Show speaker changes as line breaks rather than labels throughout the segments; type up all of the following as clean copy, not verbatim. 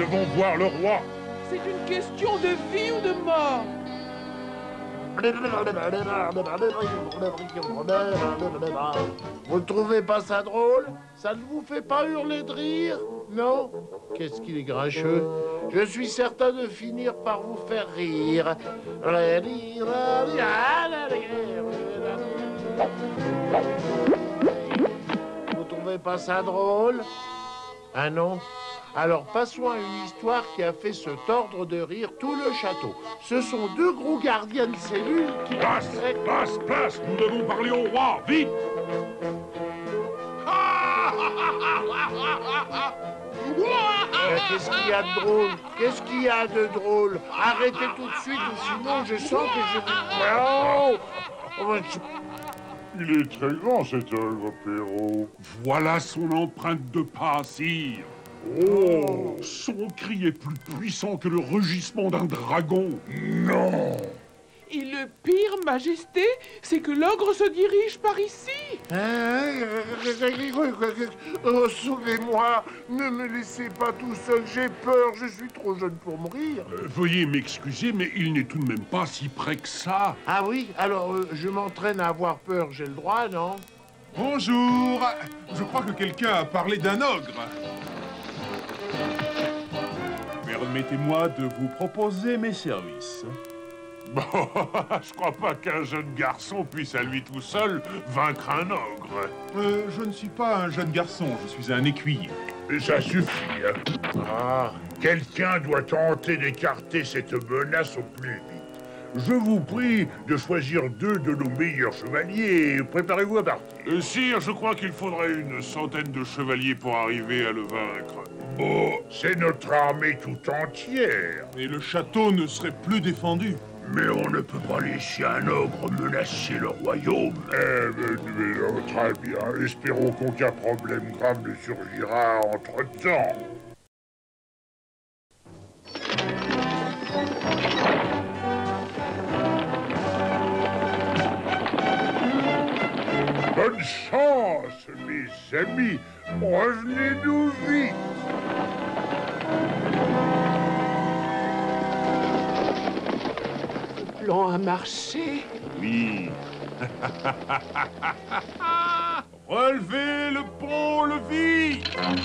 devons voir le roi.
C'est une question de vie ou de mort.
Vous ne trouvez pas ça drôle? Ça ne vous fait pas hurler de rire? Non? Qu'est-ce qu'il est grincheux? Je suis certain de finir par vous faire rire. Vous trouvez pas ça drôle? Ah non? Alors passons à une histoire qui a fait se tordre de rire tout le château. Ce sont deux gros gardiens de cellules qui...
Place, nous devons parler au roi, vite.
Qu'est-ce qu'il y a de drôle? Qu'est-ce qu'il y a de drôle? Arrêtez tout de suite ou sinon je sens que je vous... Oh!
Il est très grand cet ogre, Perrault. Voilà son empreinte de pas, sire. Oh, son cri est plus puissant que le rugissement d'un dragon. Non.
Et le pire, Majesté, c'est que l'ogre se dirige par ici.
Oh, sauvez-moi! Ne me laissez pas tout seul, j'ai peur, je suis trop jeune pour mourir.
Veuillez m'excuser, mais il n'est tout de même pas si près que ça.
Ah oui? Alors je m'entraîne à avoir peur, j'ai le droit, non?
Bonjour. Je crois que quelqu'un a parlé d'un ogre. Permettez-moi de vous proposer mes services.
Bon, je crois pas qu'un jeune garçon puisse à lui tout seul vaincre un ogre.
Je ne suis pas un jeune garçon, je suis un écuyer.
Ça suffit. Ah, quelqu'un doit tenter d'écarter cette menace au plus vite. Je vous prie de choisir deux de nos meilleurs chevaliers. Préparez-vous à partir. Sire, je crois qu'il faudrait une centaine de chevaliers pour arriver à le vaincre. Bon, c'est notre armée tout entière.
Et le château ne serait plus défendu.
Mais on ne peut pas laisser un ogre menacer le royaume. Très bien. Espérons qu'aucun problème grave ne surgira entre-temps. Bonne chance, mes amis. Revenez-nous vite.
Le plan a marché.
Oui.
Relevez le pont-levis!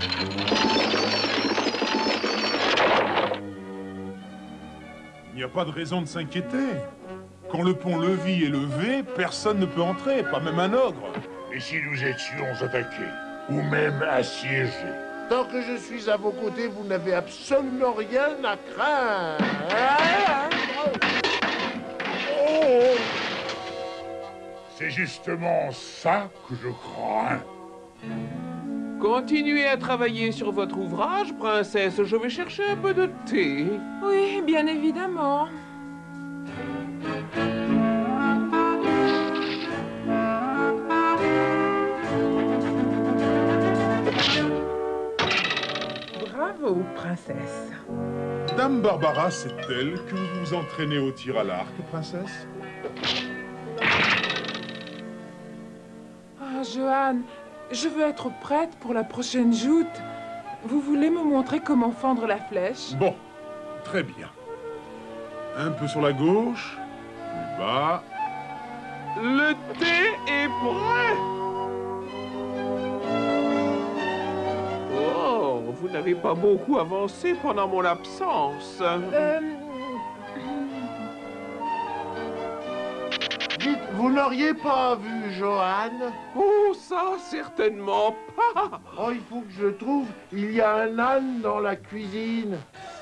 Il n'y a pas de raison de s'inquiéter. Quand le pont-levis est levé, personne ne peut entrer, pas même un ogre.
Et si nous étions attaqués, ou même assiégés?
Tant que je suis à vos côtés, vous n'avez absolument rien à craindre.
Oh! C'est justement ça que je crains.
Continuez à travailler sur votre ouvrage, princesse. Je vais chercher un peu de thé.
Oui, bien évidemment. Bravo, princesse.
Dame Barbara, c'est elle que vous vous entraînez au tir à l'arc, princesse?
Ah, Johan, je veux être prête pour la prochaine joute. Vous voulez me montrer comment fendre la flèche?
Bon, très bien. Un peu sur la gauche, plus bas.
Le thé est prêt. Oh, vous n'avez pas beaucoup avancé pendant mon absence.
Dites, vous n'auriez pas vu Johan?
Oh, ça, certainement pas.
Oh, il faut que je trouve. Il y a un âne dans la cuisine.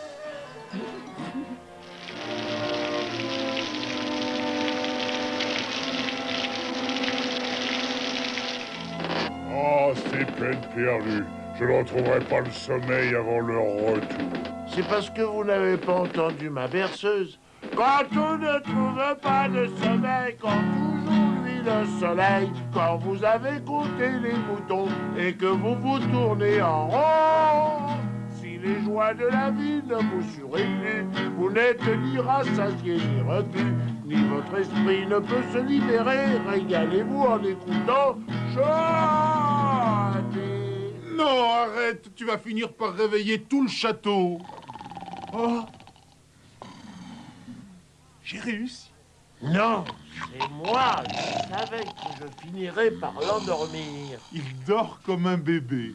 Oh, c'est peine perdue. Je ne retrouverai pas le sommeil avant leur retour.
C'est parce que vous n'avez pas entendu ma berceuse. Quand on ne trouve pas de sommeil, quand toujours luit le soleil, quand vous avez compté les moutons et que vous vous tournez en rond, si les joies de la vie ne vous sourient plus, vous n'êtes ni rassasié ni repu, ni votre esprit ne peut se libérer. Régalez-vous en écoutant chanter.
Non, arrête, tu vas finir par réveiller tout le château. Oh! J'ai réussi.
Non, c'est moi. Je savais que je finirais par l'endormir.
Il dort comme un bébé.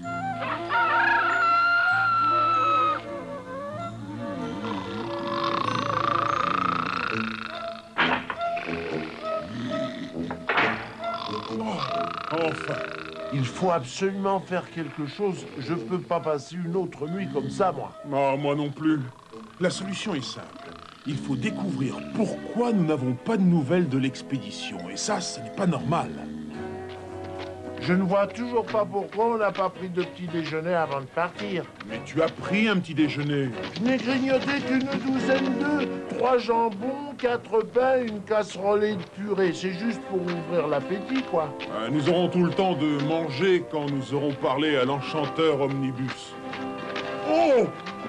Enfin.
Il faut absolument faire quelque chose. Je ne peux pas passer une autre nuit comme ça, moi.
Non, moi non plus. La solution est simple. Il faut découvrir pourquoi nous n'avons pas de nouvelles de l'expédition. Et ça, ce n'est pas normal.
Je ne vois toujours pas pourquoi on n'a pas pris de petit déjeuner avant de partir.
Mais tu as pris un petit déjeuner.
Je n'ai grignoté qu'une douzaine d'œufs, 3 jambons, 4 pains, une casserole de purée. C'est juste pour ouvrir l'appétit, quoi.
Nous aurons tout le temps de manger quand nous aurons parlé à l'enchanteur omnibus. Oh!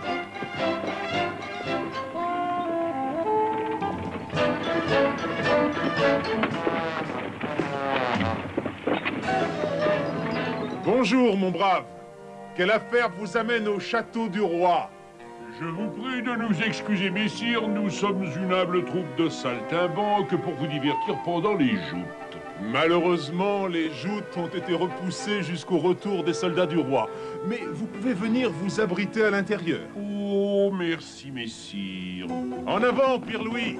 Bonjour, mon brave. Quelle affaire vous amène au château du roi?
Je vous prie de nous excuser, messire, nous sommes une humble troupe de saltimbanques pour vous divertir pendant les joutes.
Malheureusement, les joutes ont été repoussées jusqu'au retour des soldats du roi. Mais vous pouvez venir vous abriter à l'intérieur.
Oh, merci, messire.
En avant, Pierre-Louis!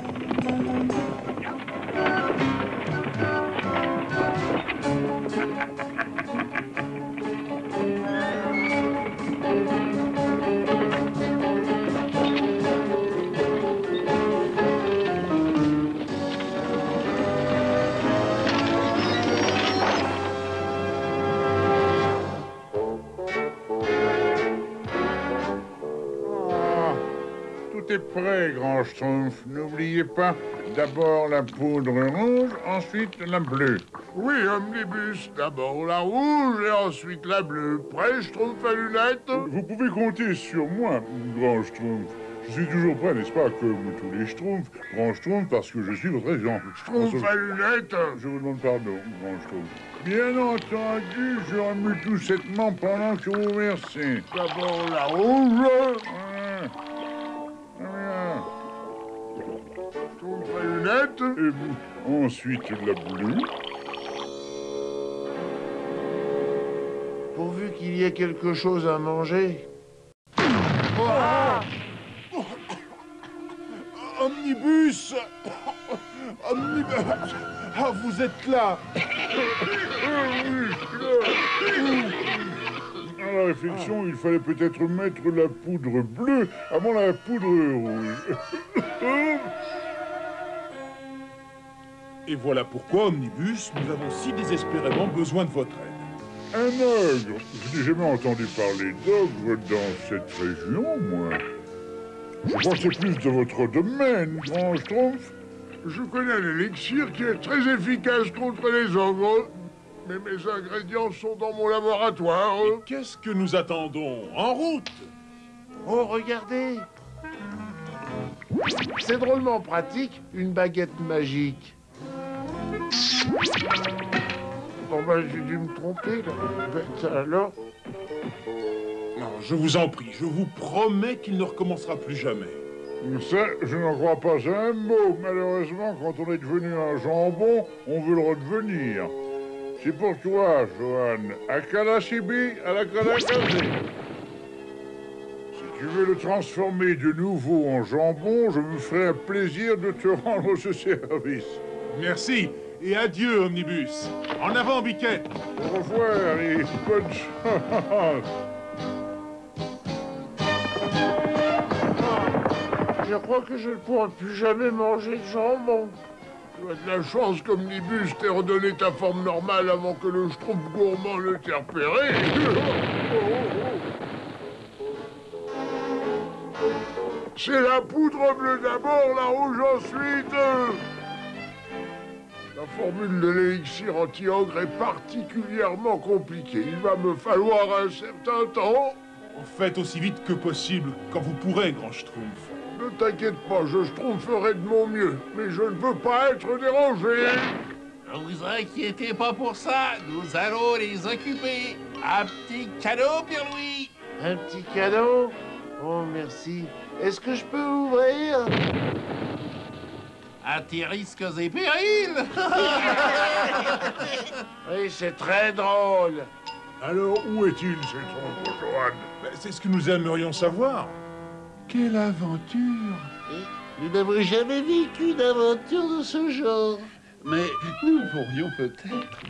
Tout est prêt, grand Schtroumpf. N'oubliez pas, d'abord la poudre rouge, ensuite la bleue.
Oui, omnibus. D'abord la rouge et ensuite la bleue. Prêt, Schtroumpf à lunettes?
Vous pouvez compter sur moi, grand Schtroumpf. Je suis toujours prêt, n'est-ce pas, comme tous les Schtroumpfs. Grand Schtroumpf, parce que je suis votre agent.
Schtroumpf à lunettes?
Je vous demande pardon, grand Schtroumpf. Bien entendu, je remue tout settement pendant que vous versez.
D'abord la rouge.
Voilà. Voilà.
Schtroumpf à lunettes?
Et ensuite la bleue.
Pourvu qu'il y ait quelque chose à manger.
Omnibus! Omnibus! Ah, vous êtes là!
À la réflexion, il fallait peut-être mettre la poudre bleue avant la poudre rouge.
Et voilà pourquoi, Omnibus, nous avons si désespérément besoin de votre aide.
Un ogre. Je n'ai jamais entendu parler d'ogre dans cette région, moi. Je crois que c'est plus de votre domaine, grand Schtroumpf.
Je connais un élixir qui est très efficace contre les ogres. Mais mes ingrédients sont dans mon laboratoire.
Et qu'est-ce que nous attendons? En route!
Oh, regardez! C'est drôlement pratique, une baguette magique. Bon, ben, j'ai dû me tromper, là. Ben, alors?
Non, je vous en prie, je vous promets qu'il ne recommencera plus jamais.
Ça, je n'en crois pas un mot. Malheureusement, quand on est devenu un jambon, on veut le redevenir. C'est pour toi, Johan. À Kalasibi, à la Kalakazé. Si tu veux le transformer de nouveau en jambon, je me ferai un plaisir de te rendre ce service.
Merci, et adieu, Omnibus. En avant, Biquette.
Au revoir et bonne chance.
Je crois que je ne pourrai plus jamais manger de jambon. Tu as de la chance qu'Omnibus t'ait redonné ta forme normale avant que le Schtroumpf gourmand ne t'ait repéré. C'est la poudre bleue d'abord, la rouge ensuite. La formule de l'élixir anti-ogre est particulièrement compliquée. Il va me falloir un certain temps.
Faites aussi vite que possible, quand vous pourrez, grand Schtroumpf.
Ne t'inquiète pas, je Schtroumpferai de mon mieux, mais je ne veux pas être dérangé.
Ne vous inquiétez pas pour ça, nous allons les occuper. Un petit cadeau, Pierre-Louis.
Un petit cadeau? Oh, merci. Est-ce que je peux ouvrir?
À tes risques et périls.
Oui, c'est très drôle.
Alors, où est-il, cet oncle Johan?
Ben, c'est ce que nous aimerions savoir.
Quelle aventure!
Nous n'avons jamais vécu d'aventure de ce genre.
Mais nous pourrions peut-être...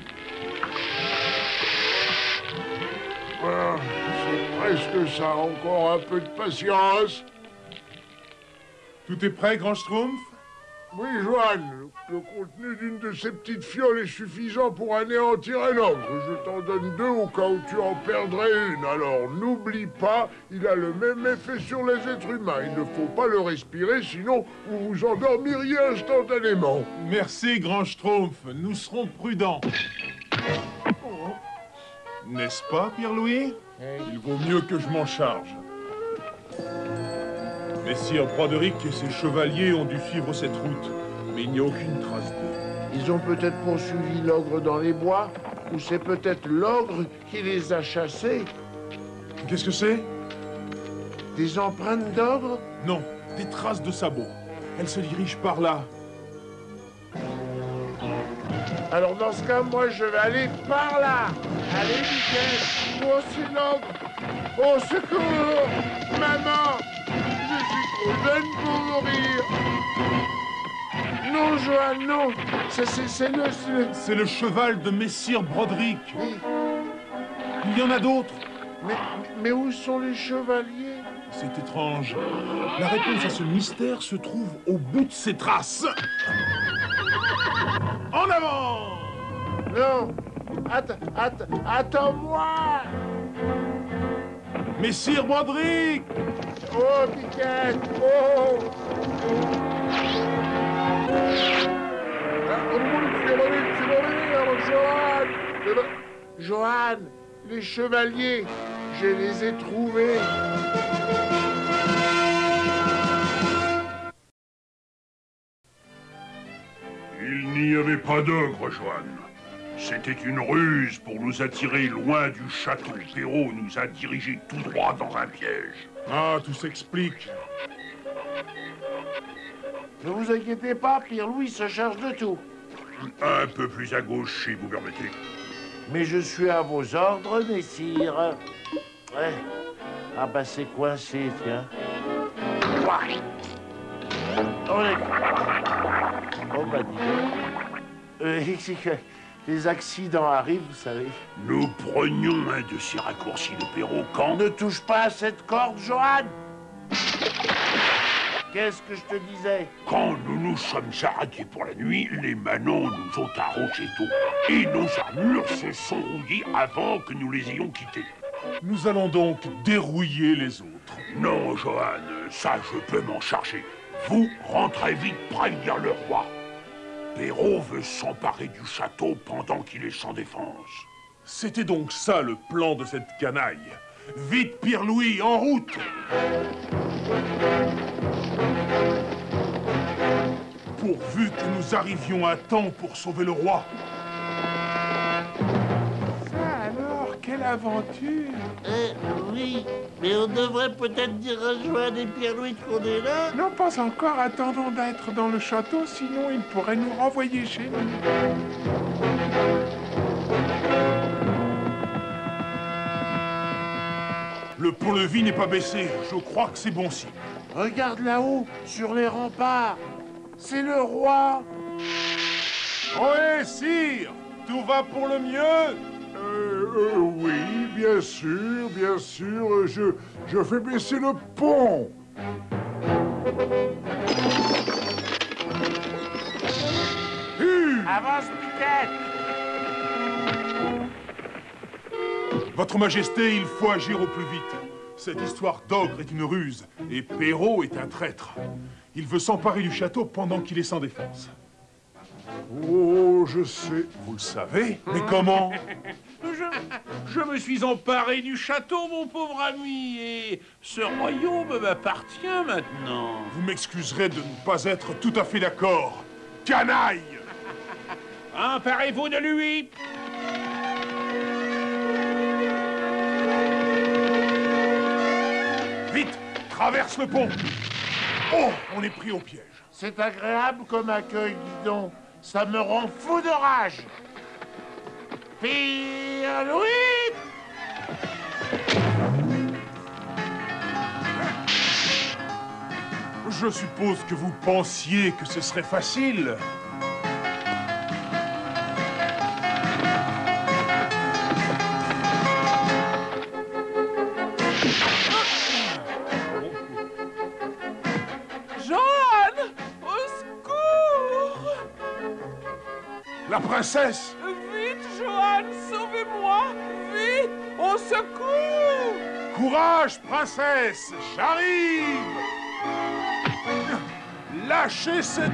Ah, c'est presque ça, encore un peu de patience.
Tout est prêt, Grand Schtroumpf?
Oui, Johan, le contenu d'une de ces petites fioles est suffisant pour anéantir un ogre. Je t'en donne 2 au cas où tu en perdrais une. Alors, n'oublie pas, il a le même effet sur les êtres humains. Il ne faut pas le respirer, sinon vous vous endormiriez instantanément.
Merci, Grand Schtroumpf. Nous serons prudents. N'est-ce pas, Pierre-Louis? Il vaut mieux que je m'en charge. Messire Broderick et ses chevaliers ont dû suivre cette route, mais il n'y a aucune trace d'eux.
Ils ont peut-être poursuivi l'ogre dans les bois, ou c'est peut-être l'ogre qui les a chassés.
Qu'est-ce que c'est?
Des empreintes d'ogre?
Non, des traces de sabots. Elles se dirigent par là.
Alors dans ce cas, moi je vais aller par là. Allez, Mickey. Oh, c'est l'ogre. Oh, secours. Maman, je suis trop jeune pour mourir. Non, Johan, non. C'est le...
C'est le cheval de Messire Broderick.
Oui.
Il y en a d'autres.
Mais où sont les chevaliers?
C'est étrange. La réponse à ce mystère se trouve au bout de ces traces. En avant!
Non. Attends-moi.
Messire Broderick!
Oh, Piquette. Oh. Johan, les chevaliers, je les ai trouvés.
Il n'y avait pas d'ogre, Johan. C'était une ruse pour nous attirer loin du château. Perrault nous a dirigés tout droit dans un piège.
Ah, tout s'explique.
Ne vous inquiétez pas, Pierre-Louis se charge de tout.
Un peu plus à gauche, si vous permettez.
Mais je suis à vos ordres, messire. Ouais. Ah bah c'est coincé, tiens. Ouah. Oh, oh bah dis donc. Les accidents arrivent, vous savez.
Nous prenions un de ces raccourcis de Perrault quand...
Ne touche pas à cette corde, Johan. Qu'est-ce que je te disais?
Quand nous nous sommes arrêtés pour la nuit, les manants nous ont arrogé tôt. Et nos armures se sont rouillées avant que nous les ayons quittés.
Nous allons donc dérouiller les autres.
Non, Johan, ça je peux m'en charger. Vous rentrez vite prévenir le roi. Perrault veut s'emparer du château pendant qu'il est sans défense.
C'était donc ça le plan de cette canaille. Vite, Pierre-Louis, en route! Pourvu que nous arrivions à temps pour sauver le roi.
Ça alors, quelle aventure!
Oui, mais on devrait peut-être dire à Johan et Pierre-Louis qu'on est là.
Non, pas encore. Attendons d'être dans le château, sinon ils pourraient nous renvoyer chez nous.
Le pont-levis n'est pas baissé. Je crois que c'est bon signe.
Regarde là-haut, sur les remparts. C'est le roi.
Ohé, sire! Tout va pour le mieux?
Oui, bien sûr, bien sûr. Je fais baisser le pont.
Avance, Piquette.
Votre Majesté, il faut agir au plus vite. Cette histoire d'ogre est une ruse, et Perrault est un traître. Il veut s'emparer du château pendant qu'il est sans défense.
Oh, je sais.
Vous le savez? Mais comment?
Je me suis emparé du château, mon pauvre ami, et ce royaume m'appartient maintenant.
Vous m'excuserez de ne pas être tout à fait d'accord. Canaille!
Emparez-vous de lui.
Vite! traverse le pont. Oh, on est pris au piège.
C'est agréable comme accueil, dis donc. Ça me rend fou de rage. Pierre-Louis!
Je suppose que vous pensiez que ce serait facile.
Johan! Au secours!
La princesse!
Vite, Johan, sauvez-moi! Vite! Au secours!
Courage, princesse! J'arrive! Lâchez cette...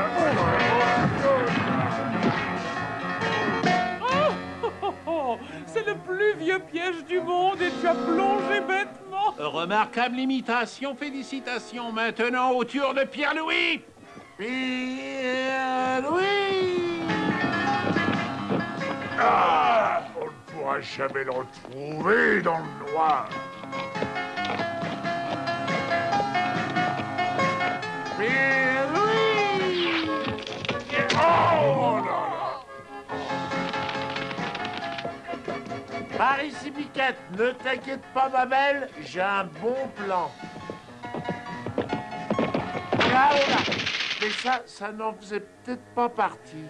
C'est le plus vieux piège du monde et tu as plongé bêtement.
Remarquable imitation, félicitations. Maintenant, au tour de Pierre-Louis.
Pierre-Louis!
Ah, on ne pourra jamais le retrouver dans le noir.
Pierre-Louis!
Oh là là!
Par ici, Piquette, ne t'inquiète pas, ma belle, j'ai un bon plan. Là, oh là. Mais ça n'en faisait peut-être pas partie.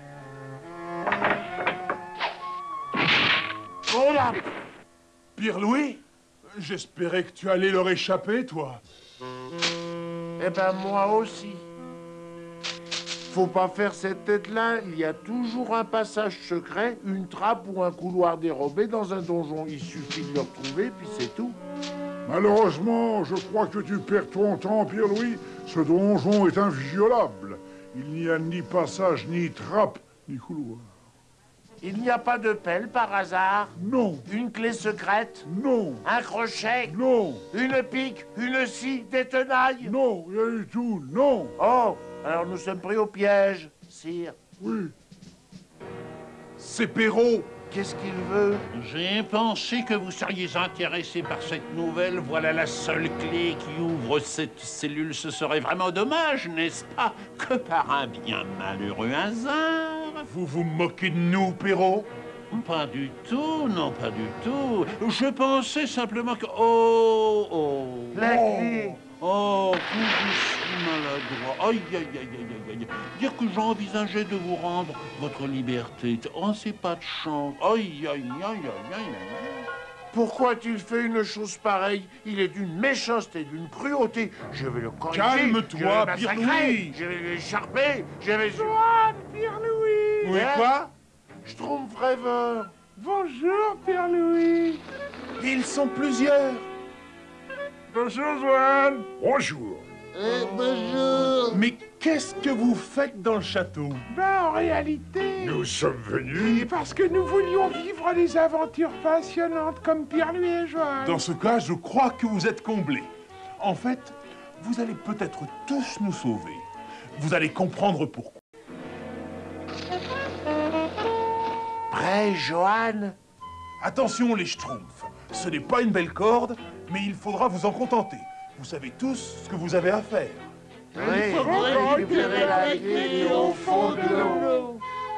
Oh là!
Pierre-Louis? J'espérais que tu allais leur échapper, toi.
Eh ben, moi aussi. Faut pas faire cette tête-là, il y a toujours un passage secret, une trappe ou un couloir dérobé dans un donjon. Il suffit de le retrouver, puis c'est tout.
Malheureusement, je crois que tu perds ton temps, Pierre-Louis. Ce donjon est inviolable. Il n'y a ni passage, ni trappe, ni couloir.
Il n'y a pas de pelle par hasard?
Non,
Une clé secrète?
non,
Un crochet?
non,
Une pique? Une scie? Des tenailles?
non, rien du tout, non.
Oh, alors nous sommes pris au piège, sire.
Oui,
C'est Perrault.
Qu'est-ce qu'il veut?
J'ai pensé que vous seriez intéressé par cette nouvelle. Voilà la seule clé qui ouvre cette cellule. Ce serait vraiment dommage, n'est-ce pas, que par un bien malheureux hasard.
Vous vous moquez de nous, Perrault?
Pas du tout, non, pas du tout. Je pensais simplement que... Oh.
La clé.
Oh, que je suis maladroit. Aïe, aïe, aïe, aïe, aïe. Dire que j'envisageais de vous rendre votre liberté. Oh, c'est pas de chance. Aïe, aïe, aïe, aïe, aïe, aïe.
Pourquoi a-t-il fait une chose pareille? Il est d'une méchanceté, d'une cruauté. Je vais le corriger.
Calme-toi,
je vais le massacrer,
Pierre-Louis.
Je vais l'écharper. Je vais...
Johan, Pierre-Louis!
Oui, quoi?
Schtroumpfrever.
Bonjour, Pierre-Louis!
Ils sont plusieurs.
bonjour, Joanne. Bonjour.
Bonjour.
Mais qu'est-ce que vous faites dans le château?
Ben, en réalité...
Nous sommes venus.
Parce que nous voulions vivre des aventures passionnantes comme Pierre-Louis et Johan.
Dans ce cas, je crois que vous êtes comblés. En fait, vous allez peut-être tous nous sauver. Vous allez comprendre pourquoi.
Prêt, Johan?
Attention, les schtroumpfs. Ce n'est pas une belle corde, mais il faudra vous en contenter. Vous savez tous ce que vous avez à faire.
Oui, récupérer la clé au fond de l'eau.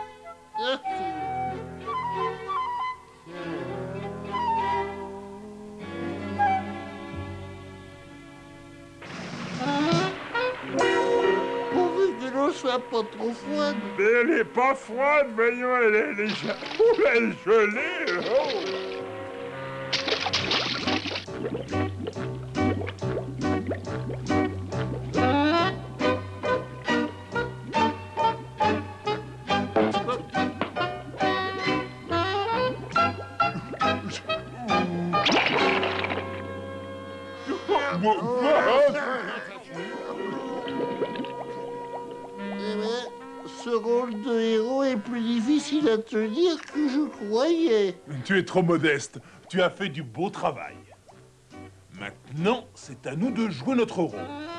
Pourvu que l'eau soit pas trop froide.
Mais elle n'est pas froide, voyons, elle est déjà... Oh, elle est gelée. Oh.
Eh ben, ce rôle de héros est plus difficile à tenir que je croyais.
Tu es trop modeste. Tu as fait du beau travail. Maintenant, c'est à nous de jouer notre rôle.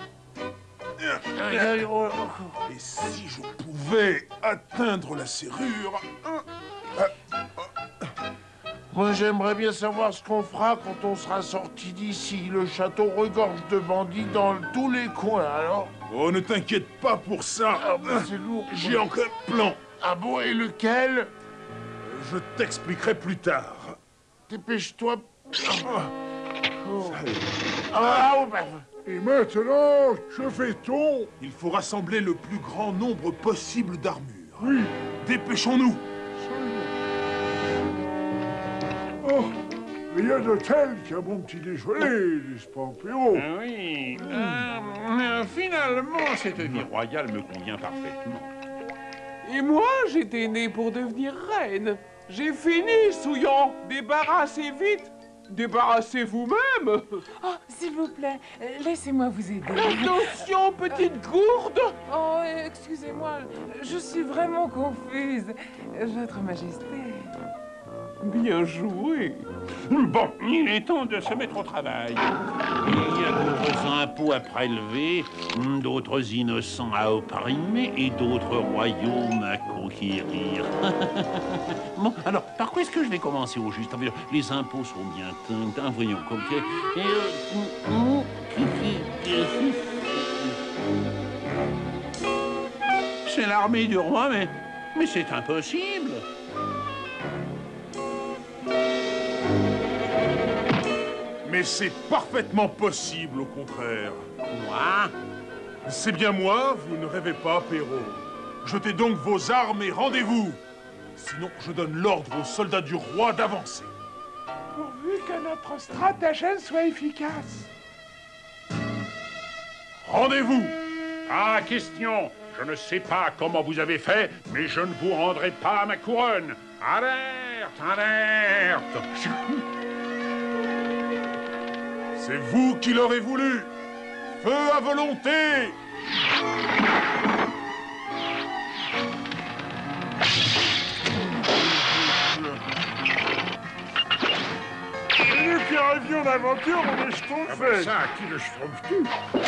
Et si je pouvais atteindre la serrure...
Moi, j'aimerais bien savoir ce qu'on fera quand on sera sorti d'ici. Le château regorge de bandits dans tous les coins, alors.
Oh, ne t'inquiète pas pour ça.
Ah, bah, c'est lourd.
J'ai encore un plan.
Ah bon, et lequel?
Je t'expliquerai plus tard.
Dépêche-toi. Ah, bah.
Et maintenant, que fait-on?
Il faut rassembler le plus grand nombre possible d'armures.
Oui.
Dépêchons-nous.
Oh, rien de tel qu'un bon petit déjeuner, n'est-ce pas, Perrault?
Oui. Finalement, cette vie royale me convient parfaitement.
Et moi, j'étais née pour devenir reine. J'ai fini, Souillon. Débarrassez vite. Débarrassez vous-même.
Oh, s'il vous plaît, laissez-moi vous aider.
Attention, petite gourde.
Oh, excusez-moi, je suis vraiment confuse. Votre Majesté.
Bien joué.
Bon, il est temps de se mettre au travail. Il y a d'autres impôts à prélever, d'autres innocents à opprimer et d'autres royaumes à conquérir. Bon, alors, par quoi est-ce que je vais commencer au juste? Les impôts sont bien teints, voyons, c'est l'armée du roi, mais c'est impossible.
Mais c'est parfaitement possible, au contraire.
Quoi?
C'est bien moi, vous ne rêvez pas, Perrault. Jetez donc vos armes et rendez-vous. Sinon, je donne l'ordre aux soldats du roi d'avancer.
Pourvu que notre stratagème soit efficace.
Rendez-vous!
Ah, question. Je ne sais pas comment vous avez fait, mais je ne vous rendrai pas ma couronne. Alerte, alerte!
C'est vous qui l'aurez voulu. Feu à volonté!
Et nous qui arrivions d'aventure, on est schtroumpfés.
Ça, à qui le schtroumpf-tu?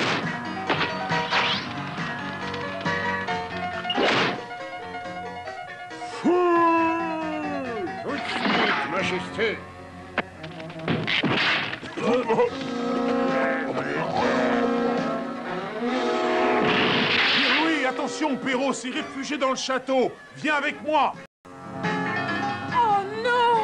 Tout de suite, Majesté.
Oui, attention, Perrault s'est réfugié dans le château. Viens avec moi.
Oh non!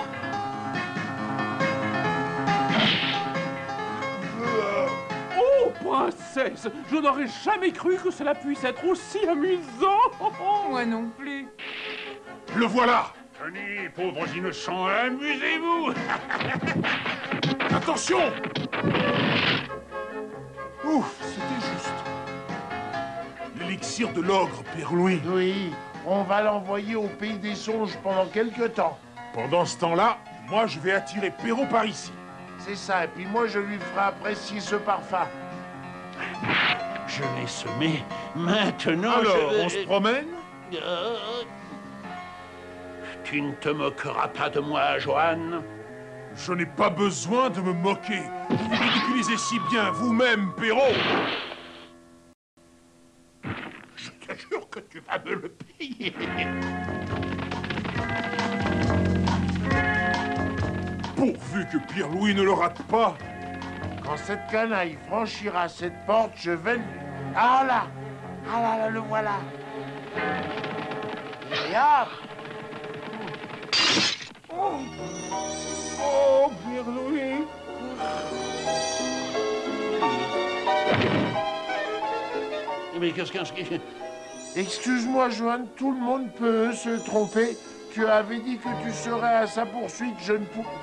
Oh, princesse, je n'aurais jamais cru que cela puisse être aussi amusant.
Moi non plus.
Le voilà.
Tenez, pauvres innocents, amusez-vous.
Attention. Ouf, c'était juste. L'élixir de l'ogre, Père Louis.
Oui, on va l'envoyer au pays des songes pendant quelque temps.
Pendant ce temps-là, moi, je vais attirer Perrault par ici.
C'est ça, et puis moi, je lui ferai apprécier ce parfum.
Je l'ai semé. Maintenant,
Alors,
je...
on se promène?
Tu ne te moqueras pas de moi, Johan.
Je n'ai pas besoin de me moquer. Vous vous ridiculisez si bien vous-même, Perrault.
Je te jure que tu vas me le payer.
Pourvu que Pierre-Louis ne le rate pas.
Quand cette canaille franchira cette porte, je vais... Ah là! Ah là là, le voilà! Et hop!
Oh, Pierre-Louis.
Mais qu'est-ce que...
Excuse-moi, Johan, tout le monde peut se tromper. Tu avais dit que tu serais à sa poursuite, je ne peux...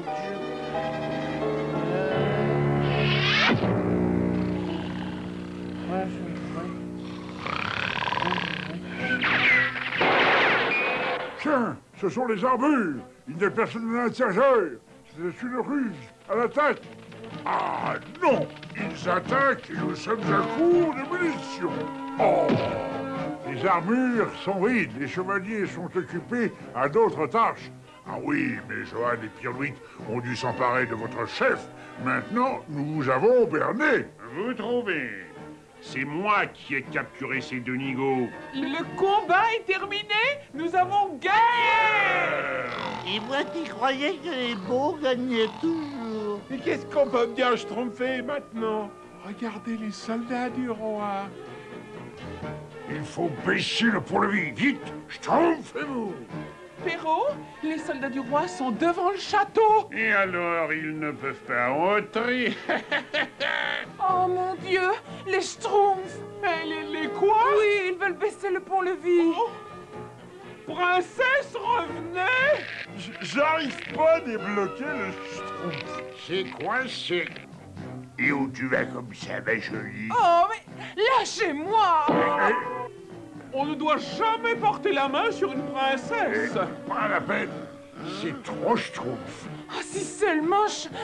Tiens, ce sont les armures. Il n'y a personne à l'intérieur. C'est une ruse. À l'attaque. Ah non, ils attaquent et nous sommes à court de munitions. Oh, les armures sont vides. Les chevaliers sont occupés à d'autres tâches. Ah oui, mais Johan et Pierre-Louis ont dû s'emparer de votre chef. Maintenant, nous vous avons berné.
Vous trouvez?
C'est moi qui ai capturé ces deux nigauds.
Le combat est terminé. Nous avons gagné.
Et moi qui croyais que les beaux gagnaient toujours.
Et qu'est-ce qu'on peut bien schtroumpfer maintenant? Regardez les soldats du roi.
Il faut baisser le pont-levis. Vite, schtroumpfez-vous.
Perrault, les soldats du roi sont devant le château.
Et alors, ils ne peuvent pas entrer.
Oh mon Dieu, les schtroumpfs!
Mais les quoi?
Oui, ils veulent baisser le pont-levis.
Oh. Princesse, revenez.
J'arrive pas à débloquer le schtroumpf.
C'est coincé. Et où tu vas comme ça, ma jolie?
Oh, mais lâchez-moi!
On ne doit jamais porter la main sur une princesse.
Pas la peine. C'est trop schtroumpf.
Oh, si seulement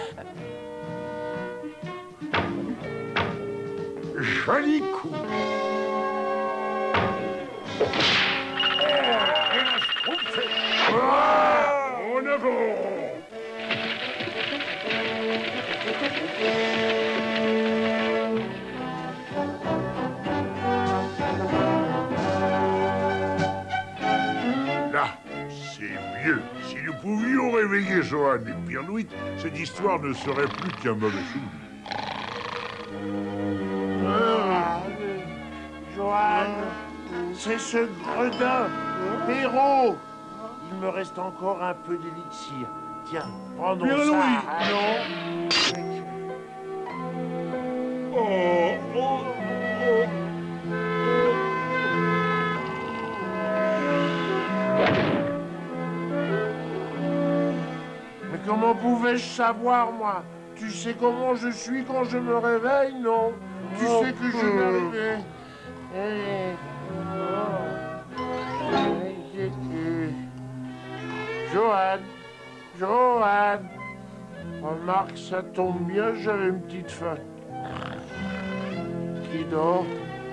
Joli coup. Et la schtroumpfée. En avant. Là, c'est mieux. Si nous pouvions réveiller Johan et Pierre-Louis, cette histoire ne serait plus qu'un mauvais souvenir.
Johan, c'est ce gredin. Perrault, il me reste encore un peu d'élixir. Tiens, prenons ça.
Non.
Mais comment pouvais-je savoir, moi? Tu sais comment je suis quand je me réveille, non? Tu sais que je me réveille. Johan, remarque, ça tombe bien, j'avais une petite faim. Qui dort?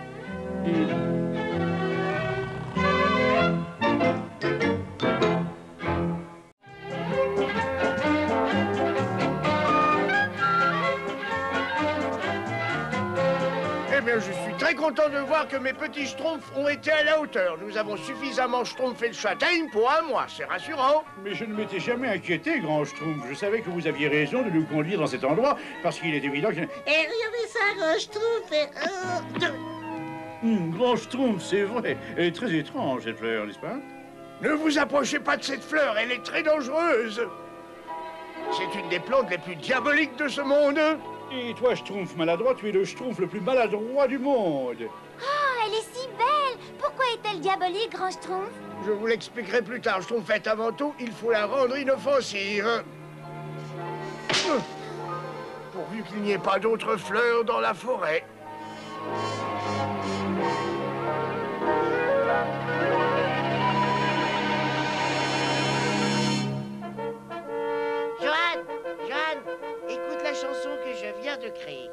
Eh bien, je suis très content de voir que mes petits schtroumpfs ont été à la hauteur. Nous avons suffisamment schtroumpfé le châtaigne pour un mois, c'est rassurant.
Mais je ne m'étais jamais inquiété, grand Schtroumpf. Je savais que vous aviez raison de nous conduire dans cet endroit, parce qu'il est évident que...
Et regardez ça, grand Schtroumpf.
Grand Schtroumpf, c'est vrai. Elle est très étrange, cette fleur, n'est-ce pas?
Ne vous approchez pas de cette fleur, elle est très dangereuse. C'est une des plantes les plus diaboliques de ce monde.
Et toi, Schtroumpf maladroit, tu es le Schtroumpf le plus maladroit du monde.
Oh, elle est si belle! Pourquoi est-elle diabolique, grand Schtroumpf?
Je vous l'expliquerai plus tard. Schtroumpfette, avant tout, il faut la rendre inoffensive. Pourvu qu'il n'y ait pas d'autres fleurs dans la forêt.
Johan, écoute la chanson que je viens de créer.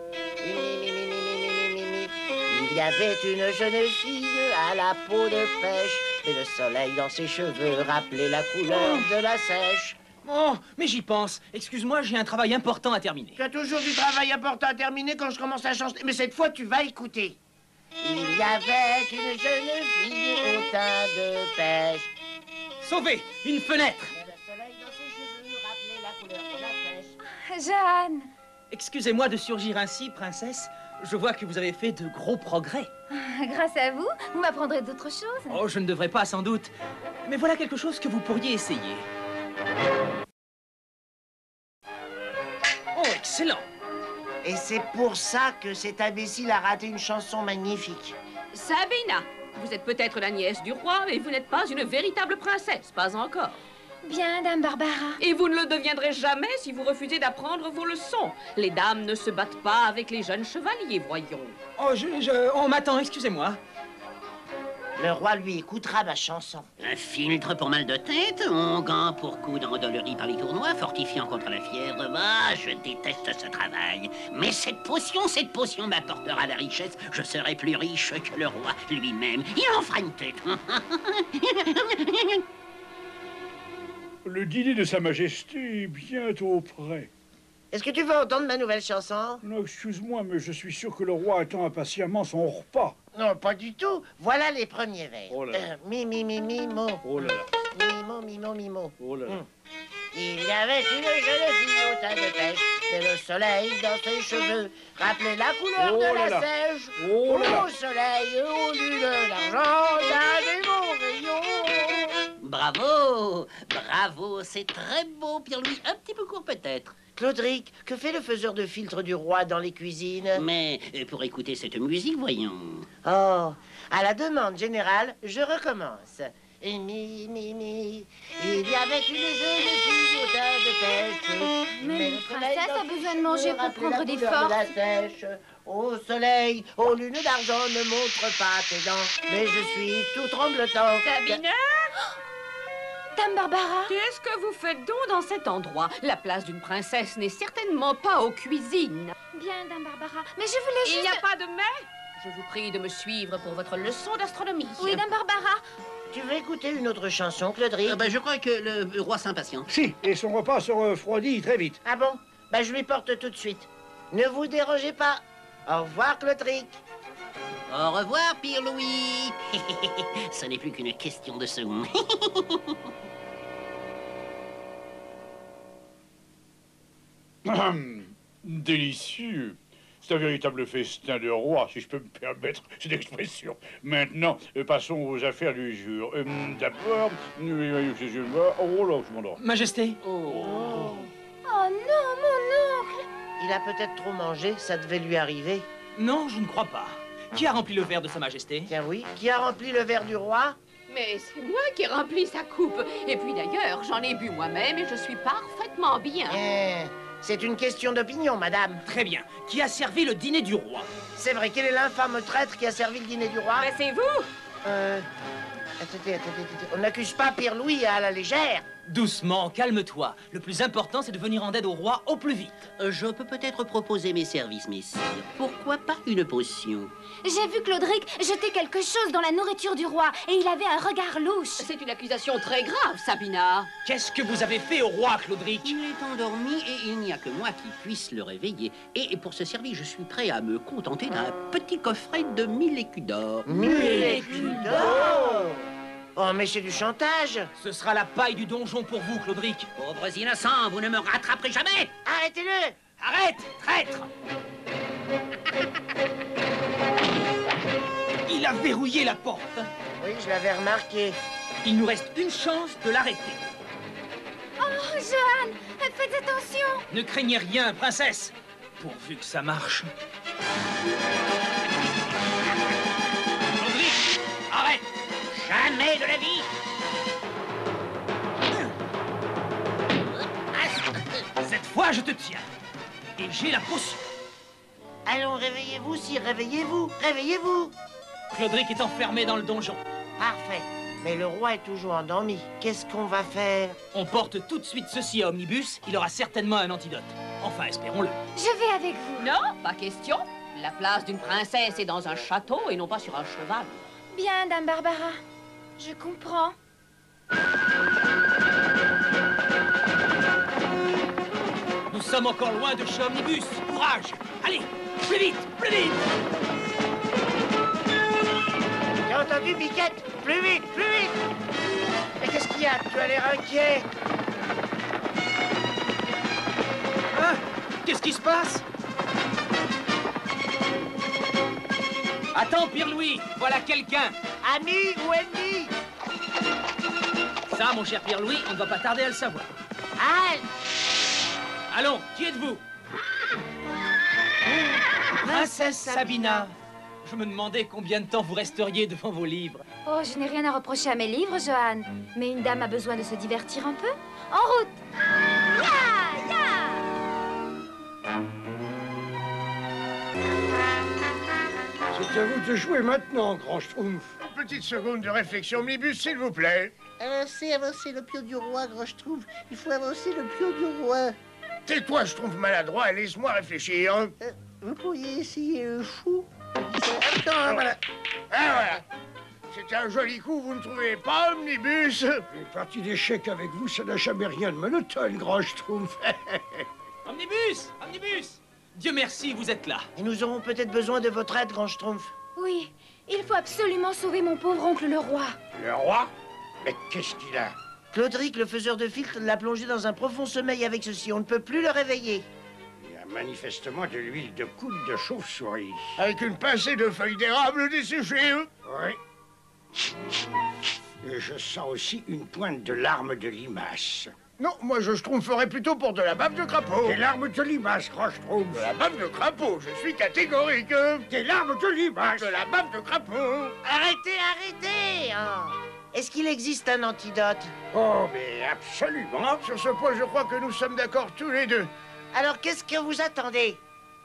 Il y avait une jeune fille à la peau de pêche, et le soleil dans ses cheveux rappelait la couleur de la sèche.
Oh, mais j'y pense. Excuse-moi, j'ai un travail important à terminer.
Tu as toujours du travail important à terminer quand je commence à chanter, mais cette fois tu vas écouter. Il y avait une jeune fille au teint de pêche.
Sauvé, une fenêtre.
Et le soleil dans ses cheveux rappelait la couleur de la pêche.
Jeanne!
Excusez-moi de surgir ainsi, princesse. Je vois que vous avez fait de gros progrès.
Grâce à vous, vous m'apprendrez d'autres choses.
Oh, je ne devrais pas, sans doute. Mais voilà quelque chose que vous pourriez essayer. Oh, excellent!
Et c'est pour ça que cet imbécile a raté une chanson magnifique.
Sabina, vous êtes peut-être la nièce du roi, mais vous n'êtes pas une véritable princesse, pas encore.
Bien, Dame Barbara.
Et vous ne le deviendrez jamais si vous refusez d'apprendre vos leçons. Les dames ne se battent pas avec les jeunes chevaliers, voyons.
Oh, on m'attend, excusez-moi.
Le roi lui écoutera ma chanson.
Un filtre pour mal de tête, onguent pour coups d'endoloris par les tournois, fortifiant contre la fièvre. Ah, je déteste ce travail. Mais cette potion m'apportera la richesse. Je serai plus riche que le roi lui-même. Il en fera une tête.
Le dîner de Sa Majesté est bientôt prêt.
Est-ce que tu veux entendre ma nouvelle chanson?
Non, excuse-moi, mais je suis sûr que le roi attend impatiemment son repas.
Non, pas du tout. Voilà les premiers vers.
Oh là là.
Mi, mo.
Oh là là.
Mimo.
Oh là là.
Il y avait une jeune fille au teint de pêche, et le soleil dans ses cheveux rappelait la couleur
Oh
de
là
la
là.
sèche.
Oh là là.
Au soleil, aux lunes d'argent, il y a des beaux rayons.
Bravo, bravo, c'est très beau, Pierre-Louis. Un petit peu court peut-être.
Claudric, que fait le faiseur de filtre du roi dans les cuisines?
Mais pour écouter cette musique, voyons.
Oh, à la demande générale, je recommence. Et mi. Il y avait une jeune fille au teint de pêche.
Mais une princesse a besoin de manger pour prendre des
forces.
forces.
Au soleil, aux lunes d'argent, ne montre pas tes dents. Mais je suis tout tremblotant.
Sabina?
Dame Barbara?
Qu'est-ce que vous faites donc dans cet endroit? La place d'une princesse n'est certainement pas aux cuisines.
Bien, Dame Barbara. Mais je voulais juste...
Il n'y a pas de mais? Je vous prie de me suivre pour votre leçon d'astronomie.
Oui, Dame Barbara.
Tu veux écouter une autre chanson, Claudric?
Je crois que le roi s'impatiente.
Si, et son repas se refroidit très vite.
Ah bon? Je lui porte tout de suite. Ne vous dérangez pas. Au revoir, Claudric.
Au revoir, Pierre-Louis. Ce n'est plus qu'une question de secondes.
Délicieux. C'est un véritable festin de roi, si je peux me permettre cette expression. Maintenant, passons aux affaires du jour. D'abord, oh là, je m'endors.
Majesté.
Oh non, mon oncle.
Il a peut-être trop mangé, ça devait lui arriver.
Non, je ne crois pas. Qui a rempli le verre de Sa Majesté?
Tiens oui, qui a rempli le verre du roi?
Mais c'est moi qui ai rempli sa coupe. Et puis d'ailleurs, j'en ai bu moi-même et je suis parfaitement bien.
C'est une question d'opinion, madame.
Très bien. Qui a servi le dîner du roi?
C'est vrai, quel est l'infâme traître qui a servi le dîner du roi?
Mais c'est vous!
Attendez. On n'accuse pas Pierre-Louis à la légère.
Doucement, calme-toi. Le plus important, c'est de venir en aide au roi au plus vite.
Je peux peut-être proposer mes services, messieurs. Pourquoi pas une potion?
J'ai vu Claudric jeter quelque chose dans la nourriture du roi et il avait un regard louche.
C'est une accusation très grave, Sabina.
Qu'est-ce que vous avez fait au roi, Claudric?
Il est endormi et il n'y a que moi qui puisse le réveiller. Et pour ce service, je suis prêt à me contenter d'un petit coffret de 1000 écus d'or.
1000 écus d'or? Oh, mais c'est du chantage.
Ce sera la paille du donjon pour vous, Claudric.
Pauvres innocents, vous ne me rattraperez jamais.
Arrêtez-le.
Arrête, traître. Il a verrouillé la porte.
Oui, je l'avais remarqué.
Il nous reste une chance de l'arrêter.
Oh, Johan, faites attention.
Ne craignez rien, princesse. Pourvu que ça marche. Claudric, arrête.
Jamais de la vie.
Cette fois, je te tiens. Et j'ai la potion.
Allons, réveillez-vous, sire, réveillez-vous. Réveillez-vous.
Claudric est enfermé dans le donjon.
Parfait. Mais le roi est toujours endormi. Qu'est-ce qu'on va faire?
On porte tout de suite ceci à Omnibus. Il aura certainement un antidote. Enfin, espérons-le.
Je vais avec vous.
Non, pas question. La place d'une princesse est dans un château et non pas sur un cheval.
Bien, Dame Barbara. Je comprends.
Nous sommes encore loin de chez Omnibus. Courage. Allez, plus vite, plus vite.
T'as entendu, Biquette? Plus vite, plus vite. Mais qu'est-ce qu'il y a? Tu as l'air inquiet.
Hein? Qu'est-ce qui se passe? Attends, Pierre-Louis, voilà quelqu'un.
Ami ou ennemi?
Ça, mon cher Pierre-Louis, on ne va pas tarder à le savoir.
Halte!
Allons, qui êtes-vous? Princesse Sabina. Je me demandais combien de temps vous resteriez devant vos livres.
Oh, je n'ai rien à reprocher à mes livres, Johan. Mais une dame a besoin de se divertir un peu. En route! Ya, ya!
C'est à vous de jouer maintenant, grand Schtroumpf.
Une petite seconde de réflexion, Omnibus, s'il vous plaît.
Avancer le pion du roi, grand Schtroumpf. Il faut avancer le pion du roi.
Tais-toi, je trouve maladroit, et laisse-moi réfléchir.
Vous pourriez essayer le chou.
Attends, voilà. Ah, voilà. C'était un joli coup, vous ne trouvez pas, Omnibus?
Une partie d'échecs avec vous, ça n'a jamais rien de monotone, grand Schtroumpf.
Omnibus! Omnibus! Dieu merci, vous êtes là.
Et nous aurons peut-être besoin de votre aide, Grand Schtroumpf.
Oui, il faut absolument sauver mon pauvre oncle le roi.
Le roi? Mais qu'est-ce qu'il a?
Claudric, le faiseur de filtres, l'a plongé dans un profond sommeil avec ceci. On ne peut plus le réveiller.
Il y a manifestement de l'huile de coude de chauve-souris.
Avec une pincée de feuilles d'érable desséchées.
Oui. Et je sens aussi une pointe de larmes de limace.
Non, moi je schtroumpferais plutôt pour de la bave de crapaud.
Des larmes de limace, Grand Schtroumpf.
De la bave de crapaud, je suis catégorique.
Des larmes de limace.
De la bave de crapaud.
Arrêtez, arrêtez hein. Est-ce qu'il existe un antidote?
Oh, mais absolument.
Sur ce point, je crois que nous sommes d'accord tous les deux.
Alors qu'est-ce que vous attendez?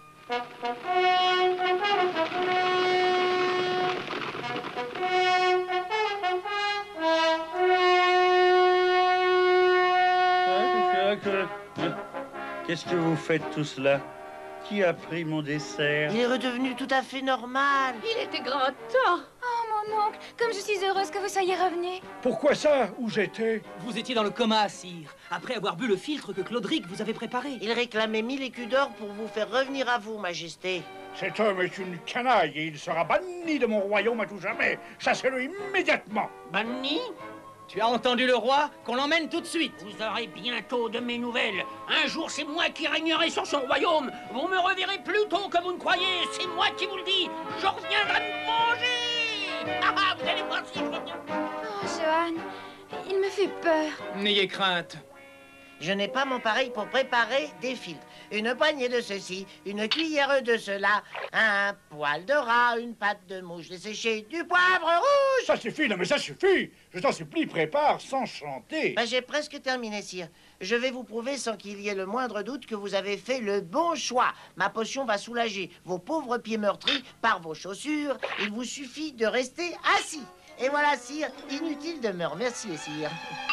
Qu'est-ce que vous faites tout cela? Qui a pris mon dessert?
Il est redevenu tout à fait normal.
Il était grand temps.
Oh, mon oncle, comme je suis heureuse que vous soyez revenu.
Pourquoi ça? Où j'étais?
Vous étiez dans le coma, sire, après avoir bu le filtre que Claudric vous avait préparé.
Il réclamait 1000 écus d'or pour vous faire revenir à vous, Majesté.
Cet homme est une canaille et il sera banni de mon royaume à tout jamais. Chassez-le immédiatement.
Banni?
Tu as entendu le roi? Qu'on l'emmène tout de suite.
Vous aurez bientôt de mes nouvelles. Un jour, c'est moi qui régnerai sur son royaume. Vous me reverrez plus tôt que vous ne croyez. C'est moi qui vous le dis. Je reviendrai me manger. Ah, vous allez voir si je reviens.
Oh, Johan, il me fait peur.
N'ayez crainte.
Je n'ai pas mon pareil pour préparer des filtres. Une poignée de ceci, une cuillère de cela, un poil de rat, une patte de mouche desséchée, du poivre rouge.
Ça suffit, non mais ça suffit. Je t'en supplie, prépare sans chanter.
Ben, j'ai presque terminé, sire. Je vais vous prouver sans qu'il y ait le moindre doute que vous avez fait le bon choix. Ma potion va soulager vos pauvres pieds meurtris par vos chaussures. Il vous suffit de rester assis. Et voilà, sire, inutile de me remercier, sire.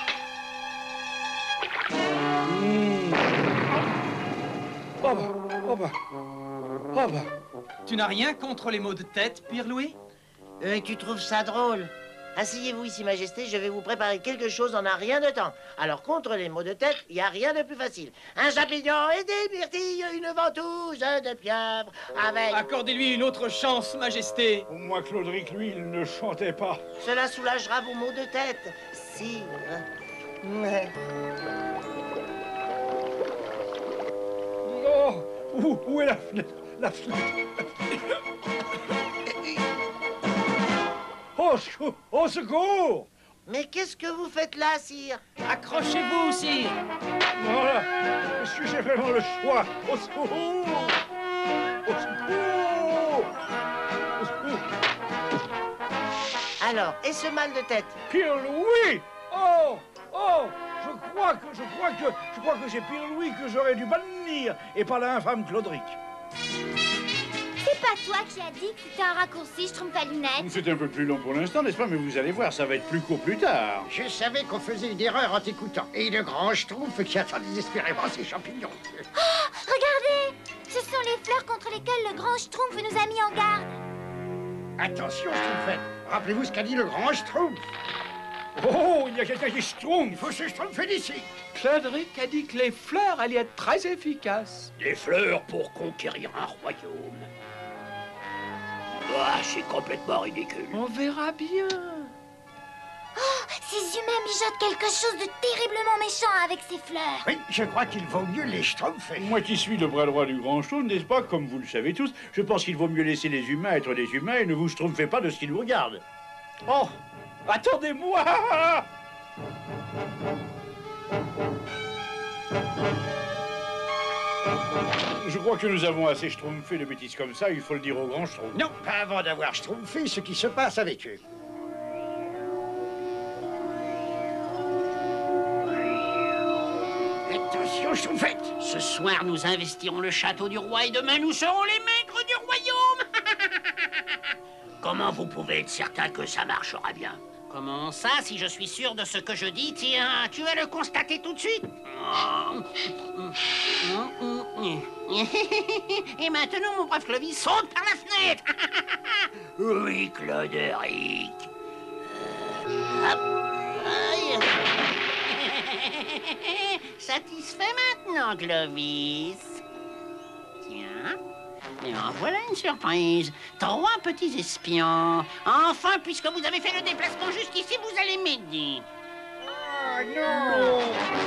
Oh bah, oh bah, oh bah.
Tu n'as rien contre les maux de tête, Pierre-Louis?
Tu trouves ça drôle? Asseyez-vous ici, Majesté, je vais vous préparer quelque chose en un rien de temps. Alors, contre les maux de tête, il n'y a rien de plus facile. Un champignon et des myrtilles, une ventouse de pieuvre, avec...
Accordez-lui une autre chance, Majesté.
Au moins, Claudric, lui, il ne chantait pas.
Cela soulagera vos maux de tête, sire.
Oh, où est la fenêtre? La fenêtre. Au secours!
Mais qu'est-ce que vous faites là, sire?
Accrochez-vous, sire.
Voilà. Est-ce que j'ai vraiment le choix? Au secours! Au secours! Au secours!
Alors, et ce mal de tête?
Pierre-Louis! Oh! Oh! Je crois que c'est Pierre-Louis que j'aurais dû bannir et pas l'infâme Claudric.
C'est pas toi qui as dit que c'était un raccourci, je trompe ta lunette.
C'est un peu plus long pour l'instant, n'est-ce pas? Mais vous allez voir, ça va être plus court plus tard.
Je savais qu'on faisait une erreur en t'écoutant. Et le grand Schtroumpf qui attend désespérément ses champignons.
Oh, regardez! Ce sont les fleurs contre lesquelles le grand Schtroumpf nous a mis en garde.
Attention, Schtroumpfette. Rappelez-vous ce qu'a dit le grand Schtroumpf.
Oh, il y a quelqu'un qui Schtroumpf.
Il faut se Schtroumpfer d'ici.
Claudric a dit que les fleurs allaient être très efficaces.
Des fleurs pour conquérir un royaume. Ah, c'est complètement ridicule.
On verra bien.
Oh, ces humains mijotent quelque chose de terriblement méchant avec ces fleurs.
Oui, je crois qu'il vaut mieux les Schtroumpfer.
Moi qui suis le bras droit du grand Schtroumpf, n'est-ce pas? Comme vous le savez tous, je pense qu'il vaut mieux laisser les humains être des humains et ne vous Schtroumpfez pas de ce qui nous regarde. Oh! Attendez-moi! Je crois que nous avons assez Schtroumpfé de bêtises comme ça, il faut le dire au grand Schtroumpf.
Non, pas avant d'avoir Schtroumpfé ce qui se passe avec eux. Attention, Schtroumpfette!
Ce soir, nous investirons le château du roi et demain, nous serons les maîtres du royaume. Comment vous pouvez être certain que ça marchera bien? Comment ça, si je suis sûr de ce que je dis? Tiens, tu vas le constater tout de suite. Et maintenant, mon brave Clovis, saute par la fenêtre. Oui, Clauderic. Hop. Aïe. Satisfait maintenant, Clovis? Tiens, et en voilà une surprise. 3 petits espions. Enfin, puisque vous avez fait le déplacement jusqu'ici, vous allez m'aider.
Oh non!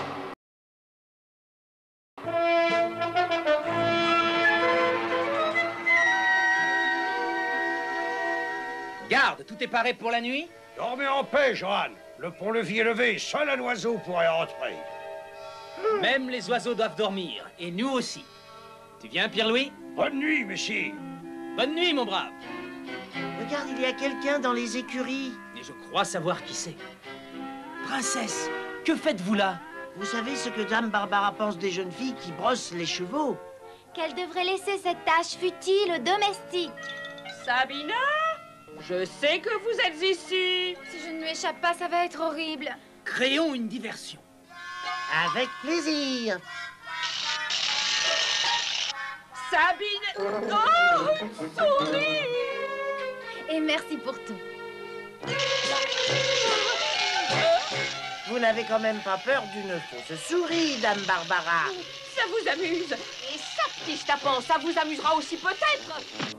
Garde, tout est paré pour la nuit?
Dormez en paix, Johan. Le pont-levis est levé, seul un oiseau pourrait entrer.
Même les oiseaux doivent dormir, et nous aussi. Tu viens, Pierre-Louis?
Bonne nuit, messieurs.
Bonne nuit, mon brave.
Regarde, il y a quelqu'un dans les écuries.
Et je crois savoir qui c'est. Princesse, que faites-vous là?
Vous savez ce que Dame Barbara pense des jeunes filles qui brossent les chevaux?
Qu'elle devrait laisser cette tâche futile aux domestiques.
Sabina, je sais que vous êtes ici.
Si je ne lui échappe pas, ça va être horrible.
Créons une diversion.
Avec plaisir.
Sabine... Oh, souris!
Et merci pour tout.
Vous n'avez quand même pas peur d'une fausse souris, Dame Barbara?
Ça vous amuse. Et ça, petit tapant, ça vous amusera aussi peut-être.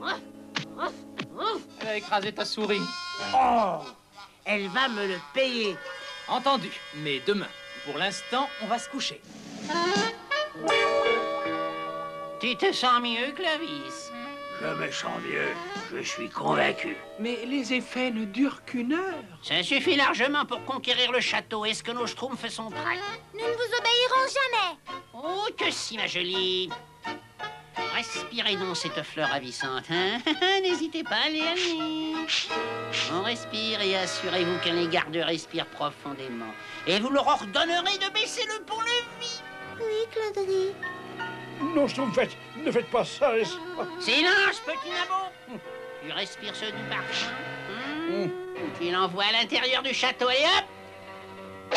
Elle a écrasé ta souris.
Oh! Elle va me le payer.
Entendu, mais demain. Pour l'instant, on va se coucher.
Tu te sens mieux, Clovis?
Je me sens mieux. Je suis convaincu.
Mais les effets ne durent qu'1 heure.
Ça suffit largement pour conquérir le château. Est-ce que nos schtroumpfs sont prêts?
Nous ne vous obéirons jamais.
Oh, que si, ma jolie. Respirez donc cette fleur ravissante, hein? N'hésitez pas, allez. On respire et assurez-vous qu'un les gardes respire profondément. Et vous leur ordonnerez de baisser le pont-levis.
Oui, Claudry.
Non, ne faites pas ça, n'est-ce pas?
Silence, petit nabot. Tu respires ce doux parfum. Tu l'envoies à l'intérieur du château et hop!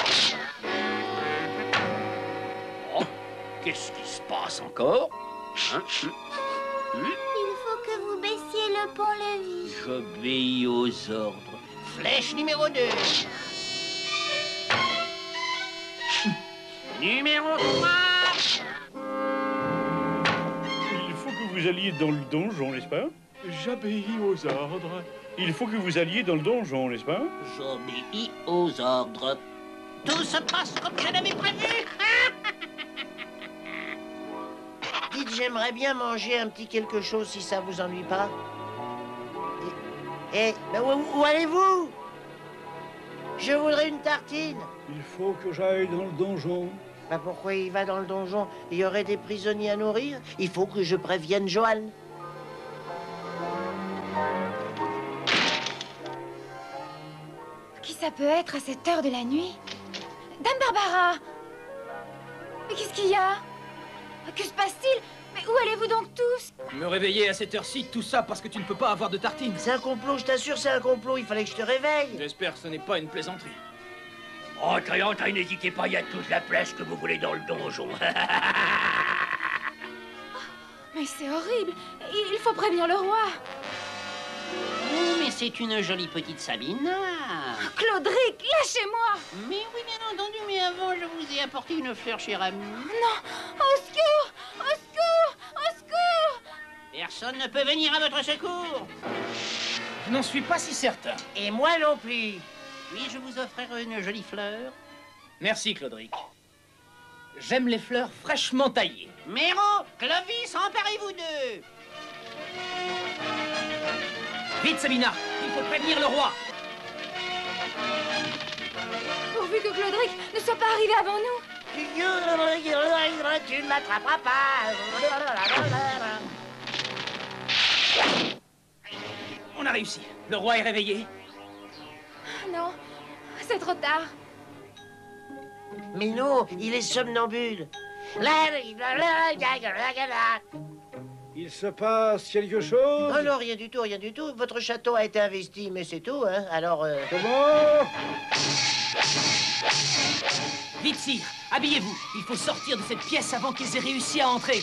Oh, qu'est-ce qui se passe encore? Hein?
Il faut que vous baissiez le pont-levis.
J'obéis aux ordres.
Flèche numéro 2. Numéro 3.
Il faut que vous alliez dans le donjon, n'est-ce pas?
J'obéis aux ordres.
Il faut que vous alliez dans le donjon, n'est-ce pas?
J'obéis aux ordres. Tout se passe comme je l'avais prévu.
Dites, j'aimerais bien manger un petit quelque chose si ça vous ennuie pas. Ben où allez-vous? Je voudrais une tartine.
Il faut que j'aille dans le donjon.
Ben pourquoi il va dans le donjon? Il y aurait des prisonniers à nourrir. Il faut que je prévienne Johan.
Qui ça peut être à cette heure de la nuit? Dame Barbara! Mais qu'est-ce qu'il y a? Que se passe-t-il? Mais où allez-vous donc tous?
Me réveiller à cette heure-ci, tout ça parce que tu ne peux pas avoir de tartine.
C'est un complot, je t'assure, c'est un complot. Il fallait que je te réveille.
J'espère que ce n'est pas une plaisanterie.
Entrez, n'hésitez pas, il y a toute la place que vous voulez dans le donjon.
Mais c'est horrible. Il faut prévenir le roi.
Oh, mais c'est une jolie petite Sabina.
Claudric, lâchez-moi.
Mais oui, bien entendu, mais avant, je vous ai apporté une fleur, cher ami.
Non, au secours! Au secours! Au secours!
Personne ne peut venir à votre secours.
Je n'en suis pas si certain.
Et moi non plus.
Puis-je vous offrir une jolie fleur?
Merci, Claudric. J'aime les fleurs fraîchement taillées.
Méro, Clovis, emparez-vous d'eux.
Vite, Sabina, il faut prévenir le roi.
Pourvu que Claudric ne soit pas arrivé avant nous.
Tu ne m'attraperas pas.
On a réussi. Le roi est réveillé.
Non, c'est trop tard.
Mais non, il est somnambule.
Il se passe quelque chose?
Oh non, rien du tout, rien du tout. Votre château a été investi, mais c'est tout, hein. Alors,
Comment?
Vite, sire, habillez-vous. Il faut sortir de cette pièce avant qu'ils aient réussi à entrer.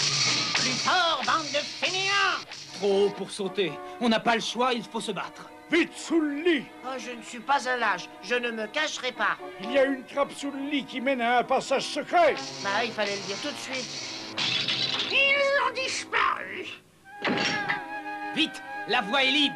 Plus fort, bande de fainéants!
Trop haut pour sauter. On n'a pas le choix, il faut se battre.
Vite, sous le lit!
Oh, je ne suis pas un lâche, je ne me cacherai pas.
Il y a une trappe sous le lit qui mène à un passage secret.
Bah, il fallait le dire tout de suite.
Ils ont disparu.
Vite, la voie est libre.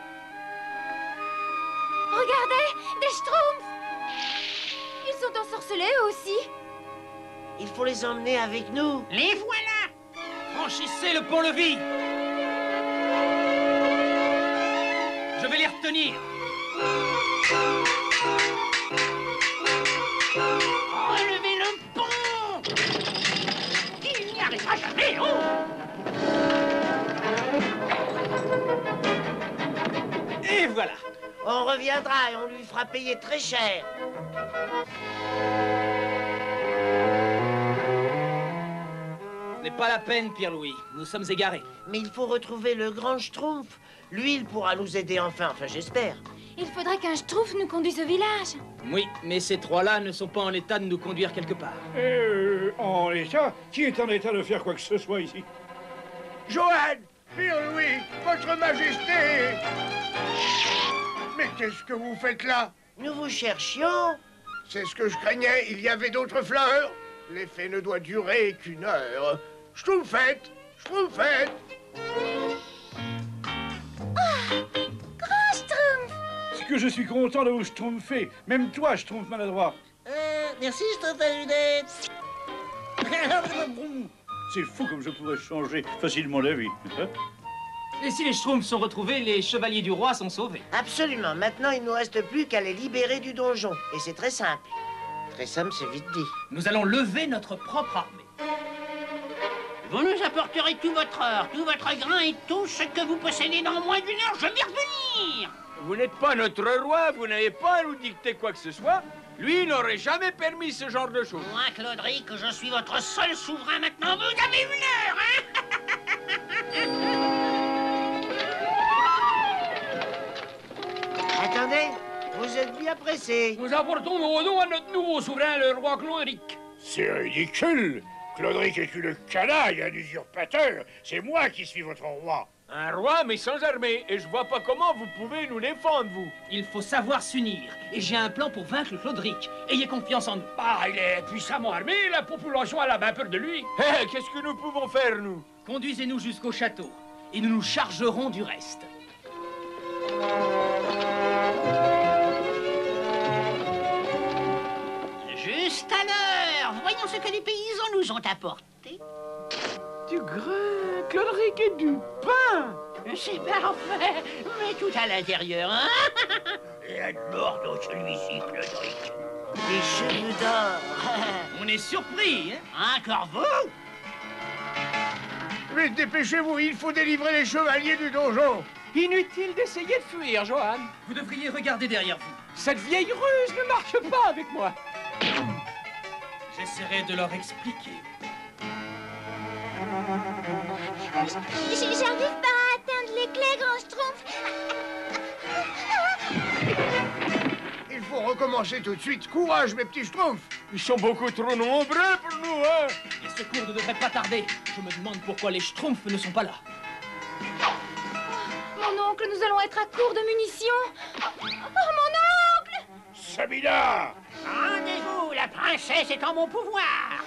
Regardez, des schtroumpfs! Ils sont ensorcelés eux aussi.
Il faut les emmener avec nous.
Les voilà.
Franchissez le pont-levis. Je vais les retenir.
Relevez le pont. Il n'y arrivera jamais, oh.
Et voilà.
On reviendra et on lui fera payer très cher.
Ce n'est pas la peine, Pierre-Louis. Nous sommes égarés.
Mais il faut retrouver le grand Schtroumpf. Lui, il pourra nous aider enfin, j'espère.
Il faudrait qu'un schtroumpf nous conduise au village.
Oui, mais ces trois-là ne sont pas en état de nous conduire quelque part.
En état? Qui est en état de faire quoi que ce soit ici?
Johan! Pierre-Louis! Votre Majesté! Mais qu'est-ce que vous faites là?
Nous vous cherchions.
C'est ce que je craignais, il y avait d'autres fleurs. L'effet ne doit durer qu'une heure. Schtroumpfette! Schtroumpfette!
Grand schtroumpf!
C'est que je suis content de vous schtroumpfer. Même toi, schtroumpf maladroit.
Merci, Schtroumpf à lunettes.
C'est fou comme je pourrais changer facilement la vie. Hein?
Et si les schtroumpfs sont retrouvés, les chevaliers du roi sont sauvés.
Absolument. Maintenant, il ne nous reste plus qu'à les libérer du donjon. Et c'est très simple. Très simple, c'est vite dit.
Nous allons lever notre propre armée.
Vous nous apporterez tout votre or, tout votre grain et tout ce que vous possédez dans moins d'une heure. Je vais revenir.
Vous n'êtes pas notre roi, vous n'avez pas à nous dicter quoi que ce soit. Lui n'aurait jamais permis ce genre de choses.
Moi, Claudric, je suis votre seul souverain maintenant. Vous avez une heure, hein?
Attendez, vous êtes bien pressé.
Nous apportons nos dons à notre nouveau souverain, le roi Claudric.
C'est ridicule. Claudric est une canaille, un usurpateur. C'est moi qui suis votre roi.
Un roi, mais sans armée. Et je vois pas comment vous pouvez nous défendre, vous.
Il faut savoir s'unir. Et j'ai un plan pour vaincre Claudric. Ayez confiance en nous.
Ah, il est puissamment armé, la population a la bien peur de lui. Hé, qu'est-ce que nous pouvons faire, nous?
Conduisez-nous jusqu'au château. Et nous nous chargerons du reste.
Juste à l'heure. Voyons ce que les paysans nous ont apporté.
Du grain, Claudric et du pain.
C'est parfait, mais tout à l'intérieur, hein? Et à mort dans celui-ci, Claudric.
Des cheveux d'or.
On est surpris, hein?
Encore vous?
Mais dépêchez-vous, il faut délivrer les chevaliers du donjon.
Inutile d'essayer de fuir, Johan.
Vous devriez regarder derrière vous.
Cette vieille ruse ne marche pas avec moi.
J'essaierai de leur expliquer.
J'arrive pas à atteindre les clés, grand schtroumpf.
Il faut recommencer tout de suite. Courage, mes petits schtroumpfs.
Ils sont beaucoup trop nombreux pour nous, hein.
Les secours ne devraient pas tarder. Je me demande pourquoi les schtroumpfs ne sont pas là.
Mon oncle, nous allons être à court de munitions. Oh, mon oncle!
Sabina!
Rendez-vous, la princesse est en mon pouvoir.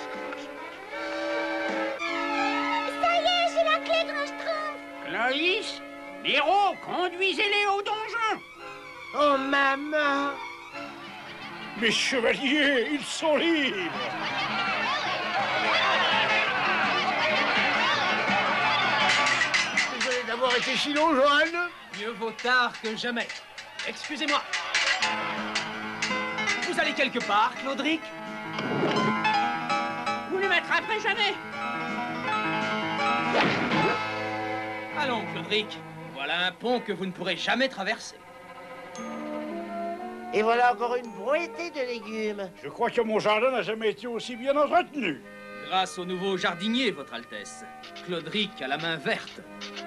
Ça y est, j'ai la clé, grand schtroumpf.
Clovis, Héros, conduisez-les au donjon.
Oh, maman!
Mes chevaliers, ils sont libres!
Désolé d'avoir été si long, Johan.
Mieux vaut tard que jamais. Excusez-moi. Vous allez quelque part, Claudric?
Vous ne m'attraperez jamais.
Allons, Claudric. Voilà un pont que vous ne pourrez jamais traverser.
Et voilà encore une brouetée de légumes.
Je crois que mon jardin n'a jamais été aussi bien entretenu.
Grâce au nouveau jardinier, Votre Altesse. Claudric a la main verte.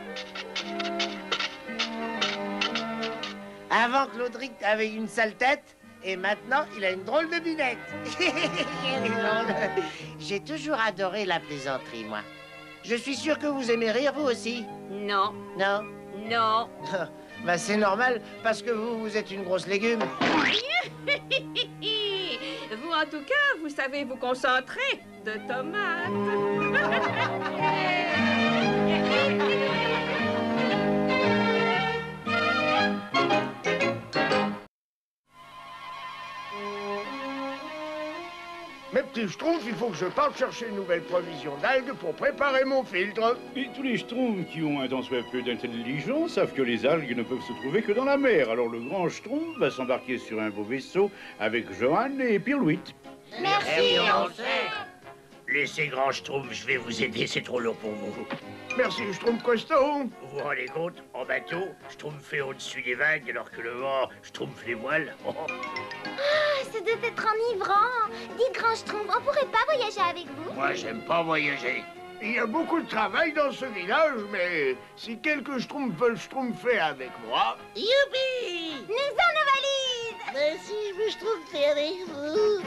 Avant, Claudric avait une sale tête, et maintenant, il a une drôle de binette. J'ai toujours adoré la plaisanterie, moi. Je suis sûr que vous aimez rire, vous aussi.
Non.
Non?
Non.
Bah c'est normal, parce que vous êtes une grosse légume.
Vous, en tout cas, vous savez vous concentrer de tomates.
Mes petits schtroumpfs, il faut que je parte chercher une nouvelle provision d'algues pour préparer mon filtre.
Et tous les schtroumpfs qui ont un tant soit peu d'intelligence savent que les algues ne peuvent se trouver que dans la mer. Alors le grand schtroumpf va s'embarquer sur un beau vaisseau avec Johan et Pirlouit.
Merci, on sait. Laissez grand schtroumpf, je vais vous aider, c'est trop lourd pour vous.
Merci, schtroumpf costaud.
Vous vous rendez compte, en bateau, schtroumpf fait au-dessus des vagues alors que le vent schtroumpf les voiles. Oh.
Ah, ça doit être enivrant. Dites, grand schtroumpf, on pourrait pas voyager avec vous?
Moi, j'aime pas voyager.
Il y a beaucoup de travail dans ce village, mais si quelques schtroumpfs veulent schtroumpfer avec moi...
Youpi! Nous en nos valises!
Mais si je veux schtroumpfer avec vous...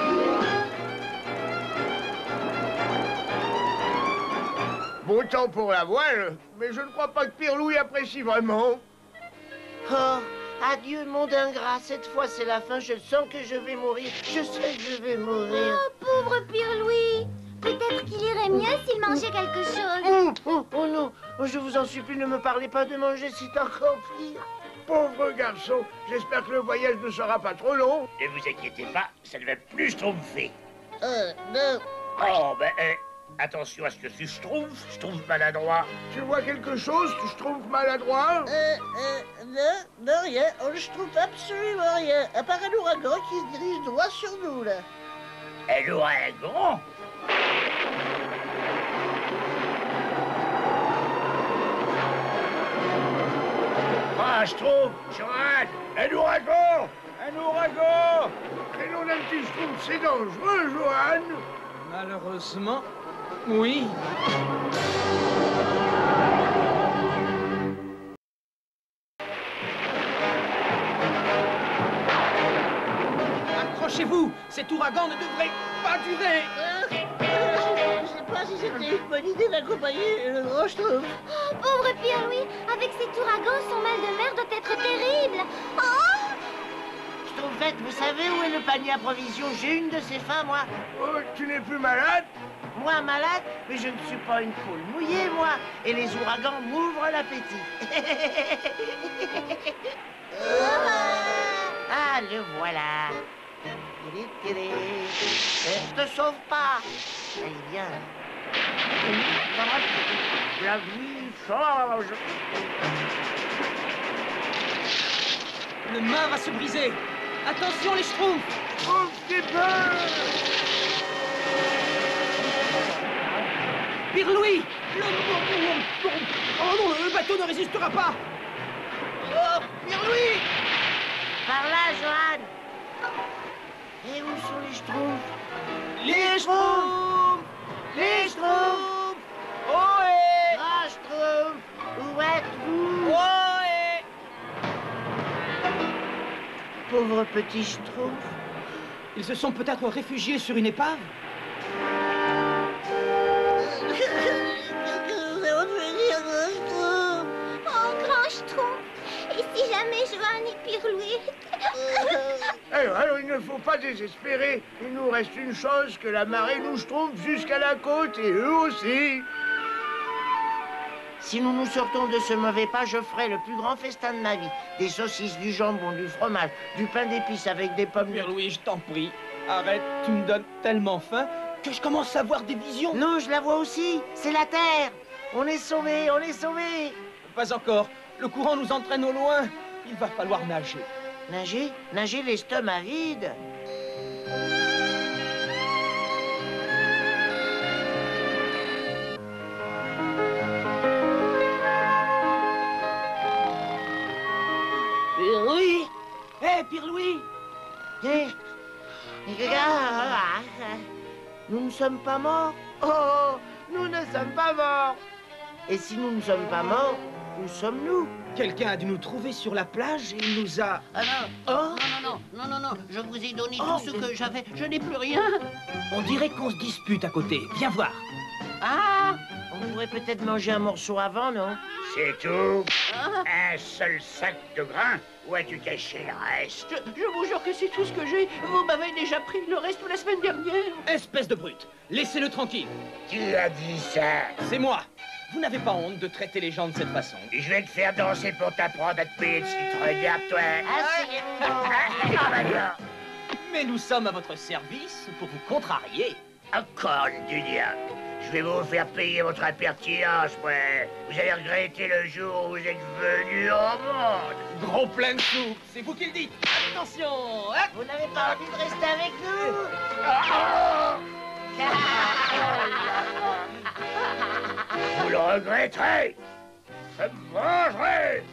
Bon temps pour la voile, mais je ne crois pas que Pirlouit apprécie vraiment.
Oh, adieu monde ingrat, cette fois c'est la fin, je sens que je vais mourir. Je sais que je vais mourir.
Oh, pauvre Pirlouit! Peut-être qu'il irait mieux s'il mangeait quelque chose.
Oh non, oh, je vous en supplie, ne me parlez pas de manger, c'est encore pire.
Pauvre garçon, j'espère que le voyage ne sera pas trop long.
Ne vous inquiétez pas, ça ne va plus schtroumpfer.
Non.
Oh, ben, attention à ce que tu schtroumpf maladroit.
Tu vois quelque chose, tu schtroumpf maladroit?
Non, rien. On ne schtroumpfe absolument rien. À part un ouragan qui se dirige droit sur nous, là.
Un ouragan? Ah, schtroumpf, Johan, un ouragan!
Un ouragan! Prénom d'un petit schtroumpf, c'est dangereux, Johan!
Malheureusement, oui. Accrochez-vous, cet ouragan ne devrait pas durer.
Je sais pas si c'était une bonne idée d'accompagner le grand schtroumpf.
Oh, pauvre Pirlouit! Avec cet ouragan, son mal de mer doit être terrible. Oh!
Schtroumpfette, vous savez où est le panier à provisions? J'ai une de ces fins, moi.
Oh, tu n'es plus malade?
Moi, malade? Mais je ne suis pas une poule mouillée, moi. Et les ouragans m'ouvrent l'appétit. Ah, le voilà. Ne te sauve pas. Allez, viens. La vie change.
Le mât va se briser. Attention les schtroumpfs.
Un petit peu.
Pirlouit! Oh non, le bateau ne résistera pas.
Oh, Pirlouit!
Par là, Johan. Et où sont les schtroumpfs?
Les schtroumpfs!
Les schtroumpfs!
Ohé!
Ah, schtroumpf! Où êtes-vous?
Ohé!
Pauvre petit schtroumpf.
Ils se sont peut-être réfugiés sur une épave?
Oh, grand schtroumpf! Et si jamais Johan et Pirlouit...
Alors, il ne faut pas désespérer. Il nous reste une chose, que la marée nous schtroumpfe jusqu'à la côte, et eux aussi.
Si nous nous sortons de ce mauvais pas, je ferai le plus grand festin de ma vie. Des saucisses, du jambon, du fromage, du pain d'épices avec des pommes...
Pirlouit, je t'en prie. Arrête, tu me donnes tellement faim que je commence à voir des visions.
Non, je la vois aussi. C'est la terre. On est sauvés, on est sauvés.
Pas encore. Le courant nous entraîne au loin. Il va falloir nager.
Nager? Nager l'estomac vide.
Pirlouit!
Hé, Pirlouit!
Nous ne sommes pas morts. Oh, nous ne sommes pas morts. Et si nous ne sommes pas morts,
Où sommes-nous?
Quelqu'un a dû nous trouver sur la plage et il nous a...
Ah non,
Oh,
non, je vous ai donné tout ce que j'avais. Je n'ai plus rien.
on dirait qu'on se dispute à côté. Viens voir.
Ah! On pourrait peut-être manger un morceau avant, non?
C'est tout? Un seul sac de grains? Où as-tu caché le reste?
Je vous jure que c'est tout ce que j'ai. Vous m'avez déjà pris le reste la semaine dernière.
Espèce de brute, laissez-le tranquille.
Qui a dit ça?
C'est moi. Vous n'avez pas honte de traiter les gens de cette façon?
Je vais te faire danser pour t'apprendre à te payer de citre. Regarde, toi.
Mais nous sommes à votre service pour vous contrarier.
Encore du diable. Je vais vous faire payer votre impertinence, moi. Vous allez regretter le jour où vous êtes venu au monde.
Gros plein de soupe, c'est vous qui le dites. Attention, hein?
Vous n'avez pas envie de rester avec nous?
Vous le regretterez. Je me vengerai.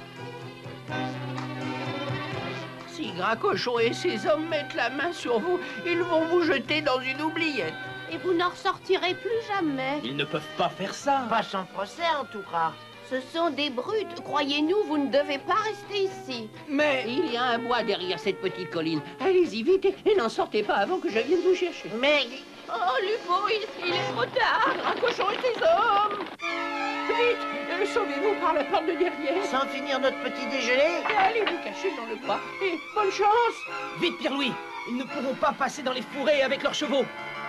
Si Gras-Cochon et ses hommes mettent la main sur vous, ils vont vous jeter dans une oubliette.
Et vous n'en ressortirez plus jamais.
Ils ne peuvent pas faire ça.
Pas sans procès, en tout cas.
Ce sont des brutes. Croyez-nous, vous ne devez pas rester ici.
Mais...
Il y a un bois derrière cette petite colline. Allez-y vite et n'en sortez pas avant que je vienne vous chercher.
Mais...
Oh, Lupo, il est trop tard.
Gras-Cochon et ses hommes! Vite, sauvez-vous par la porte de derrière.
Sans finir notre petit déjeuner?
Allez vous cacher dans le bois. Et bonne chance!
Vite, Pierre-Louis. Ils ne pourront pas passer dans les fourrés avec leurs chevaux.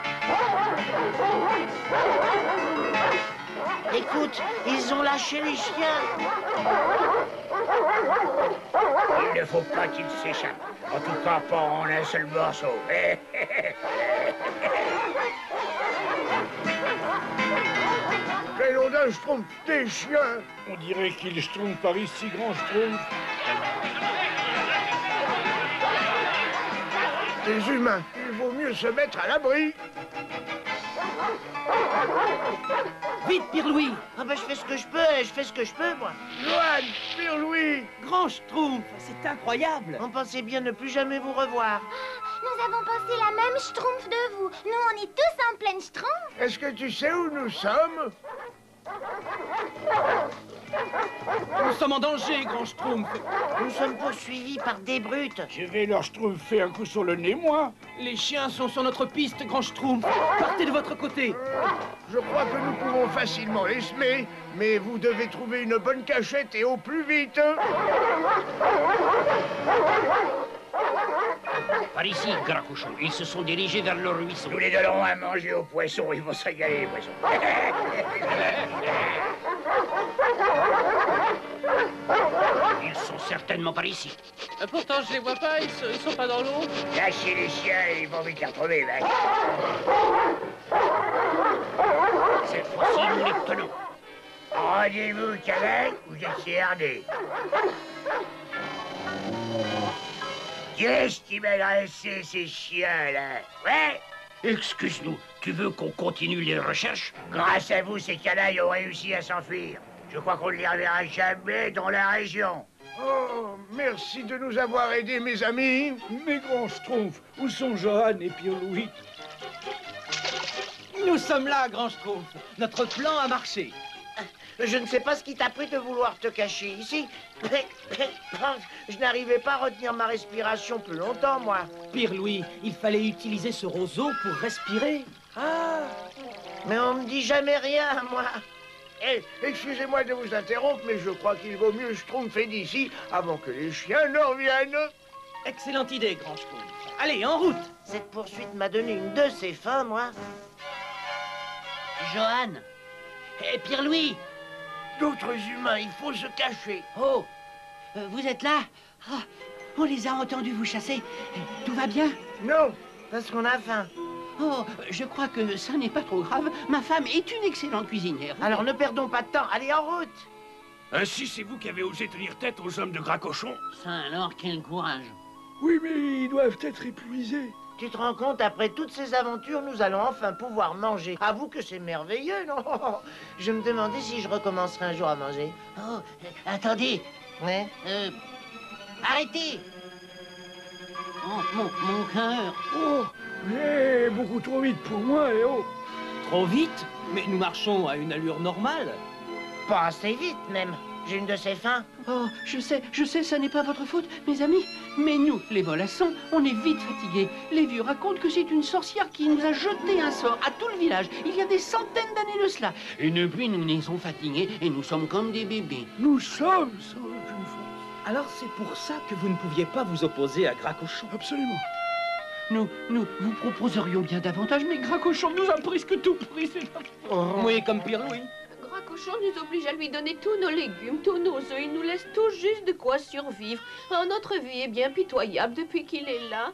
Écoute, ils ont lâché les chiens.
Il ne faut pas qu'il s'échappe. En tout cas, pas en un seul morceau.
Quel odeur schtroumpf des chiens!
On dirait qu'il schtroumpf par ici, grand schtroumpf.
Des humains, il vaut mieux se mettre à l'abri.
Vite, Pierre-Louis.
Ah ben je fais ce que je peux, moi.
Johan, Pierre-Louis.
Grand Schtroumpf, c'est incroyable.
On pensait bien ne plus jamais vous revoir.
Nous avons pensé la même schtroumpf de vous. Nous, on est tous en pleine schtroumpf.
Est-ce que tu sais où nous sommes?
Nous sommes en danger, Grand Schtroumpf.
Nous sommes poursuivis par des brutes.
Je vais leur schtroumpfer un coup sur le nez, moi.
Les chiens sont sur notre piste, Grand Schtroumpf. Partez de votre côté.
Je crois que nous pouvons facilement les semer, mais vous devez trouver une bonne cachette et au plus vite.
Par ici, Gras-Cochon. Ils se sont dirigés vers le ruisseau.
Nous les donnerons à manger aux poissons. Ils vont se régaler, les poissons.
Ils sont certainement par ici.
Pourtant, je les vois pas, ils sont pas dans l'eau.
Lâchez les chiens et ils vont vite les retrouver, mec.
Cette fois-ci, nous les tenons.
Rendez-vous, canaille, vous êtes cernés. Qui est-ce qui m'a laissé ces chiens-là? Ouais?
Excuse-nous, tu veux qu'on continue les recherches?
Grâce à vous, ces canailles ont réussi à s'enfuir. Je crois qu'on ne les reverra jamais dans la région.
Oh, merci de nous avoir aidés, mes amis.
Mes grands schtroumpfs, où sont Johan et Pierre-Louis?
Nous sommes là, Grand Schtroumpf. Notre plan a marché.
Je ne sais pas ce qui t'a pris de vouloir te cacher ici. Je n'arrivais pas à retenir ma respiration plus longtemps, moi.
Pierre-Louis, il fallait utiliser ce roseau pour respirer.
Ah, mais on me dit jamais rien, moi.
Eh, excusez-moi de vous interrompre, mais je crois qu'il vaut mieux schtroumpfer d'ici avant que les chiens ne reviennent.
Excellente idée, Grand Schtroumpf. Allez, en route.
Cette poursuite m'a donné une de ces fins, moi.
Johan. Et Pierre-Louis.
D'autres humains, il faut se cacher.
Oh, vous êtes là? Ah, on les a entendus vous chasser. Tout va bien?
Non, parce qu'on a faim.
Oh, je crois que ça n'est pas trop grave. Ma femme est une excellente cuisinière.
Alors ne perdons pas de temps, allez en route.
Ainsi, c'est vous qui avez osé tenir tête aux hommes de Gras-Cochon?
Ça alors, quel courage.
Oui, mais ils doivent être épuisés.
Tu te rends compte, après toutes ces aventures, nous allons enfin pouvoir manger. Avoue que c'est merveilleux, non? Je me demandais si je recommencerais un jour à manger.
Oh, attendez.
Ouais?
Arrêtez. Oh, mon cœur.
Oh, mais beaucoup trop vite pour moi, eh oh.
Trop vite? Mais nous marchons à une allure normale.
Pas assez vite, même. J'ai une de ces fins.
Oh, je sais, ça n'est pas votre faute, mes amis. Mais nous, les mollassons, on est vite fatigués. Les vieux racontent que c'est une sorcière qui nous a jeté un sort à tout le village, il y a des centaines d'années de cela. Et depuis, nous nous sommes fatigués et nous sommes comme des bébés.
Nous sommes sans aucune force.
Alors c'est pour ça que vous ne pouviez pas vous opposer à Gracochon.
Absolument.
Nous vous proposerions bien davantage, mais Gracochon nous a presque tout pris, c'est Oui, comme Pierre-Louis.
Gracochon nous oblige à lui donner tous nos légumes, tous nos œufs. Il nous laisse tout juste de quoi survivre. Oh, notre vie est bien pitoyable depuis qu'il est là.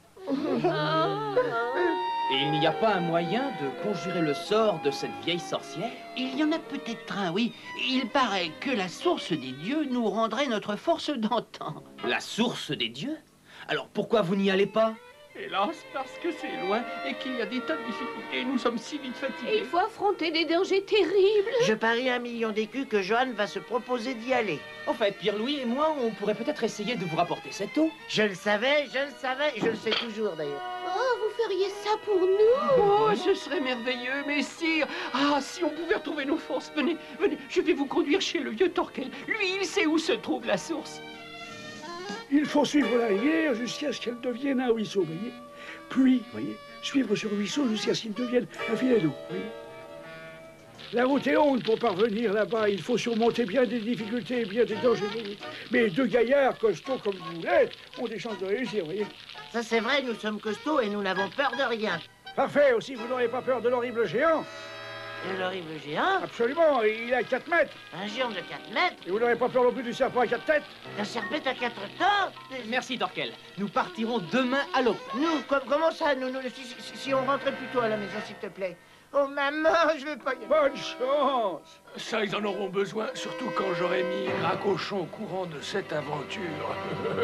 Et il n'y a pas un moyen de conjurer le sort de cette vieille sorcière?
Il y en a peut-être un, oui. Il paraît que la source des dieux nous rendrait notre force d'antan.
La source des dieux? Alors pourquoi vous n'y allez pas? Hélas, parce que c'est loin et qu'il y a des tas de difficultés. Nous sommes si vite fatigués.
Et il faut affronter des dangers terribles.
Je parie 1 million d'écus que Johan va se proposer d'y aller.
En fait, Pierre-Louis et moi, on pourrait peut-être essayer de vous rapporter cette eau.
Je le savais, et je le sais toujours d'ailleurs.
Oh, vous feriez ça pour nous?
Oh, ce serait merveilleux, mais sire, si on pouvait retrouver nos forces. Venez, je vais vous conduire chez le vieux Torquel. Lui, il sait où se trouve la source.
Il faut suivre la rivière jusqu'à ce qu'elle devienne un ruisseau, voyez. Puis, voyez, suivre ce ruisseau jusqu'à ce qu'il devienne un filet d'eau, voyez. La route est longue pour parvenir là-bas. Il faut surmonter bien des difficultés et bien des dangers, voyez. Mais 2 gaillards costauds comme vous l'êtes ont des chances de réussir, voyez.
Ça c'est vrai, nous sommes costauds et nous n'avons peur de rien.
Parfait, aussi vous n'aurez pas peur de l'horrible géant.
De l'horrible géant?
Absolument, il a 4 mètres.
Un géant de 4 mètres?
Et vous n'aurez pas peur non plus du serpent à 4 têtes?
Un serpent à 4 têtes?
Merci, Torquel. Nous partirons demain à l'aube.
Nous, comment ça, si on rentrait plus tôt à la maison, s'il te plaît? Oh, maman, je veux pas y aller.
Bonne chance!
Ça, ils en auront besoin, surtout quand j'aurai mis Gracochon au courant de cette aventure.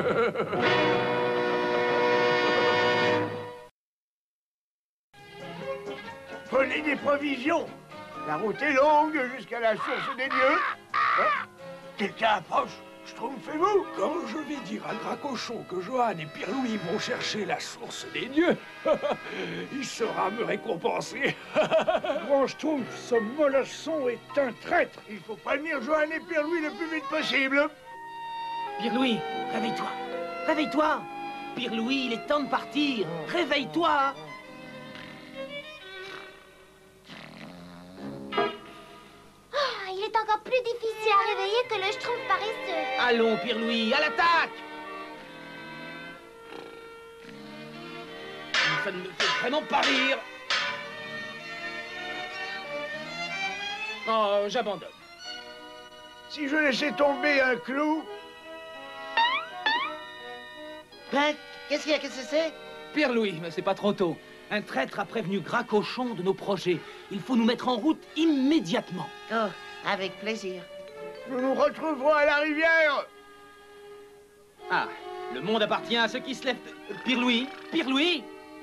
Prenez des provisions. La route est longue jusqu'à la source des dieux. Hein? Quelqu'un approche. Schtroumpfez-vous.
Quand je vais dire à Gracochon que Johan et Pierre-Louis vont chercher la source des dieux, il saura me récompenser.
Grand Schtroumpf, ce mollasson est un traître. Il faut prévenir Johan et Pierre-Louis le plus vite possible.
Pierre-Louis, réveille-toi. Réveille-toi. Pierre-Louis, il est temps de partir. Réveille-toi.
Il est encore plus difficile à réveiller que le Schtroumpf paresseux.
Allons, Pierre-Louis, à l'attaque! Ça ne me fait vraiment pas rire. Oh, j'abandonne.
Si je laissais tomber un clou...
Ben, qu'est-ce qu'il y a? Qu'est-ce que c'est?
Pierre-Louis, mais c'est pas trop tôt. Un traître a prévenu Gracochon de nos projets. Il faut nous mettre en route immédiatement.
Oh, avec plaisir.
Nous nous retrouverons à la rivière.
Ah, le monde appartient à ceux qui se lèvent... Pierre-Louis, Pierre-Louis.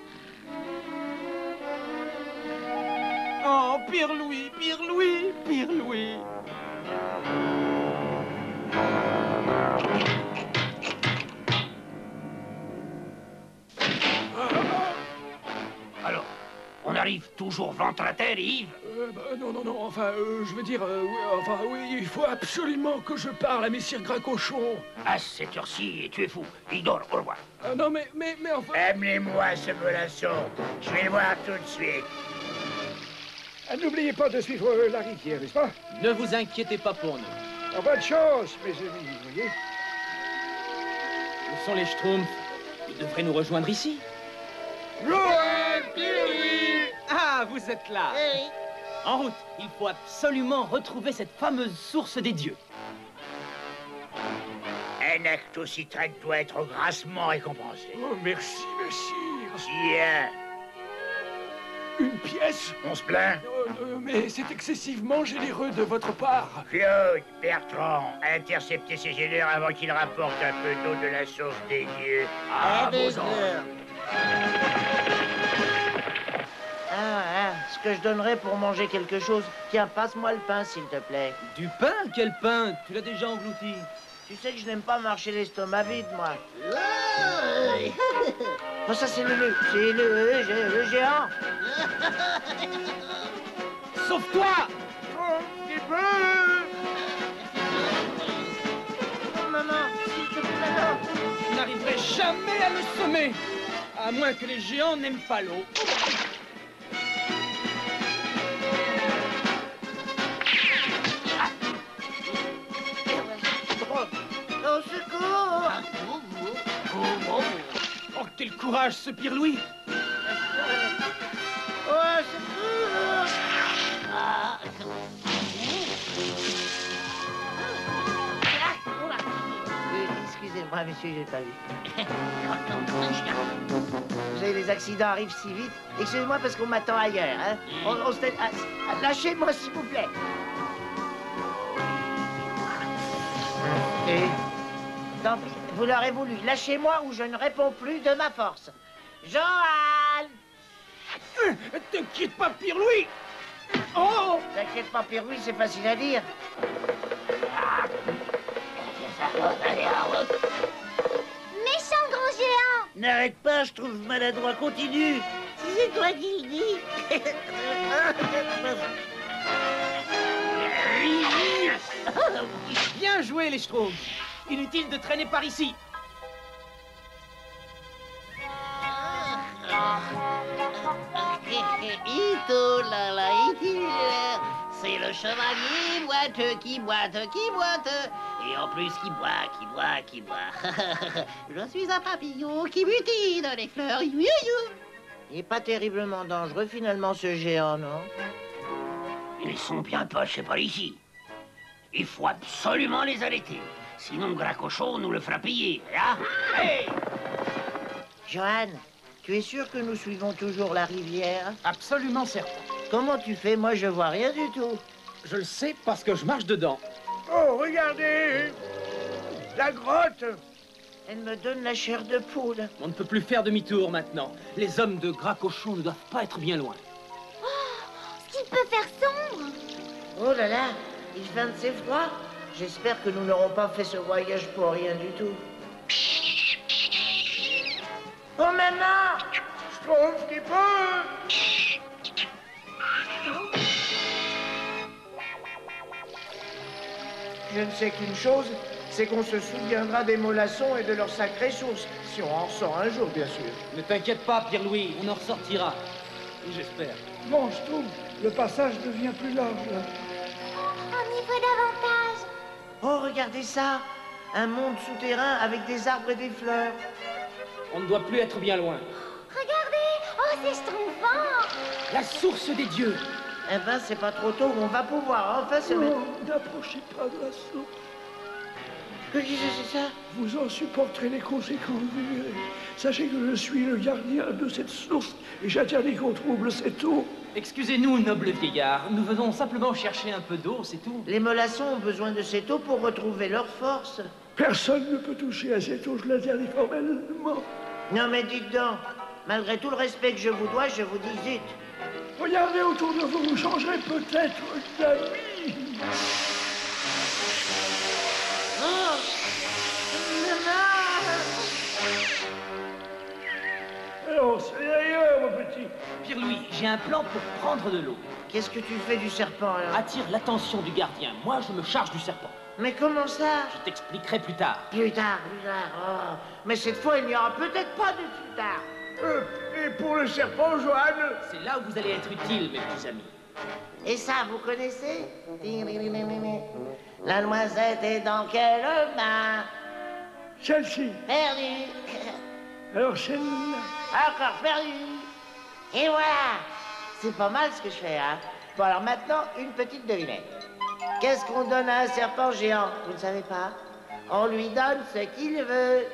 Oh, Pierre-Louis, Pierre-Louis, Pierre-Louis.
Alors, on arrive toujours ventre à terre, Yves?
Non, enfin, je veux dire, oui, il faut absolument que je parle à messire Gracochon.
À cette heure-ci, tu es fou. Il dort, au revoir.
Non, mais enfin...
Amenez-moi ce mollasson. Je vais le voir tout de suite.
N'oubliez pas de suivre la rivière, n'est-ce pas?
Ne vous inquiétez pas pour nous.
Bonne chance, mes amis, vous voyez.
Où sont les Schtroumpfs? Ils devraient nous rejoindre ici. Ah, vous êtes là.
Oui.
En route, il faut absolument retrouver cette fameuse source des dieux.
Un acte aussi traître doit être grassement récompensé.
Oh, merci, messire.
Tiens.
Une pièce?
On se plaint?
Mais c'est excessivement généreux de votre part.
Claude, Bertrand, interceptez ces gêneurs avant qu'ils rapportent un peu d'eau de la source des dieux.
Ah, vos ordres. Ce que je donnerais pour manger quelque chose. Tiens, passe-moi le pain, s'il te plaît.
Du pain? Quel pain? Tu l'as déjà englouti.
Tu sais que je n'aime pas marcher l'estomac vide, moi. Oh, ça, c'est le géant.
Sauve-toi!
Un petit peu.
jamais à le semer. À moins que les géants n'aiment pas l'eau.
Au secours!
Oh, quel courage, ce Pirlouis!
Au secours! Excusez-moi, monsieur, j'ai pas vu. Vous savez, les accidents arrivent si vite. Excusez-moi parce qu'on m'attend ailleurs, hein. Lâchez-moi, s'il vous plaît. Et... Tant pis, vous l'aurez voulu. Lâchez-moi ou je ne réponds plus de ma force. Johan!
Ne quitte pas, Pirlouis! Oh!
T'inquiète pas, Pirlouis, c'est facile à dire.
Méchant gros géant!
N'arrête pas, je trouve maladroit, continue. Si c'est toi qui le dis.
Bien joué, les Schtroumpfs. Inutile de traîner par ici.
Ito la la iti, c'est le chevalier boiteux qui boite, et en plus qui boit. Je suis un papillon qui butine les fleurs, you.
Il n'est pas terriblement dangereux finalement ce géant, non?
Ils sont bien poches par ici. Il faut absolument les arrêter. Sinon, Gracochon nous le fera payer. Hein? Hey!
Johan, tu es sûr que nous suivons toujours la rivière?
Absolument certain.
Comment tu fais? Moi, je vois rien du tout.
Je le sais parce que je marche dedans.
Oh, regardez! La grotte!
Elle me donne la chair de poule.
On ne peut plus faire demi-tour maintenant. Les hommes de Gracochon ne doivent pas être bien loin.
Ce qu'il peut faire sombre!
Oh là là, il fait un de ces froids. J'espère que nous n'aurons pas fait ce voyage pour rien du tout. Oh maman!
Je trouve qu'il peut! Je ne sais qu'une chose, c'est qu'on se souviendra des mollassons et de leur sacrée source. Si on en ressort un jour, bien sûr.
Ne t'inquiète pas, Pierre-Louis, on en ressortira. J'espère.
Bon, je trouve, le passage devient plus large, là.
On y voit davantage.
Oh, regardez ça! Un monde souterrain avec des arbres et des fleurs.
On ne doit plus être bien loin.
Regardez! Oh, c'est schtroumpfant!
La source des dieux!
Eh ben, c'est pas trop tôt, on va pouvoir enfin se mettre...
N'approchez pas de la source.
Qu'est-ce que c'est ça?
Vous en supporterez les conséquences, vous verrez. Sachez que je suis le gardien de cette source et j'interdis qu'on trouble cette eau.
Excusez-nous, noble vieillard. Nous venons simplement chercher un peu d'eau, c'est tout.
Les mollassons ont besoin de cette eau pour retrouver leur force.
Personne ne peut toucher à cette eau, je l'interdis formellement.
Non mais dites donc, malgré tout le respect que je vous dois, je vous dis zut.
Regardez autour de vous, vous changerez peut-être d'avis.
Oh! Maman!
Alors, c'est ailleurs, mon petit.
Pierre-Louis, j'ai un plan pour prendre de l'eau.
Qu'est-ce que tu fais du serpent, alors?
Attire l'attention du gardien. Moi, je me charge du serpent.
Mais comment ça?
Je t'expliquerai plus tard.
Plus tard. Oh. Mais cette fois, il n'y aura peut-être pas de plus tard.
Et pour le serpent, Johan?
C'est là où vous allez être utiles, mes petits amis.
Et ça, vous connaissez? La noisette est dans quelle main?
Celle-ci.
Perdue.
Alors celle-là.
Encore perdue. Et voilà. C'est pas mal ce que je fais, hein? Bon, alors maintenant, une petite devinette. Qu'est-ce qu'on donne à un serpent géant? Vous ne savez pas? On lui donne ce qu'il veut.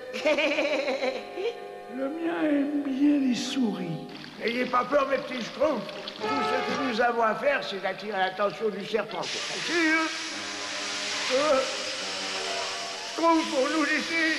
Le mien aime bien les souris. N'ayez pas peur, mes petits schtroumpfs. Tout ce que nous avons à faire, c'est d'attirer l'attention du serpent. C'est facile, hein? Schtroumpfs pour nous ici.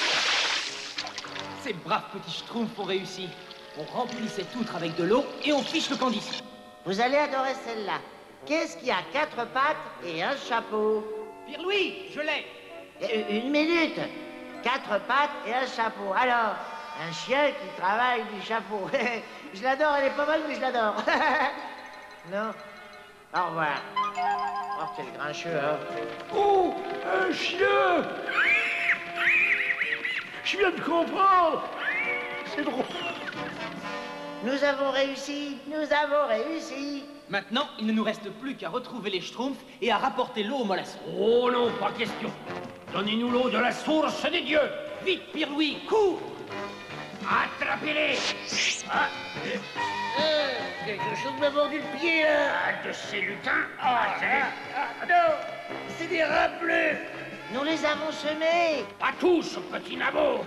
Ces braves petits schtroumpfs ont réussi. On remplit cette outre avec de l'eau et on fiche le camp d'ici.
Vous allez adorer celle-là. Qu'est-ce qui a 4 pattes et un chapeau?
Pierre-Louis, je l'ai.
Une minute. 4 pattes et un chapeau. Alors, un chien qui travaille du chapeau. Je l'adore, elle est pas mal, mais je l'adore. Non? Au revoir. Oh, quel grincheux, hein?
Oh, un chien! Je viens de comprendre. C'est drôle.
Nous avons réussi, nous avons réussi.
Maintenant, il ne nous reste plus qu'à retrouver les Schtroumpfs et à rapporter l'eau aux mollassons.
Oh non, pas question. Donnez-nous l'eau de la source des dieux.
Vite, Pierre-Louis, cours!
Attrapez-les. Ah,
Quelque chose m'a mordu le pied, là.
de ces lutins.
Non, c'est des rats bleus.
Nous les avons semés.
Pas tous, petit nabot.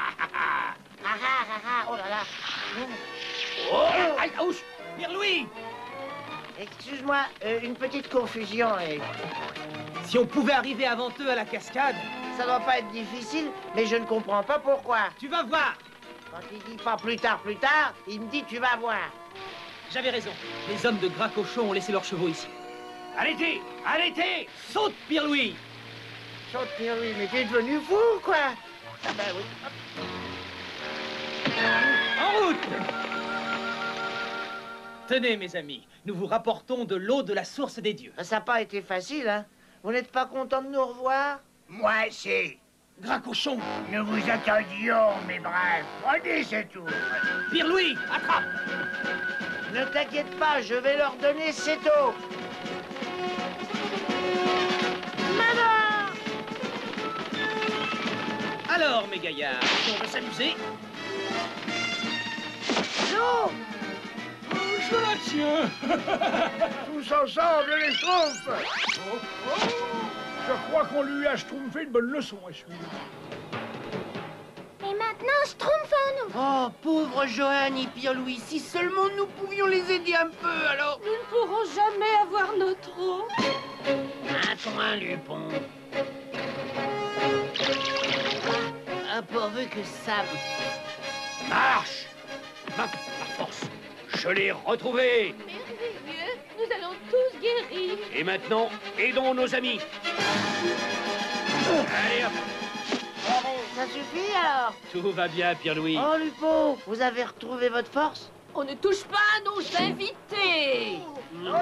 Oh là là.
Oh, aïe, ouch.
Pierre-Louis!
Excuse-moi, une petite confusion.
Si on pouvait arriver avant eux à la cascade...
Ça doit pas être difficile, mais je ne comprends pas pourquoi.
Tu vas voir!
Quand il dit pas plus tard, il me dit tu vas voir.
J'avais raison. Les hommes de Gras Cochon ont laissé leurs chevaux ici. Arrêtez! Arrêtez! Saute, Pierre-Louis!
Saute, Pierre-Louis, mais tu es devenu fou, quoi? Ah ben oui.
En route! Tenez, mes amis, nous vous rapportons de l'eau de la source des dieux.
Ça n'a pas été facile, hein? Vous n'êtes pas content de nous revoir?
Moi, c'est...
Gras Cochon!
Nous vous attendions, mes braves. Prenez cette eau.
Pierre-Louis, attrape!
Ne t'inquiète pas, je vais leur donner cette eau. Maman!
Alors, mes gaillards, si on veut s'amuser...
L'eau!
Je la tiens.
Tous ensemble, les Schtroumpfs.
Je crois qu'on lui a schtroumpfé une bonne leçon à suivre.
Et maintenant, Schtroumpfons-nous!
Oh, pauvre Johan et Pierre-Louis, si seulement nous pouvions les aider un peu, alors...
Nous ne pourrons jamais avoir notre eau.
Un point, Lupon.
Pourvu que ça...
Marche. Ma force. Je l'ai retrouvé.
Merveilleux, nous allons tous guérir.
Et maintenant, aidons nos amis. Allez, hop.
Ça suffit alors?
Tout va bien, Pierre-Louis.
Oh, Lupo, vous avez retrouvé votre force?
On ne touche pas à nos invités.
3,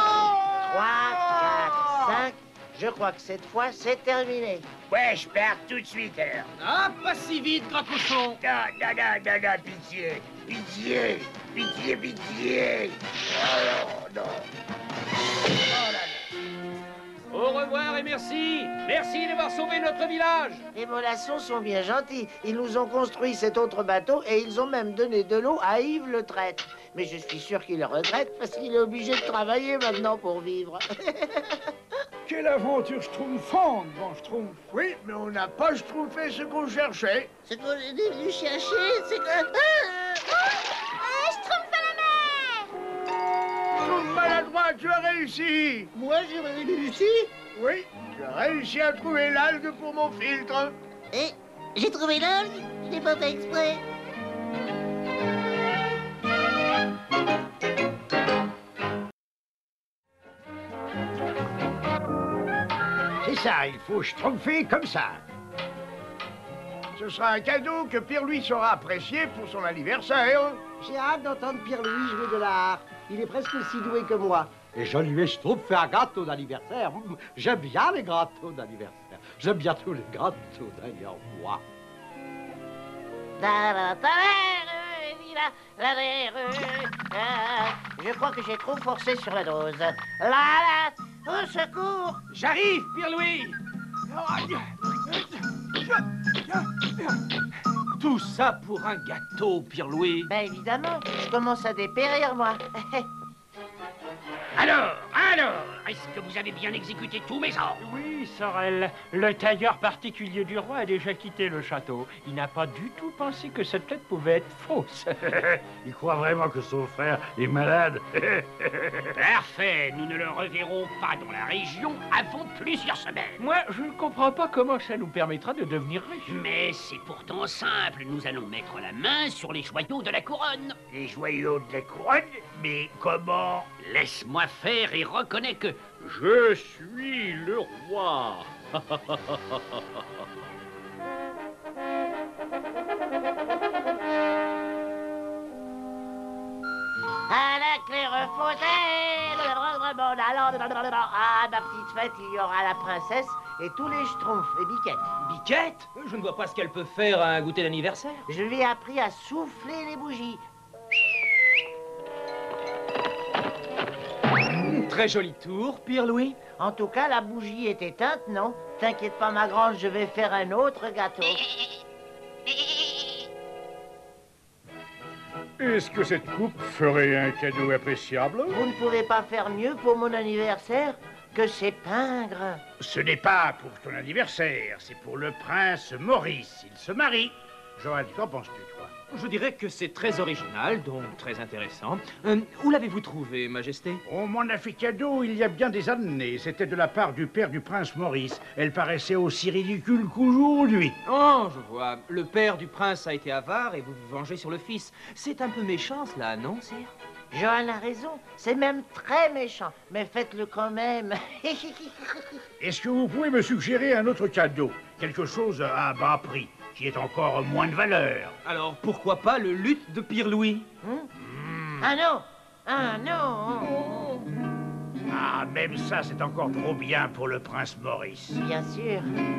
4, 5. Je crois que cette fois, c'est terminé.
Ouais, je pars tout de suite, alors.
Ah, pas si vite, Gras Cochon!
Non, pitié. Pitié. Pitié, pitié. Oh, non. Oh là là.
Au revoir et merci. Merci d'avoir sauvé notre village.
Les mollassons sont bien gentils. Ils nous ont construit cet autre bateau et ils ont même donné de l'eau à Yves le traître. Mais je suis sûr qu'il le regrette parce qu'il est obligé de travailler maintenant pour vivre.
Quelle aventure schtroumpfante, bon Schtroumpf.
Oui, mais on n'a pas schtroumpfé ce qu'on cherchait.
Ce qu'on est venu chercher, c'est que...
Schtroumpf à la mer!
Schtroumpf maladroit, tu as réussi.
Moi, j'ai réussi.
Oui, tu as réussi à trouver l'algue pour mon filtre.
Et j'ai trouvé l'algue. Je n'ai pas fait exprès.
C'est ça, il faut schtroumpfer comme ça. Ce sera un cadeau que Pierre-Louis saura apprécier pour son anniversaire.
J'ai hâte d'entendre Pierre-Louis jouer de la harpe. Il est presque aussi doué que moi.
Et je lui ai schtroumpfé un gâteau d'anniversaire. J'aime bien les gâteaux d'anniversaire. J'aime bien tous les gâteaux, d'ailleurs, moi.
Je crois que j'ai trop forcé sur la dose. Là, au secours!
J'arrive, Pierre-Louis! Tout ça pour un gâteau, Pierre-Louis.
Ben évidemment, je commence à dépérir, moi.
Alors, est-ce que vous avez bien exécuté tous mes ordres?
Oui, Sorel. Le tailleur particulier du roi a déjà quitté le château. Il n'a pas du tout pensé que cette tête pouvait être fausse.
Il croit vraiment que son frère est malade.
Parfait, nous ne le reverrons pas dans la région avant plusieurs semaines.
Moi, je ne comprends pas comment ça nous permettra de devenir riches.
Mais c'est pourtant simple, nous allons mettre la main sur les joyaux de la couronne.
Les joyaux de la couronne? Mais comment?
Laisse-moi faire et reconnais que je suis le roi.
À la clairefontaine, ah, ma petite fête, il y aura la princesse et tous les schtroumpfs et Biquette.
Biquette? Je ne vois pas ce qu'elle peut faire à un goûter d'anniversaire.
Je lui ai appris à souffler les bougies.
Très joli tour, Pierre-Louis.
En tout cas, la bougie est éteinte, non? T'inquiète pas, ma grande, je vais faire un autre gâteau.
Est-ce que cette coupe ferait un cadeau appréciable?
Vous ne pouvez pas faire mieux pour mon anniversaire que ces pingres.
Ce n'est pas pour ton anniversaire, c'est pour le prince Maurice. Il se marie. Johan, qu'en penses-tu, toi?
Je dirais que c'est très original, donc très intéressant. Où l'avez-vous trouvé, Majesté?
On m'en a fait cadeau il y a bien des années. C'était de la part du père du prince Maurice. Elle paraissait aussi ridicule qu'aujourd'hui.
Oh, je vois. Le père du prince a été avare et vous vous vengez sur le fils. C'est un peu méchant, cela, non, sire?
Johan a raison, c'est même très méchant, mais faites-le quand même.
Est-ce que vous pouvez me suggérer un autre cadeau? Quelque chose à bas prix, qui est encore moins de valeur.
Alors, pourquoi pas le luth de Pierre-Louis?
Ah non! Ah non!
Ah, même ça, c'est encore trop bien pour le prince Maurice.
Bien sûr.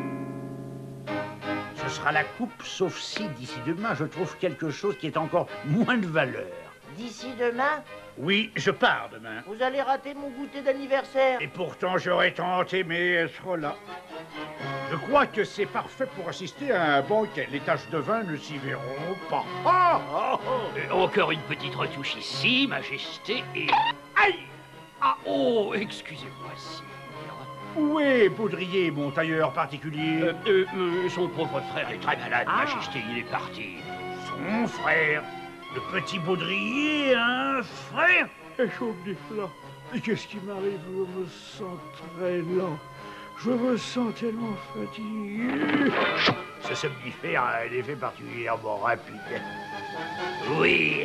Ce sera la coupe, sauf si, d'ici demain, je trouve quelque chose qui est encore moins de valeur.
D'ici demain?
Oui, je pars demain.
Vous allez rater mon goûter d'anniversaire.
Et pourtant, j'aurais tenté, mais elles seront là. Je crois que c'est parfait pour assister à un banquet. Les taches de vin ne s'y verront pas. Ah, ah, ah.
Encore une petite retouche ici, Majesté, et... Aïe! Ah, oh, excusez-moi, sire.
Où est Baudrier, mon tailleur particulier?
Son pauvre frère est très malade, Majesté, il est parti.
Son frère? Le petit Baudrier, un frère?
Et là. Et qu'est-ce qui m'arrive? Je me sens très lent. Je me sens tellement fatigué.
Ce somnifère a un effet particulièrement rapide.
Oui.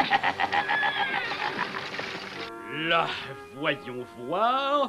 Là, voyons voir.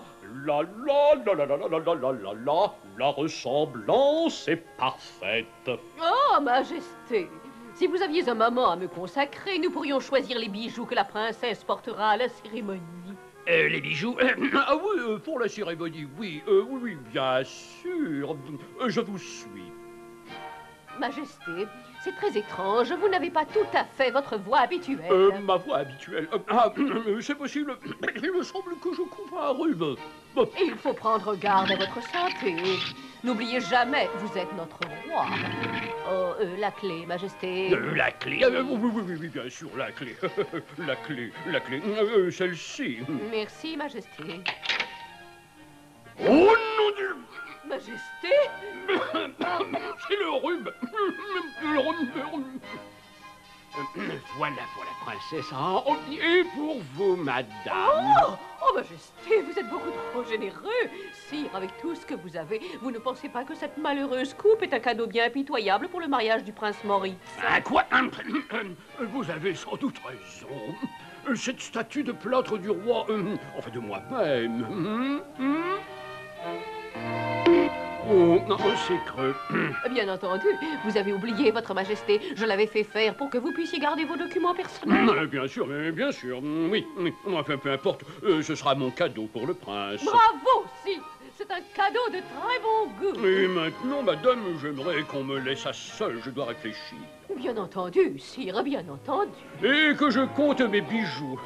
La ressemblance est parfaite.
Oh, Majesté! Si vous aviez un moment à me consacrer, nous pourrions choisir les bijoux que la princesse portera à la cérémonie.
Les bijoux? Ah oui, pour la cérémonie, oui, oui, bien sûr. Je vous suis.
Majesté, c'est très étrange, vous n'avez pas tout à fait votre voix habituelle.
Ma voix habituelle? C'est possible. Il me semble que je coupe un rhume.
Et il faut prendre garde à votre santé. N'oubliez jamais, vous êtes notre roi. Oh, la clé, Majesté.
La clé? Oui, bien sûr, la clé. La clé, celle-ci.
Merci, Majesté.
Oh, non, Dieu!
Majesté?
C'est le rhume. Le rhume. Voilà pour la princesse. Et pour vous, madame.
Oh, Majesté, vous êtes beaucoup trop généreux. Sire, avec tout ce que vous avez, vous ne pensez pas que cette malheureuse coupe est un cadeau bien impitoyable pour le mariage du prince Maurice?
Quoi? Vous avez sans doute raison. Cette statue de plâtre du roi, enfin de moi-même. Oh, non, c'est creux.
Bien entendu, vous avez oublié, votre Majesté. Je l'avais fait faire pour que vous puissiez garder vos documents personnels.
Bien sûr, oui. Enfin, peu importe, ce sera mon cadeau pour le prince.
Bravo, sire. C'est un cadeau de très bon goût.
Et maintenant, madame, j'aimerais qu'on me laisse à seul. Je dois réfléchir.
Bien entendu, sire, bien entendu.
Et que je compte mes bijoux.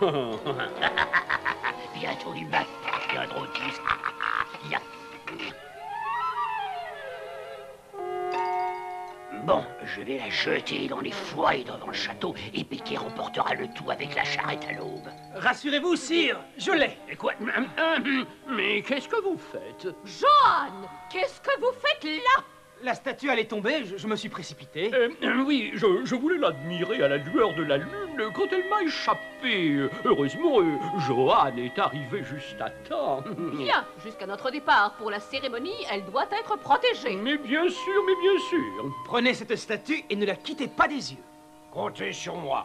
Bientôt du bac, bien trop bien. Bon, je vais la jeter dans les foyers devant le château et Piquet remportera le tout avec la charrette à l'aube.
Rassurez-vous, sire, je l'ai.
Et quoi? Mais qu'est-ce que vous faites?
Johan, qu'est-ce que vous faites là?
La statue allait tomber, je me suis précipité.
Oui, je voulais l'admirer à la lueur de la lune quand elle m'a échappé. Heureusement, Johan est arrivé juste à temps.
Bien, jusqu'à notre départ pour la cérémonie, elle doit être protégée.
Mais bien sûr.
Prenez cette statue et ne la quittez pas des yeux.
Comptez sur moi.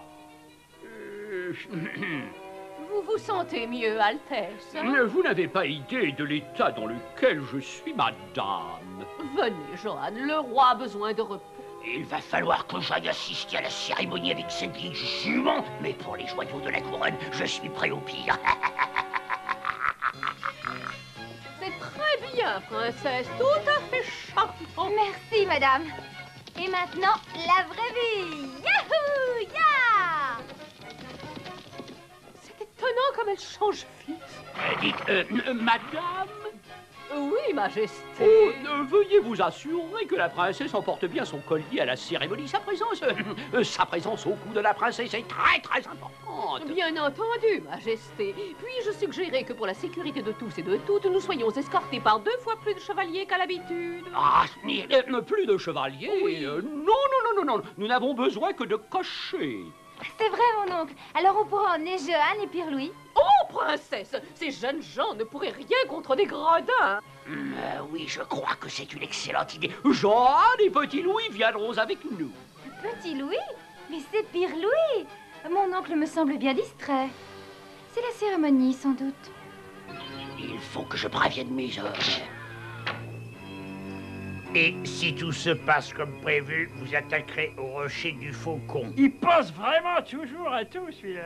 Vous vous sentez mieux, Altesse?
Vous n'avez pas idée de l'état dans lequel je suis, madame.
Venez, Johan, le roi a besoin de repos.
Il va falloir que j'aille assister à la cérémonie avec cette vieille jument, mais pour les joyaux de la couronne, je suis prêt au pire.
C'est très bien, bien, princesse, tout à fait charmant.
Merci, madame. Et maintenant, la vraie vie. Yahoo! Ya!
C'est étonnant comme elle change vite.
Madame?
Oui, Majesté.
Oh, veuillez vous assurer que la princesse emporte bien son collier à la cérémonie. Sa présence au cou de la princesse est très, très importante.
Bien entendu, Majesté. Puis-je suggérer que pour la sécurité de tous et de toutes, nous soyons escortés par 2 fois plus de chevaliers qu'à l'habitude?
Ah, plus de chevaliers? Oui. Non. Nous n'avons besoin que de cochers.
C'est vrai, mon oncle. Alors on pourra emmener Johan et Pierre-Louis.
Oh, princesse! Ces jeunes gens ne pourraient rien contre des gredins.
Oui, je crois que c'est une excellente idée.
Johan et Petit Louis viendront avec nous.
Petit Louis? Mais c'est Pierre-Louis. Mon oncle me semble bien distrait. C'est la cérémonie, sans doute.
Il faut que je prévienne mes hommes. Et si tout se passe comme prévu, vous attaquerez au rocher du Faucon.
Il pense vraiment toujours à tout, celui-là.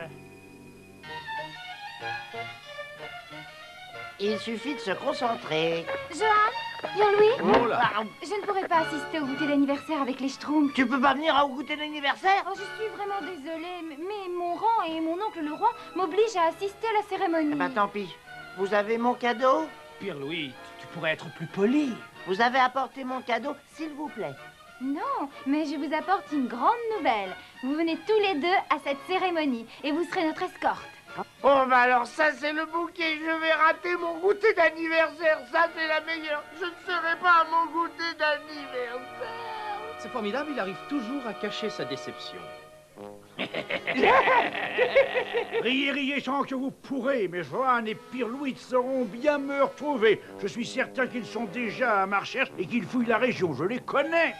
Il suffit de se concentrer.
Johan, Pierre-Louis,
Oh là.
je ne pourrais pas assister au goûter d'anniversaire avec les Schtroumpfs.
Tu peux pas venir au goûter d'anniversaire?
Oh, je suis vraiment désolée, mais mon rang et mon oncle le roi m'obligent à assister à la cérémonie.
Bah tant pis. Vous avez mon cadeau?
Pierre-Louis, tu pourrais être plus poli.
Vous avez apporté mon cadeau, s'il vous plaît.
Non, mais je vous apporte une grande nouvelle. Vous venez tous les deux à cette cérémonie et vous serez notre escorte.
Oh, bah alors ça, c'est le bouquet. Je vais rater mon goûter d'anniversaire. Ça, c'est la meilleure. Je ne serai pas à mon goûter d'anniversaire.
C'est formidable, il arrive toujours à cacher sa déception.
Riez tant que vous pourrez, mais Johan et Pierre-Louis sauront bien me retrouver. Je suis certain qu'ils sont déjà à ma recherche et qu'ils fouillent la région. Je les connais.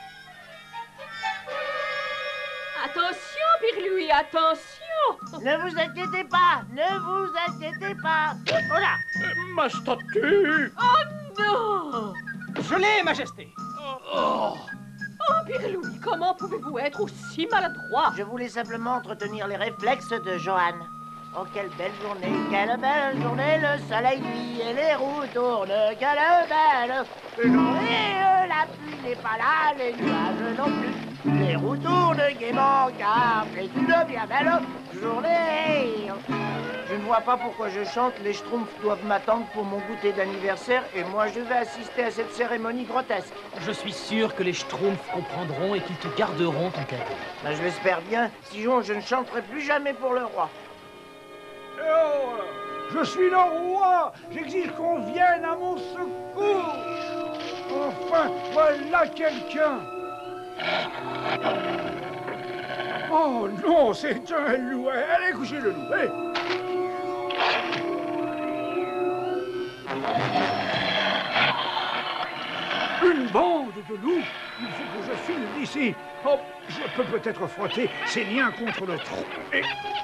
Attention, Pierre-Louis, attention!
Ne vous inquiétez pas, ne vous inquiétez pas. Oh là!
Ma statue!
Oh non!
Je l'ai, Majesté!
Oh, Pierre-Louis, comment pouvez-vous être aussi maladroit?
Je voulais simplement entretenir les réflexes de Johan. Oh, quelle belle journée, le soleil luit et les roues tournent, quelle belle journée, la pluie n'est pas là, les nuages non plus, les roues tournent gaiement car c'est une bien belle journée. Je ne vois pas pourquoi je chante, les Schtroumpfs doivent m'attendre pour mon goûter d'anniversaire et moi je vais assister à cette cérémonie grotesque.
Je suis sûr que les Schtroumpfs comprendront et qu'ils te garderont ton cadeau.
Ben, je l'espère bien, sinon je ne chanterai plus jamais pour le roi.
Oh, je suis le roi. J'exige qu'on vienne à mon secours. Enfin, voilà quelqu'un. Oh non, c'est un loup. Allez, couchez le loup. Allez. Une bande de loups. Il faut que je file d'ici. Oh, je peux peut-être frotter ces liens contre le tronc. Et...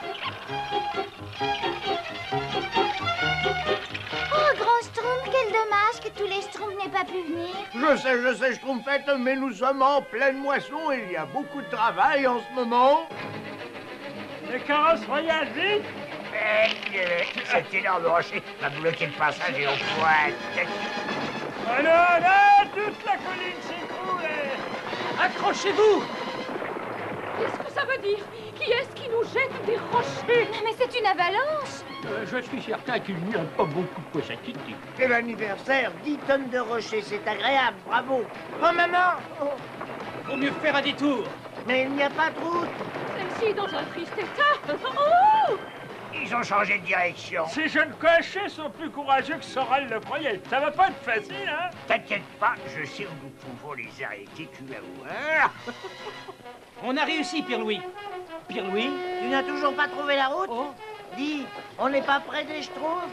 Oh, grand Schtroumpf, quel dommage que tous les Schtroumpfs n'aient pas pu venir.
Je sais, Schtroumpfette, mais nous sommes en pleine moisson et il y a beaucoup de travail en ce moment.
Le carrosse royal, vite!
Cet énorme rocher va bloquer le passage et on pourra...
Oh non, non, toute la colline s'écroule!
Accrochez-vous!
Qu'est-ce que ça veut dire? Qui est-ce qui nous jette des rochers?
Mais c'est une avalanche!
Je suis certain qu'il n'y a pas beaucoup de quoi s'inquiéter.
Et l'anniversaire, 10 tonnes de rochers, c'est agréable, bravo. Oh, maman! Oh.
Vaut mieux faire un détour.
Mais il n'y a pas de route.
Celle-ci est dans un triste état. Oh!
Ils ont changé de direction.
Ces jeunes cochers sont plus courageux que Sorel le croyait. Ça va pas être facile, hein?
T'inquiète pas, je sais où nous pouvons les arrêter, tu vas voir.
On a réussi, Pierre-Louis. Pierre-Louis?
Tu n'as toujours pas trouvé la route?
Oh.
Dis, on n'est pas près des Schtroumpfs?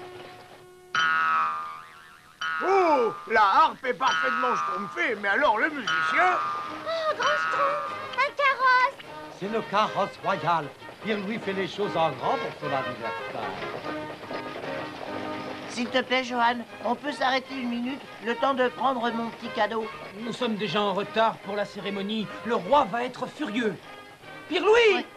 Oh, la harpe est parfaitement schtroumpfée, mais alors le musicien...
Oh, grand Schtroumpf, un carrosse!
C'est le carrosse royal. Pierre-Louis fait les choses en grand pour son anniversaire.
S'il te plaît, Johan, on peut s'arrêter une minute, le temps de prendre mon petit cadeau.
Nous sommes déjà en retard pour la cérémonie. Le roi va être furieux. Pierre-Louis!
Ouais.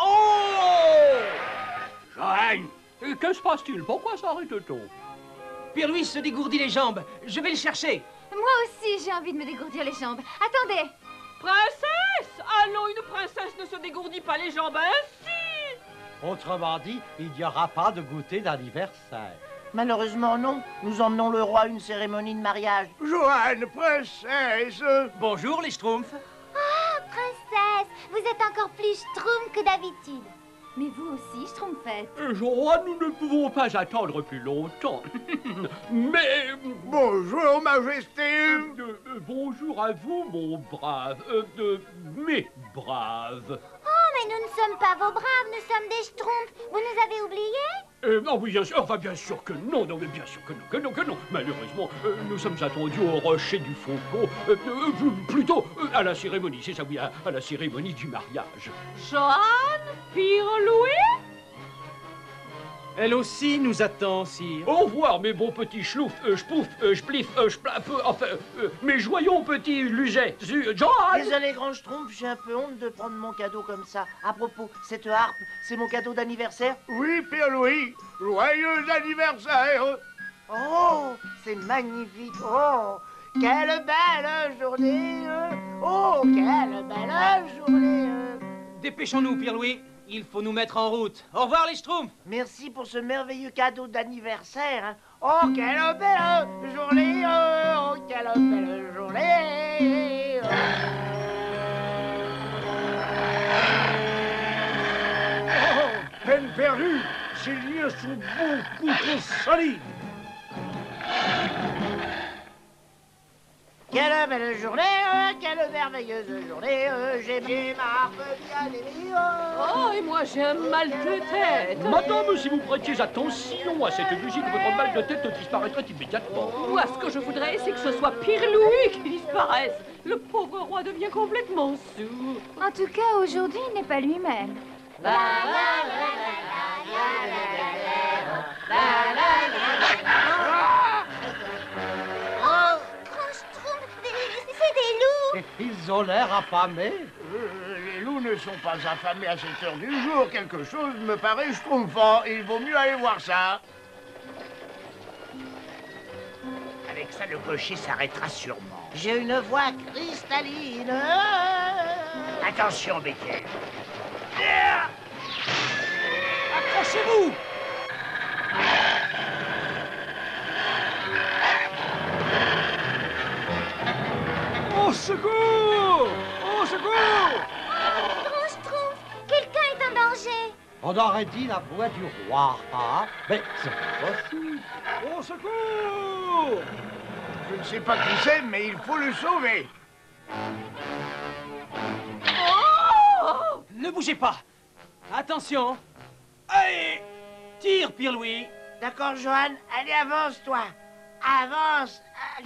Oh! Johan, que se passe-t-il? Pourquoi s'arrête-t-on?
Pierre-Louis se dégourdit les jambes. Je vais le chercher.
Moi aussi, j'ai envie de me dégourdir les jambes. Attendez.
Princesse! Ah non, une princesse ne se dégourdit pas les jambes ainsi!
Autrement dit, il n'y aura pas de goûter d'anniversaire.
Malheureusement, non. Nous emmenons le roi à une cérémonie de mariage.
Johanne, princesse.
Bonjour, les Schtroumpfs.
Ah, princesse, vous êtes encore plus schtroumpf que d'habitude. Mais vous aussi, schtroumpfette.
Johann, nous ne pouvons pas attendre plus longtemps. Mais...
Bonjour, Majesté.
Bonjour à vous, mon brave. Mes braves.
Oh, mais nous ne sommes pas vos braves, nous sommes des schtroumpfs. Vous nous avez oubliés?
Non, oui, bien sûr, enfin, bien sûr que non, non, mais bien sûr que non. Malheureusement, nous sommes attendus au rocher du Faucon, plutôt à la cérémonie, c'est ça, oui, à la cérémonie du mariage.
Johann, Pierre-Louis?
Elle aussi nous attend, sire.
Au revoir, mes bons petits schlouf, schpouf, schplif, enfin, mes joyaux petits lugets. Johann!
Désolé, grand schtroumpf, j'ai un peu honte de prendre mon cadeau comme ça. À propos, cette harpe, c'est mon cadeau d'anniversaire?
Oui, Pierre-Louis, joyeux anniversaire.
Oh, c'est magnifique. Oh, quelle belle journée. Oh, quelle belle journée.
Dépêchons-nous, Pierre-Louis. Il faut nous mettre en route. Au revoir, les Schtroumpfs.
Merci pour ce merveilleux cadeau d'anniversaire. Oh, quelle belle journée. Oh, quelle belle journée.
Oh, peine perdue. Ces liens sont beaucoup trop solides.
Quelle belle journée, quelle merveilleuse journée, j'ai mis ma harpe bien aimée.
Oh, et moi j'ai un mal de tête.
Madame, si vous prêtiez attention à cette musique, votre mal de tête disparaîtrait immédiatement.
Moi, ce que je voudrais, c'est que ce soit Pierre-Louis qui disparaisse. Le pauvre roi devient complètement sourd.
En tout cas, aujourd'hui, il n'est pas lui-même.
Ils ont l'air affamés.
Les loups ne sont pas affamés à cette heure du jour. Quelque chose me paraît schtroumpfant. Il vaut mieux aller voir ça.
Avec ça, le cocher s'arrêtera sûrement.
J'ai une voix cristalline.
Attention, Becquet.
Accrochez-vous!
Au secours! Au secours!
Grand Schtroumpf, quelqu'un est en danger.
On aurait dit la voix du roi, hein? Mais c'est pas possible.
Au secours!
Je ne sais pas qui c'est, mais il faut le sauver.
Oh! Ne bougez pas. Attention. Allez! Tire, Pierre-Louis.
D'accord, Johann, allez, avance-toi. Avance.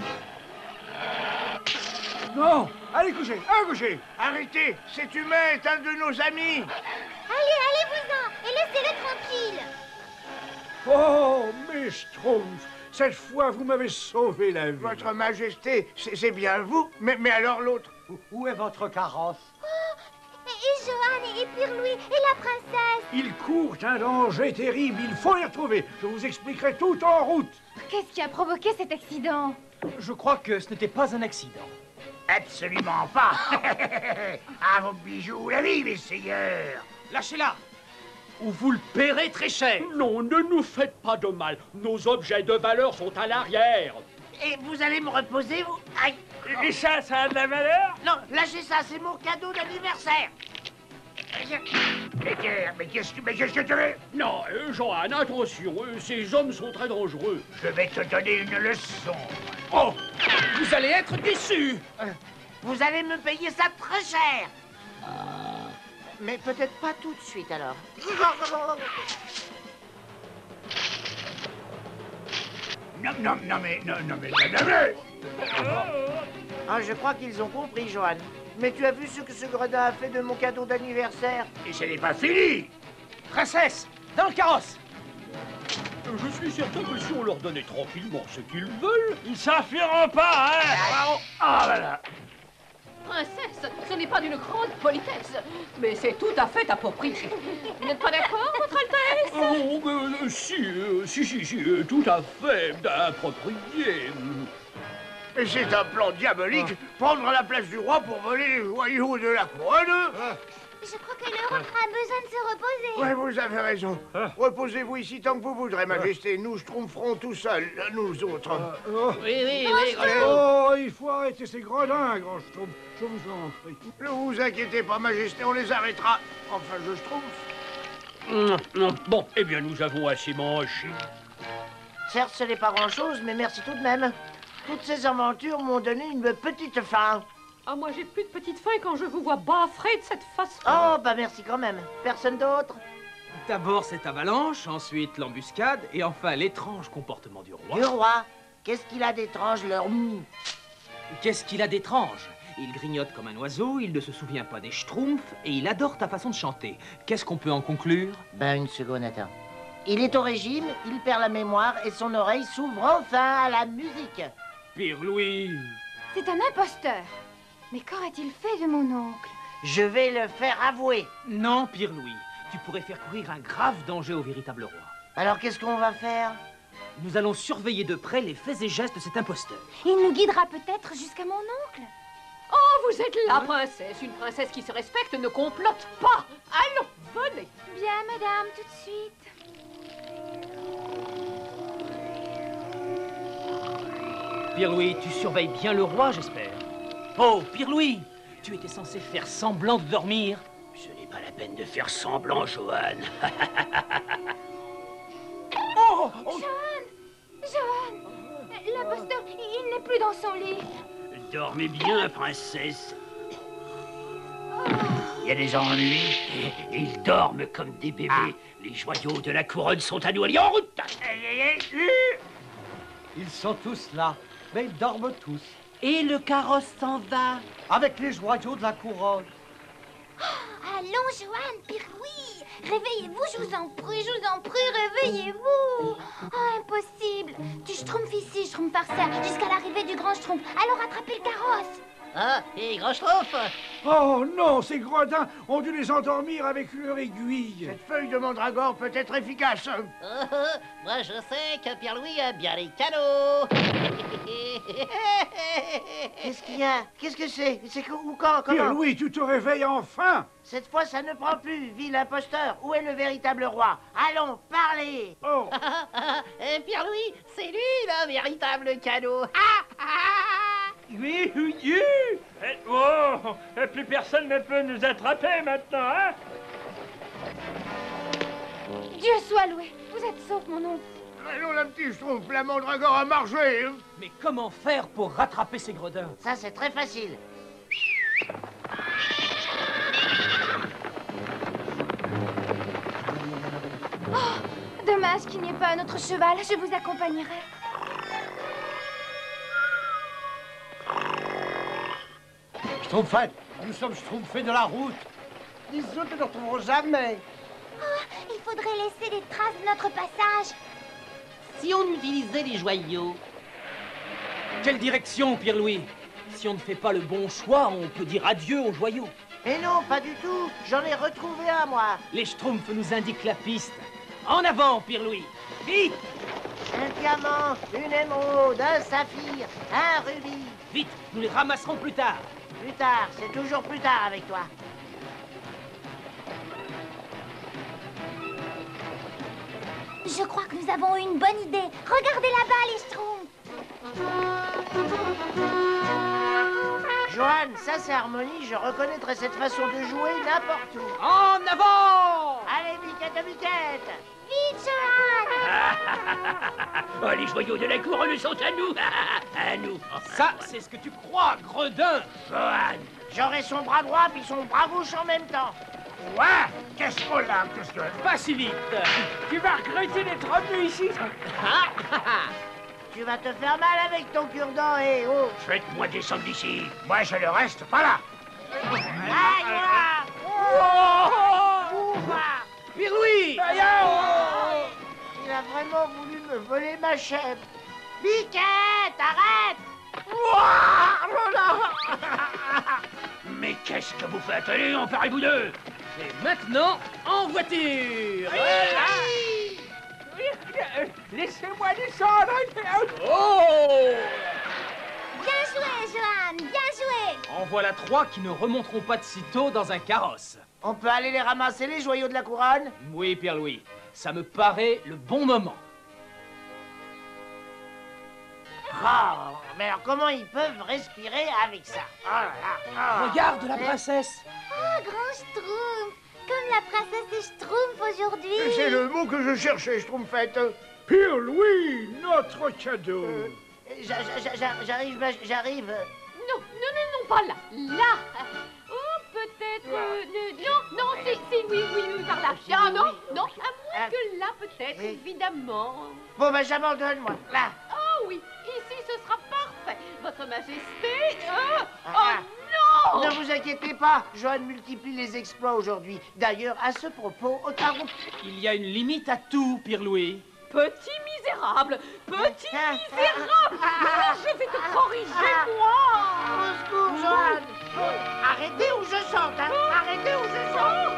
Non! Allez coucher! Allez coucher!
Arrêtez! Cet humain est un de nos amis.
Allez, allez-vous-en et laissez-le tranquille.
Oh, mes Schtroumpfs, cette fois, vous m'avez sauvé la vie.
Votre Majesté, c'est bien vous? Mais alors l'autre?
Où est votre carrosse?
Et Johann et Pierre-Louis et la princesse.
Ils courent un danger terrible, il faut les retrouver. Je vous expliquerai tout en route.
Qu'est-ce qui a provoqué cet accident?
Je crois que ce n'était pas un accident.
Absolument pas. À vos bijoux, la vie, messeigneurs.
Lâchez-la, ou vous le paierez très cher.
Non, ne nous faites pas de mal. Nos objets de valeur sont à l'arrière.
Et vous allez me reposer, vous? Aïe.
Et ça a de la valeur?
Non, lâchez ça, c'est mon cadeau d'anniversaire.
Mais qu'est-ce que tu veux?
Non, Johann, attention, ces hommes sont très dangereux.
Je vais te donner une leçon.
Oh! Vous allez être déçus.
Vous allez me payer ça très cher. Mais peut-être pas tout de suite, alors.
Non, mais...
Ah, je crois qu'ils ont compris, Johann. Mais tu as vu ce que ce gredin a fait de mon cadeau d'anniversaire?
Et ce n'est pas fini.
Princesse, dans le carrosse.
Je suis certain que si on leur donnait tranquillement ce qu'ils veulent,
ils s'enfuiront pas, hein?
Ah, voilà.
Princesse, ce n'est pas d'une grande politesse, mais c'est tout à fait approprié. Vous n'êtes pas d'accord, Votre Altesse?
Si, tout à fait, approprié.
Et c'est un plan diabolique, prendre la place du roi pour voler les joyaux de la couronne.
Je crois que le roi a besoin de se reposer.
Ouais, vous avez raison. Reposez-vous ici tant que vous voudrez, Majesté. Nous schtroumpferons tout seuls, nous autres.
Oui,
Oh, il faut arrêter ces gredins, grand Schtroumpf. Je vous en prie.
Ne vous inquiétez pas, Majesté, on les arrêtera. Enfin, je schtroumpf.
Bon, eh bien, nous avons assez mangé.
Certes, ce n'est pas grand-chose, mais merci tout de même. Toutes ces aventures m'ont donné une petite faim.
Ah, moi, j'ai plus de petite faim quand je vous vois baffrer de cette façon.
Oh, bah merci quand même. Personne d'autre?
D'abord cette avalanche, ensuite l'embuscade, et enfin l'étrange comportement du roi.
Du roi? Qu'est-ce qu'il a d'étrange, leur mou?
Qu'est-ce qu'il a d'étrange? Il grignote comme un oiseau, il ne se souvient pas des schtroumpfs, et il adore ta façon de chanter. Qu'est-ce qu'on peut en conclure?
Ben, une seconde, attends. Il est au régime, il perd la mémoire, et son oreille s'ouvre enfin à la musique.
Pirlouis!
C'est un imposteur. Mais qu'aurait-il fait de mon oncle?
Je vais le faire avouer.
Non, Pirlouis, tu pourrais faire courir un grave danger au véritable roi.
Alors qu'est-ce qu'on va faire?
Nous allons surveiller de près les faits et gestes de cet imposteur.
Il nous guidera peut-être jusqu'à mon oncle.
Oh, vous êtes la princesse. Une princesse qui se respecte ne complote pas. Allons, venez.
Bien, madame, tout de suite.
Pirlouis, tu surveilles bien le roi, j'espère. Oh, Pirlouis, tu étais censé faire semblant de dormir.
Ce n'est pas la peine de faire semblant, Johan.
Johan, l'imposteur, il n'est plus dans son lit.
Dormez bien, princesse. Il y a des ennuis. Ils dorment comme des bébés. Les joyaux de la couronne sont à nous. Allez, en route!
Ils sont tous là, mais ils dorment tous.
Et le carrosse s'en va.
Avec les joyaux de la couronne.
Allons, Johan, Pirlouis. Réveillez-vous, je vous en prie, réveillez-vous. Oh, impossible. Du Schtroumpf ici, Schtroumpf par ça, jusqu'à l'arrivée du grand Schtroumpf. Allons rattraper le carrosse.
Ah, et grand Schtroumpf!
Oh non, ces gredins ont dû les endormir avec leur aiguille.
Cette feuille de mandragore peut être efficace.
Moi, je sais que Pierre-Louis a bien les canaux.
Qu'est-ce qu'il y a? Qu'est-ce que c'est? C'est où, quand, comment?
Pierre-Louis, tu te réveilles enfin.
Cette fois, ça ne prend plus, vil imposteur. Où est le véritable roi? Allons, parlez.
Oh.
Pierre-Louis, c'est lui, le véritable canot.
Oui. Oh, plus personne ne peut nous attraper maintenant, hein?
Dieu soit loué. Vous êtes sauf, mon oncle.
Allons, la petite Schtroumpf, la mandragore a marché.
Mais comment faire pour rattraper ces gredins?
Ça, c'est très facile.
Oh, dommage qu'il n'y ait pas un autre cheval. Je vous accompagnerai.
Schtroumpfette, nous sommes schtroumpfés de la route. Les autres ne nous retrouveront jamais.
Oh, il faudrait laisser des traces de notre passage.
Si on utilisait les joyaux.
Quelle direction, Pierre-Louis? Si on ne fait pas le bon choix, on peut dire adieu aux joyaux.
Mais non, pas du tout. J'en ai retrouvé un, moi.
Les Schtroumpfs nous indiquent la piste. En avant, Pierre-Louis. Vite!
Un diamant, une émeraude, un saphir, un rubis.
Vite, nous les ramasserons plus tard.
Plus tard, c'est toujours plus tard avec toi.
Je crois que nous avons eu une bonne idée. Regardez là-bas, les Schtroumpfs.
Johan, ça c'est Harmonie. Je reconnaîtrais cette façon de jouer n'importe où.
En avant!
Allez, biquette, biquette.
Vite, Johan!
Oh, les joyaux de la couronne sont à nous. À nous.
Ça, c'est ce que tu crois, gredin.
Johan!
J'aurai son bras droit puis son bras gauche en même temps.
Ouais, qu'est-ce qu'on a? Qu'est-ce que...
Pas si vite.
Tu vas regretter d'être venu ici.
Tu vas te faire mal avec ton cure-dent, et oh.
Faites-moi descendre d'ici.
Moi, je ne reste pas là.
Aïe, voilà.
Pierre-Louis!
Il a vraiment voulu me voler ma chèvre. Biquette, arrête!
Mais qu'est-ce que vous faites? Allez, emparez-vous d'eux!
Et maintenant, en voiture!
Oui.
Laissez-moi descendre.
Oh!
Bien joué, Johan, bien joué.
En voilà 3 qui ne remonteront pas de sitôt dans un carrosse.
On peut aller les ramasser, les joyaux de la couronne?
Oui, Pierre-Louis, ça me paraît le bon moment.
Oh, mais alors comment ils peuvent respirer avec ça? Oh là là, oh.
Regarde la princesse.
Oh, grand Schtroumpf. Comme la princesse des Schtroumpfs aujourd'hui.
C'est le mot que je cherchais, Schtroumpfette.
Pierre-Louis, notre cadeau.
J'arrive.
Non, non, non, non, pas là. Là. Oh, peut-être... non, c'est oui, par là. Ah, non, à moins que là, peut-être, évidemment.
Bon, ben, j'abandonne, moi. Là.
Oh oui, ici, ce sera parfait. Votre Majesté... Oh non!
Ne vous inquiétez pas, Johan multiplie les exploits aujourd'hui. D'ailleurs, à ce propos,
il y a une limite à tout, Pierre-Louis.
Petit misérable! Petit misérable! Non, je vais te corriger, moi!
Au secours, Johan! Arrêtez ou je chante, hein! Arrêtez ou je chante!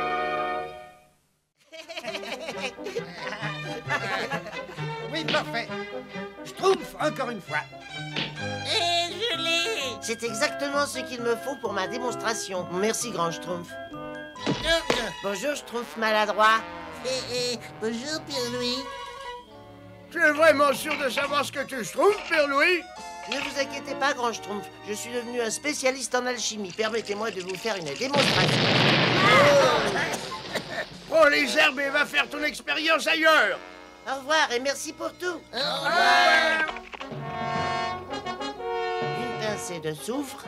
Oui, parfait. Schtroumpf, encore une fois.
Et je l'ai! C'est exactement ce qu'il me faut pour ma démonstration. Merci, grand Schtroumpf. Bonjour, Schtroumpf maladroit.
Bonjour, Pierre-Louis.
Tu es vraiment sûr de savoir ce que tu Schtroumpf, Pierre-Louis?
Ne vous inquiétez pas, grand Schtroumpf. Je suis devenu un spécialiste en alchimie. Permettez-moi de vous faire une démonstration.
Prends les herbes et va faire ton expérience ailleurs.
Au revoir et merci pour tout.
Au revoir.
Une pincée de soufre.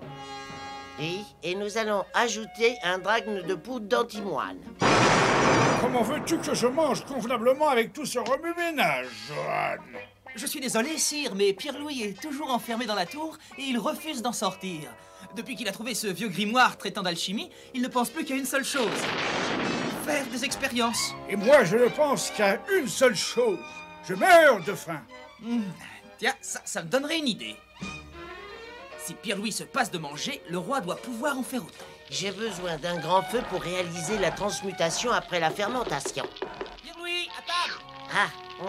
Et nous allons ajouter un drachme de poudre d'antimoine.
Comment veux-tu que je mange convenablement avec tout ce remue-ménage, Johan?
Je suis désolé, sire, mais Pierre-Louis est toujours enfermé dans la tour et il refuse d'en sortir. Depuis qu'il a trouvé ce vieux grimoire traitant d'alchimie, il ne pense plus qu'à une seule chose. Faire des expériences.
Et moi, je ne pense qu'à une seule chose. Je meurs de faim.
Tiens, ça me donnerait une idée. Si Pierre-Louis se passe de manger, le roi doit pouvoir en faire autant.
J'ai besoin d'un grand feu pour réaliser la transmutation après la fermentation.
Pierre-Louis, à table!
Ah,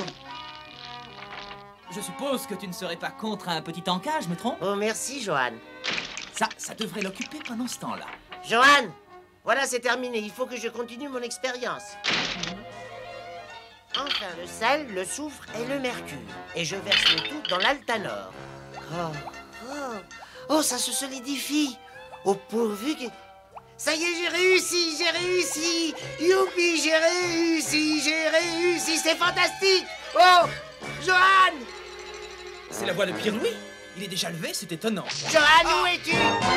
Je suppose que tu ne serais pas contre un petit encas, je me trompe?
Oh, merci, Johan.
Ça devrait l'occuper pendant ce temps-là.
Johan! Voilà, c'est terminé. Il faut que je continue mon expérience. Enfin, le sel, le soufre et le mercure. Et je verse le tout dans l'altanor. Oh, ça se solidifie. Oh, pourvu que... Ça y est, j'ai réussi. Youpi, j'ai réussi. C'est fantastique. Oh, Johan!
C'est la voix de Pierre-Louis? Il est déjà levé, c'est étonnant.
Johan, où es-tu?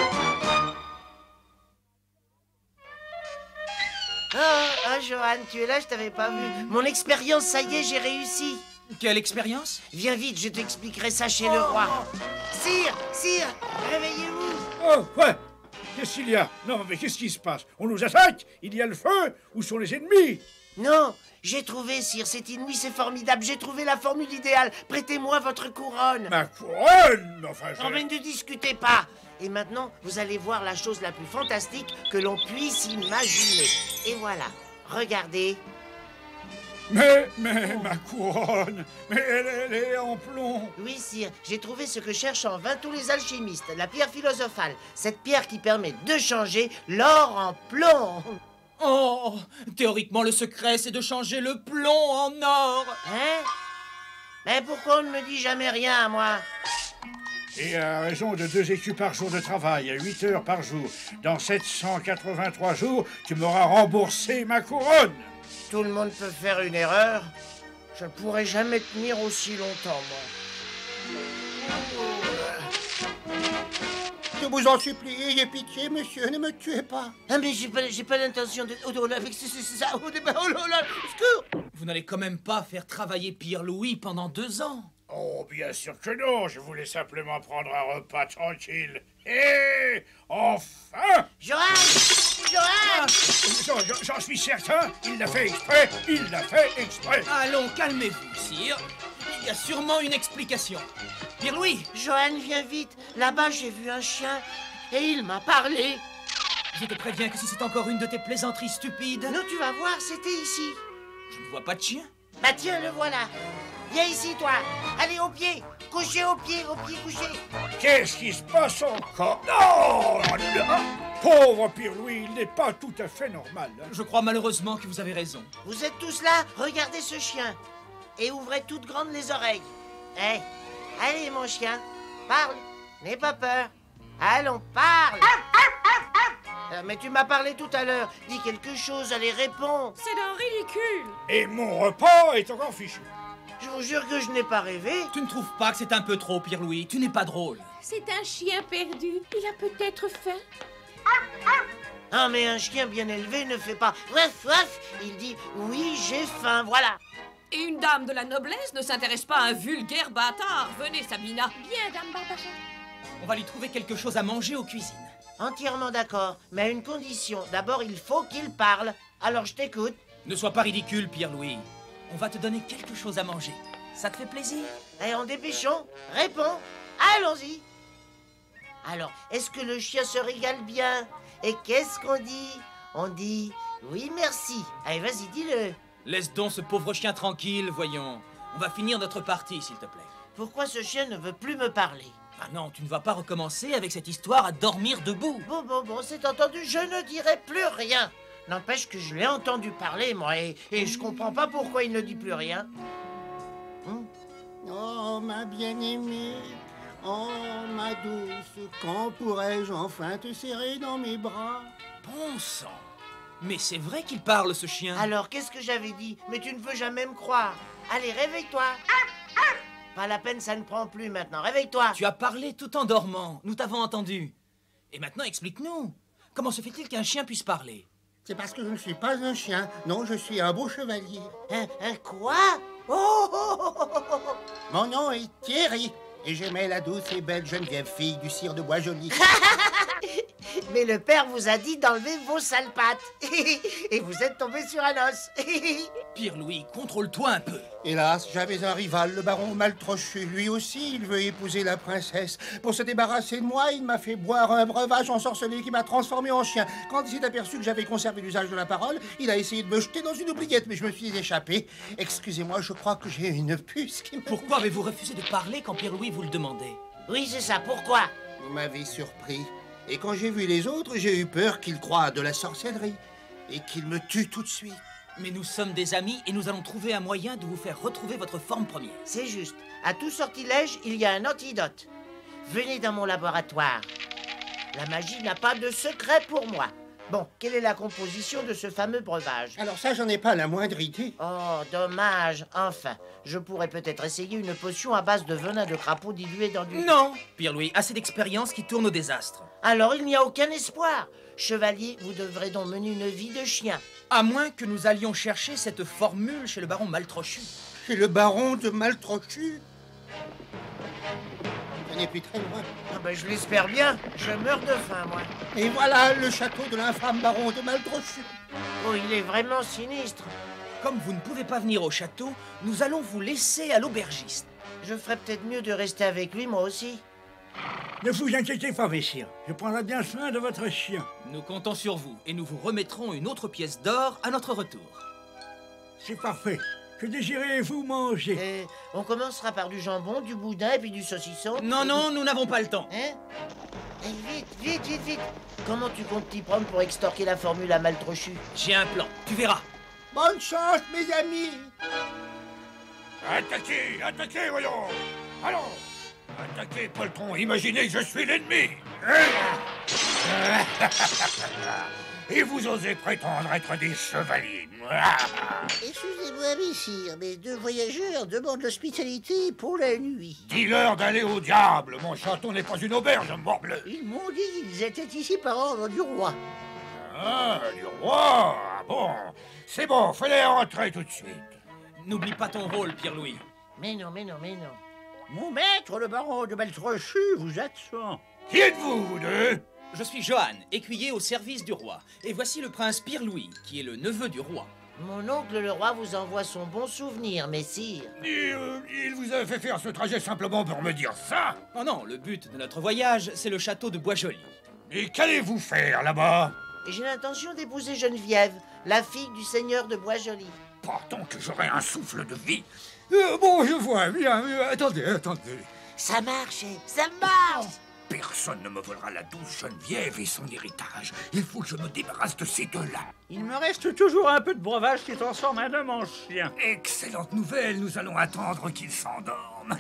Oh, Johan, tu es là, je t'avais pas vu. Mon expérience, ça y est, j'ai réussi.
Quelle expérience?
Viens vite, je t'expliquerai ça chez le roi. Sire, réveillez-vous.
Oh, ouais. Qu'est-ce qu'il y a? Non, mais qu'est-ce qui se passe? On nous attaque? Il y a le feu? Où sont les ennemis?
Non, j'ai trouvé, sire, c'est inouï, c'est formidable. J'ai trouvé la formule idéale. Prêtez-moi votre couronne.
Ma couronne? Enfin,
non, mais ne discutez pas. Et maintenant, vous allez voir la chose la plus fantastique que l'on puisse imaginer. Et voilà, regardez.
Mais ma couronne, mais elle est en plomb.
Oui, sire, j'ai trouvé ce que cherchent en vain tous les alchimistes, la pierre philosophale. Cette pierre qui permet de changer l'or en plomb.
Oh, théoriquement, le secret, c'est de changer le plomb en or.
Hein? Mais pourquoi on ne me dit jamais rien, moi?
Et à raison de 2 écus par jour de travail, à 8 heures par jour, dans 783 jours, tu m'auras remboursé ma couronne.
Tout le monde peut faire une erreur. Je ne pourrai jamais tenir aussi longtemps, moi.
Je vous en supplie, ayez pitié, monsieur, ne me tuez pas.
Ah, mais j'ai pas l'intention de... Oh là, c'est ça. Oh là, secours.
Vous n'allez quand même pas faire travailler Pierre-Louis pendant 2 ans.
Oh, bien sûr que non, je voulais simplement prendre un repas tranquille. Et enfin!
Johan!
J'en suis certain, il l'a fait exprès,
Allons, calmez-vous, sire. Il y a sûrement une explication. Pierre-Louis!
Johan, viens vite. Là-bas, j'ai vu un chien et il m'a parlé.
Je te préviens que si c'est encore une de tes plaisanteries stupides...
Non, tu vas voir, c'était ici.
Je ne vois pas de chien.
Bah tiens, le voilà. Viens ici, toi. Allez, au pied. Couchez au pied couché.
Qu'est-ce qui se passe encore? Non! Pauvre Pierre-Louis, il n'est pas tout à fait normal. Hein.
Je crois malheureusement que vous avez raison.
Vous êtes tous là? Regardez ce chien. Et ouvrez toutes grandes les oreilles. Eh, allez, mon chien. Parle. N'aie pas peur. Allons, parle. Mais tu m'as parlé tout à l'heure. Dis quelque chose, allez, réponds.
C'est d'un ridicule.
Et mon repas est encore fichu.
Je vous jure que je n'ai pas rêvé.
Tu ne trouves pas que c'est un peu trop, Pierre-Louis? Tu n'es pas drôle.
C'est un chien perdu. Il a peut-être faim.
Ah, mais un chien bien élevé ne fait pas waf waf. Il dit oui, j'ai faim, voilà.
Et une dame de la noblesse ne s'intéresse pas à un vulgaire bâtard. Venez, Sabina. Bien, dame Barbacha.
On va lui trouver quelque chose à manger aux cuisines.
Entièrement d'accord, mais à une condition. D'abord, il faut qu'il parle. Alors, je t'écoute.
Ne sois pas ridicule, Pierre-Louis. On va te donner quelque chose à manger. Ça te fait plaisir?
Et en dépêchons, réponds. Allons-y. Alors, est-ce que le chien se régale bien? Et qu'est-ce qu'on dit? On dit oui, merci. Allez, vas-y, dis-le.
Laisse donc ce pauvre chien tranquille, voyons. On va finir notre partie, s'il te plaît.
Pourquoi ce chien ne veut plus me parler?
Ah non, tu ne vas pas recommencer avec cette histoire à dormir debout.
Bon, c'est entendu, je ne dirai plus rien. N'empêche que je l'ai entendu parler, moi, et je comprends pas pourquoi il ne dit plus rien.
Oh, ma bien-aimée, oh, ma douce, quand pourrais-je enfin te serrer dans mes bras?
Bon sang. Mais c'est vrai qu'il parle, ce chien.
Alors, qu'est-ce que j'avais dit? Mais tu ne veux jamais me croire. Allez, réveille-toi. Pas la peine, ça ne prend plus maintenant. Réveille-toi.
Tu as parlé tout en dormant. Nous t'avons entendu. Et maintenant, explique-nous. Comment se fait-il qu'un chien puisse parler?
C'est parce que je ne suis pas un chien. Non, je suis un beau chevalier.
Un quoi? Oh!
Mon nom est Thierry. Et j'aimais la douce et belle Geneviève, fille du sire de Boisjoli.
Mais le père vous a dit d'enlever vos sales pattes. Et vous êtes tombé sur un os.
Pierre-Louis, contrôle-toi un peu.
Hélas, j'avais un rival, le baron Maltrochu. Lui aussi, il veut épouser la princesse. Pour se débarrasser de moi, il m'a fait boire un breuvage ensorcelé qui m'a transformé en chien. Quand il s'est aperçu que j'avais conservé l'usage de la parole, il a essayé de me jeter dans une oubliette, mais je me suis échappé. Excusez-moi, je crois que j'ai une puce qui me...
Pourquoi avez-vous refusé de parler quand Pierre-Louis vous le demandait?
Oui, c'est ça, pourquoi?
Vous m'avez surpris. Et quand j'ai vu les autres, j'ai eu peur qu'ils croient à de la sorcellerie. Et qu'ils me tuent tout de suite.
Mais nous sommes des amis et nous allons trouver un moyen de vous faire retrouver votre forme première.
C'est juste. À tout sortilège, il y a un antidote. Venez dans mon laboratoire. La magie n'a pas de secret pour moi. Bon, quelle est la composition de ce fameux breuvage?
Alors ça, j'en ai pas la moindre idée.
Oh, dommage. Enfin, je pourrais peut-être essayer une potion à base de venin de crapaud dilué dans du...
Non, Pierre-Louis, assez d'expérience qui tourne au désastre.
Alors, il n'y a aucun espoir. Chevalier, vous devrez donc mener une vie de chien.
À moins que nous allions chercher cette formule chez le baron Maltrochu.
Chez le baron de Maltrochu? Ça n'est plus très loin.
Ah ben, je l'espère bien. Je meurs de faim, moi.
Et voilà le château de l'infâme baron de Maltrochu.
Oh, il est vraiment sinistre.
Comme vous ne pouvez pas venir au château, nous allons vous laisser à l'aubergiste.
Je ferais peut-être mieux de rester avec lui, moi aussi.
Ne vous inquiétez pas, messire. Je prendrai bien soin de votre chien.
Nous comptons sur vous et nous vous remettrons une autre pièce d'or à notre retour.
C'est parfait. Que désirez-vous manger?
On commencera par du jambon, du boudin et puis du saucisson.
Non, nous n'avons pas le temps.
Hein? Vite. Comment tu comptes t'y prendre pour extorquer la formule à Maltrochu?
J'ai un plan, tu verras.
Bonne chance, mes amis.
Attaquez, voyons. Allons. Attaquez, poltron, imaginez que je suis l'ennemi. Et vous osez prétendre être des chevaliers.
Excusez-moi, messire, mais deux voyageurs demandent l'hospitalité pour la nuit.
Dis-leur d'aller au diable. Mon château n'est pas une auberge, morbleu.
Ils m'ont dit qu'ils étaient ici par ordre du roi.
Ah, du roi. Ah bon. C'est bon, fallait rentrer tout de suite.
N'oublie pas ton rôle, Pierre-Louis.
Mais non.
Mon maître, le baron de Maltrochu, vous êtes ça.
Qui êtes-vous, vous deux?
Je suis Johan, écuyer au service du roi. Et voici le prince Pierre-Louis, qui est le neveu du roi.
Mon oncle le roi vous envoie son bon souvenir, messire.
Il vous a fait faire ce trajet simplement pour me dire ça?
Oh non, le but de notre voyage, c'est le château de Boisjoli.
Et qu'allez-vous faire là-bas?
J'ai l'intention d'épouser Geneviève, la fille du seigneur de Boisjoli.
pas tant que j'aurai un souffle de vie.
Bon, je vois bien. Attendez.
Ça marche, ça marche.
Personne ne me volera la douce Geneviève et son héritage. Il faut que je me débarrasse de ces deux-là.
Il me reste toujours un peu de breuvage qui transforme un homme en chien.
Excellente nouvelle, nous allons attendre qu'il s'endorme.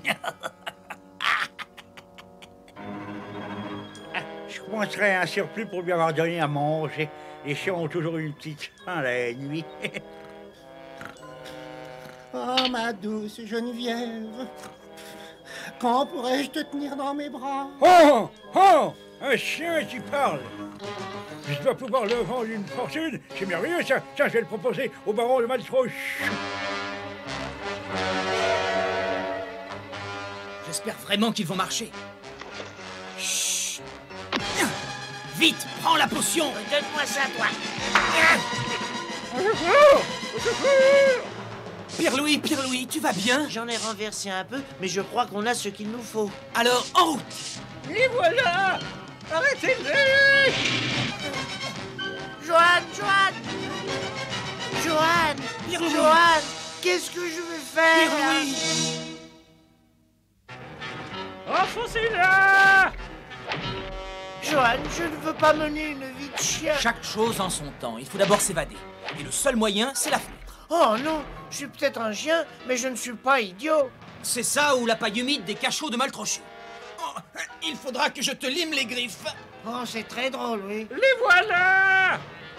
Je commencerai un surplus pour lui avoir donné à manger. Les chiens ont toujours une petite faim la nuit.
Oh, ma douce Geneviève, quand pourrais-je te tenir dans mes bras?
Oh, un chien qui parle. Je dois pouvoir le vendre une fortune. C'est merveilleux, ça. Tiens, je vais le proposer au baron de Maltroche.
J'espère vraiment qu'ils vont marcher. Chut. Vite, prends la potion.
Donne-moi ça, toi.
Pierre-Louis, tu vas bien?
J'en ai renversé un peu, mais je crois qu'on a ce qu'il nous faut.
Alors, en route!
Les voilà! Arrêtez-les!
Joanne! Qu'est-ce que je vais faire?
Pierre-Louis!
Enfoncez-la!
Joanne, je ne veux pas mener une vie de chien.
Chaque chose en son temps. Il faut d'abord s'évader. Et le seul moyen, c'est la fenêtre.
Oh non, je suis peut-être un chien, mais je ne suis pas idiot.
C'est ça ou la paille humide des cachots de Maltrochu. Oh, il faudra que je te lime les griffes.
Oh, c'est très drôle, oui.
Les voilà!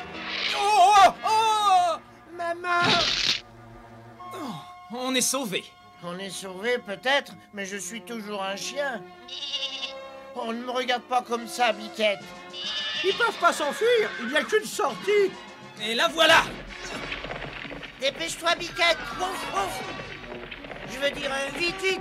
Oh!
Maman!
Oh, on est sauvés.
On est sauvés, peut-être, mais je suis toujours un chien. Oh, ne me regarde pas comme ça, Biquette.
Ils peuvent pas s'enfuir, il n'y a qu'une sortie.
Et la voilà!
Dépêche-toi, Biquette. Je veux dire, vite.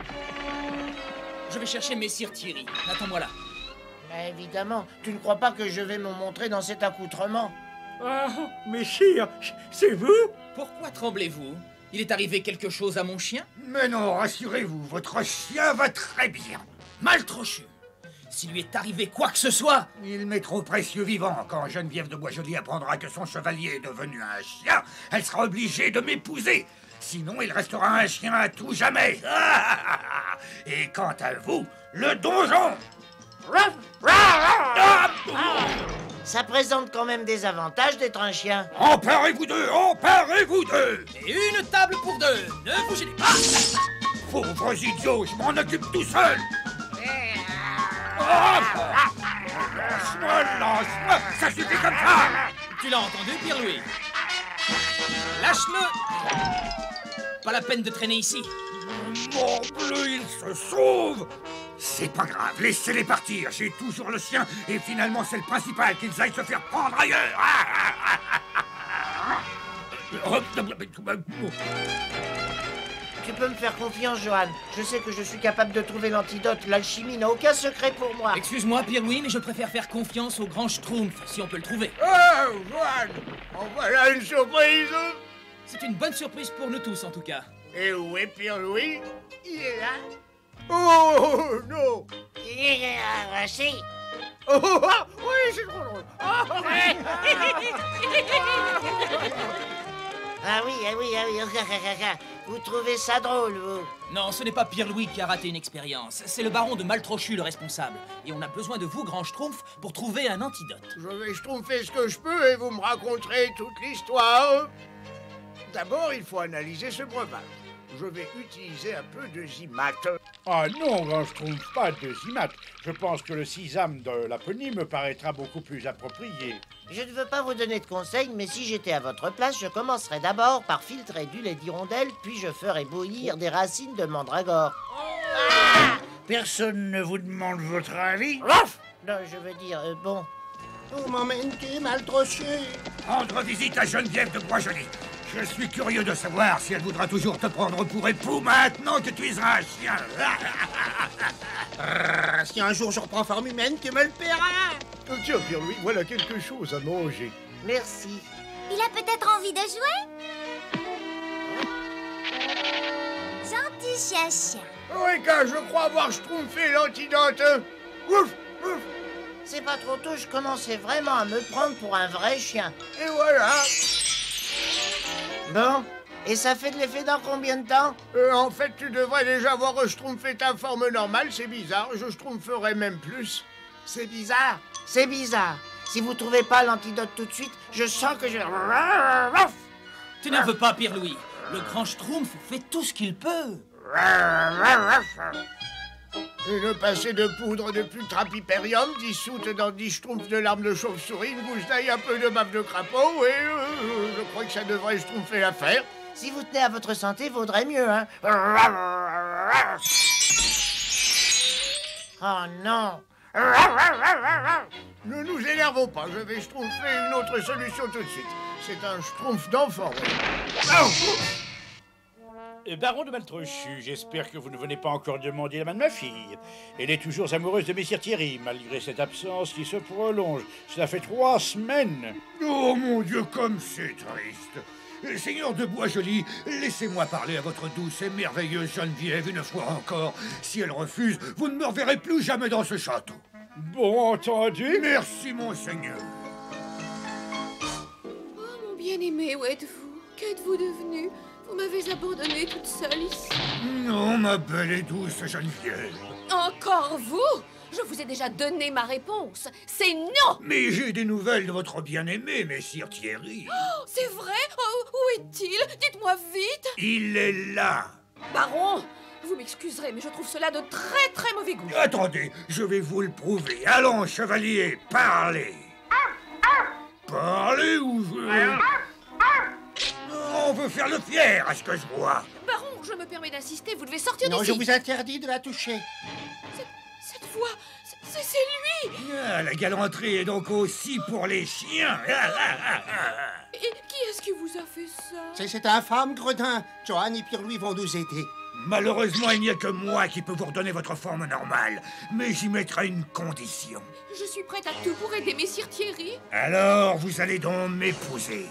Je vais chercher Messire Thierry. Attends-moi là.
Mais évidemment, tu ne crois pas que je vais me montrer dans cet accoutrement?
Ah, messire, c'est vous?
Pourquoi tremblez-vous? Il est arrivé quelque chose à mon chien?
Mais non, rassurez-vous, votre chien va très bien.
Maltrochu! S'il lui est arrivé quoi que ce soit...
Il m'est trop précieux vivant. Quand Geneviève de Boisjoli apprendra que son chevalier est devenu un chien, elle sera obligée de m'épouser. Sinon, il restera un chien à tout jamais. Et quant à vous, le donjon...
Ça présente quand même des avantages d'être un chien.
Emparez-vous d'eux!
Et une table pour deux. Ne bougez pas.
Pauvres idiots, je m'en occupe tout seul. Lance-moi, ça suffit comme ça.
Tu l'as entendu, Pierre-Louis? Lâche-le. Pas la peine de traîner ici.
Mon bleu, il se sauve. C'est pas grave, laissez-les partir. J'ai toujours le sien et finalement c'est le principal qu'ils aillent se faire prendre ailleurs.
Tu peux me faire confiance, Johan. Je sais que je suis capable de trouver l'antidote. L'alchimie n'a aucun secret pour moi.
Excuse-moi, Pierre-Louis, mais je préfère faire confiance au grand Schtroumpf, si on peut le trouver.
Oh, Johan! En voilà une surprise!
C'est une bonne surprise pour nous tous, en tout cas.
Et où est Pierre-Louis?
Il est là.
Oh, non!
Il est arraché.
Oh, oui, c'est trop drôle!
Ah oui. Vous trouvez ça drôle, vous?
Non, ce n'est pas Pierre-Louis qui a raté une expérience. C'est le baron de Maltrochu, le responsable. Et on a besoin de vous, grand Schtroumpf, pour trouver un antidote.
Je vais schtroumpfer ce que je peux et vous me raconterez toute l'histoire. D'abord, il faut analyser ce breuvage. Je vais utiliser un peu de zimat.
Ah non, grand Schtroumpf, pas de zimat. Je pense que le sisame de Laponie me paraîtra beaucoup plus approprié.
Je ne veux pas vous donner de conseils, mais si j'étais à votre place, je commencerais d'abord par filtrer du lait d'hirondelle, puis je ferais bouillir des racines de mandragore.
Personne ne vous demande votre avis?
Non, je veux dire, bon.
Où m'emmènes-tu, Maltrochu?
Rendre visite à Geneviève de Boisjoli. Je suis curieux de savoir si elle voudra toujours te prendre pour époux maintenant que tu es un chien.
Si un jour je reprends forme humaine, tu me le paieras.
Tiens, Pierre-Louis, voilà quelque chose à manger.
Merci.
Il a peut-être envie de jouer? Gentil chien.
Oui, car je crois avoir schtroumpfé l'antidote. Ouf, ouf.
C'est pas trop tôt, je commençais vraiment à me prendre pour un vrai chien.
Et voilà.
Bon, et ça fait de l'effet dans combien de temps?
En fait, tu devrais déjà avoir schtroumpfé ta forme normale, c'est bizarre. Je schtroumpferais même plus.
C'est bizarre, c'est bizarre. Si vous trouvez pas l'antidote tout de suite, je sens que je...
Tu n'en veux pas, Pierre-Louis. Le grand Schtroumpf fait tout ce qu'il peut.
Une pincée de poudre de pultrapipérium dissoute dans 10 schtroumpfs de larmes de chauve-souris, une gousse d'ail, un peu de bave de crapaud, et je crois que ça devrait schtroumpfer l'affaire.
Si vous tenez à votre santé, vaudrait mieux, hein. Oh non.
Ne nous énervons pas, je vais schtroumpfer une autre solution tout de suite. C'est un schtroumpf d'enfant.
Baron de Maltrochu, j'espère que vous ne venez pas encore demander la main de ma fille. Elle est toujours amoureuse de Messire Thierry, malgré cette absence qui se prolonge. Cela fait 3 semaines.
Oh mon Dieu, comme c'est triste. Seigneur de Boisjoli, laissez-moi parler à votre douce et merveilleuse Geneviève une fois encore. Si elle refuse, vous ne me reverrez plus jamais dans ce château.
Bon entendu.
Merci, monseigneur.
Oh, mon bien-aimé, où êtes-vous? Qu'êtes-vous devenu? Vous m'avez abandonnée toute seule ici.
Non, ma belle et douce Geneviève.
Encore vous? Je vous ai déjà donné ma réponse. C'est non!
Mais j'ai des nouvelles de votre bien-aimé, messire Thierry.
Oh, c'est vrai? Oh, où est-il? Dites-moi vite!
Il est là.
Baron, vous m'excuserez, mais je trouve cela de très très mauvais goût.
Attendez, je vais vous le prouver. Allons, chevalier, parlez. Parlez ou je... On veut faire le fier à ce que je vois.
Baron, je me permets d'insister, vous devez sortir d'ici.
Non, je vous interdis de la toucher.
Cette voix, c'est lui.
Ah, la galanterie est donc aussi pour les chiens.
Et qui est-ce qui vous a fait ça?
C'est infâme, gredin. Johan et Pierre-Louis vont nous aider.
Malheureusement, il n'y a que moi qui peux vous redonner votre forme normale. Mais j'y mettrai une condition.
Je suis prête à tout pour aider Messire Thierry.
Alors, vous allez donc m'épouser.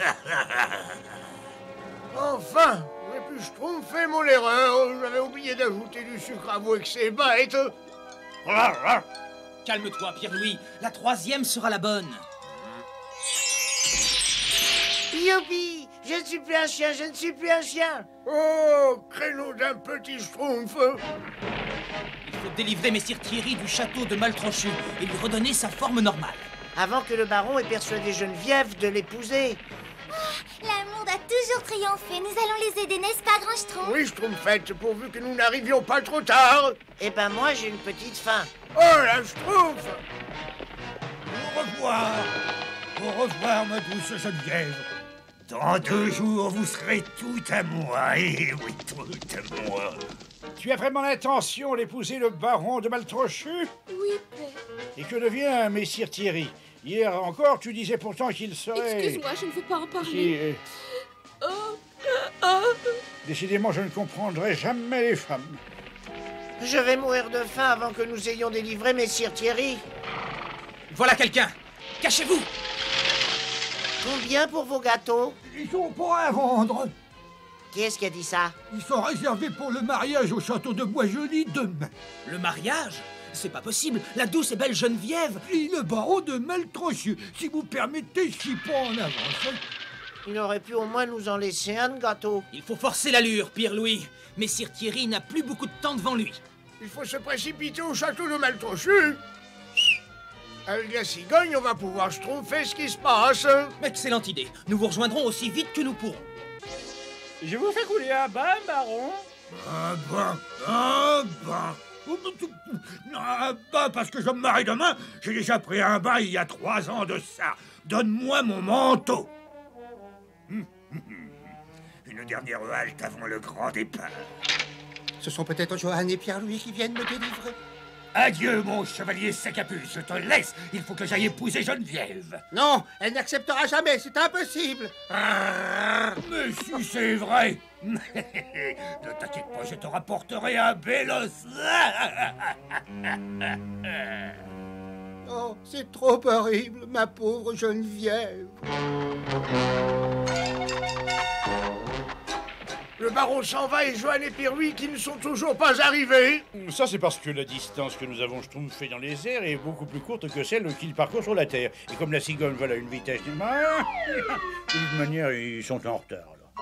Enfin, j'ai pu schtroumpfer mon erreur. J'avais oublié d'ajouter du sucre à vos excès bêtes.
Calme-toi, Pierre-Louis. La 3e sera la bonne.
Youpi! Je ne suis plus un chien, je ne suis plus un chien.
Oh, créneau d'un petit schtroumpf.
Il faut délivrer Messire Thierry du château de Maltrochu et lui redonner sa forme normale.
Avant que le baron ait persuadé Geneviève de l'épouser.
L'amour a toujours triomphé. Nous allons les aider, n'est-ce pas, grand Schtroumpf?
Oui, Schtroumpfette, pourvu que nous n'arrivions pas trop tard.
Eh ben moi, j'ai une petite faim.
Oh, la Schtroumpf!
Au revoir. Au revoir, ma douce Geneviève. Dans 2 jours, vous serez tout à moi. Eh oui, tout à moi.
Tu as vraiment l'intention d'épouser le baron de Maltrochu?
Oui, père.
Et que devient Messire Thierry? Hier encore, tu disais pourtant qu'il serait...
Excuse-moi, je ne veux pas en parler.
Décidément, je ne comprendrai jamais les femmes.
Je vais mourir de faim avant que nous ayons délivré Messire Thierry.
Voilà quelqu'un. Cachez-vous.
Combien pour vos gâteaux?
Ils sont pas à vendre.
Qui est-ce qui a dit ça?
Ils sont réservés pour le mariage au château de Boisjoli demain.
Le mariage? C'est pas possible. La douce et belle Geneviève.
Et le baron de Maltrochu, si vous permettez, je suis pas en avance.
Il aurait pu au moins nous en laisser un de gâteau.
Il faut forcer l'allure, Pierre-Louis. Messire Thierry n'a plus beaucoup de temps devant lui.
Il faut se précipiter au château de Maltrochu. Avec la cigogne, on va pouvoir schtroumpfer ce qui se passe.
Excellente idée. Nous vous rejoindrons aussi vite que nous pourrons.
Je vous fais couler un bain, baron.
Un bain. Ah bah, parce que je me marie demain, j'ai déjà pris un bain il y a 3 ans de ça. Donne-moi mon manteau. Une dernière halte avant le grand départ.
Ce sont peut-être Johan et Pierre-Louis qui viennent me délivrer.
Adieu, mon chevalier Sacapus, je te laisse. Il faut que j'aille épouser Geneviève.
Non, elle n'acceptera jamais, c'est impossible.
Mais si c'est vrai. Ne t'inquiète pas, je te rapporterai un bel os.
Oh, c'est trop horrible, ma pauvre Geneviève. Le baron s'en va et Johan et Pierre-Louis qui ne sont toujours pas arrivés.
Ça, c'est parce que la distance que nous avons schtroumpfée dans les airs est beaucoup plus courte que celle qu'il parcourt sur la terre. Et comme la cigogne vole à une vitesse... De toute manière, ils sont en retard, là.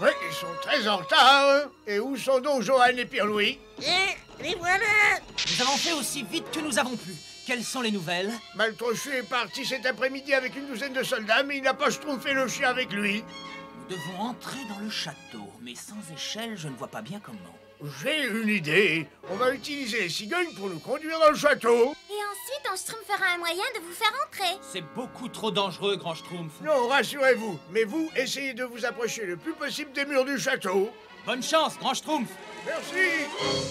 Oui, ils sont très en retard. Et où sont donc Johan et Pierre-Louis?
Les voilà!
Nous avons fait aussi vite que nous avons pu. Quelles sont les nouvelles?
Maltrochu est parti cet après-midi avec une douzaine de soldats, mais il n'a pas schtroumpfé le chien avec lui.
Nous devons entrer dans le château, mais sans échelle, je ne vois pas bien comment.
J'ai une idée. On va utiliser les cigognes pour nous conduire dans le château.
Et ensuite, on schtroumpfera un moyen de vous faire entrer.
C'est beaucoup trop dangereux, Grand Schtroumpf.
Non, rassurez-vous. Mais vous, essayez de vous approcher le plus possible des murs du château.
Bonne chance, Grand Schtroumpf.
Merci.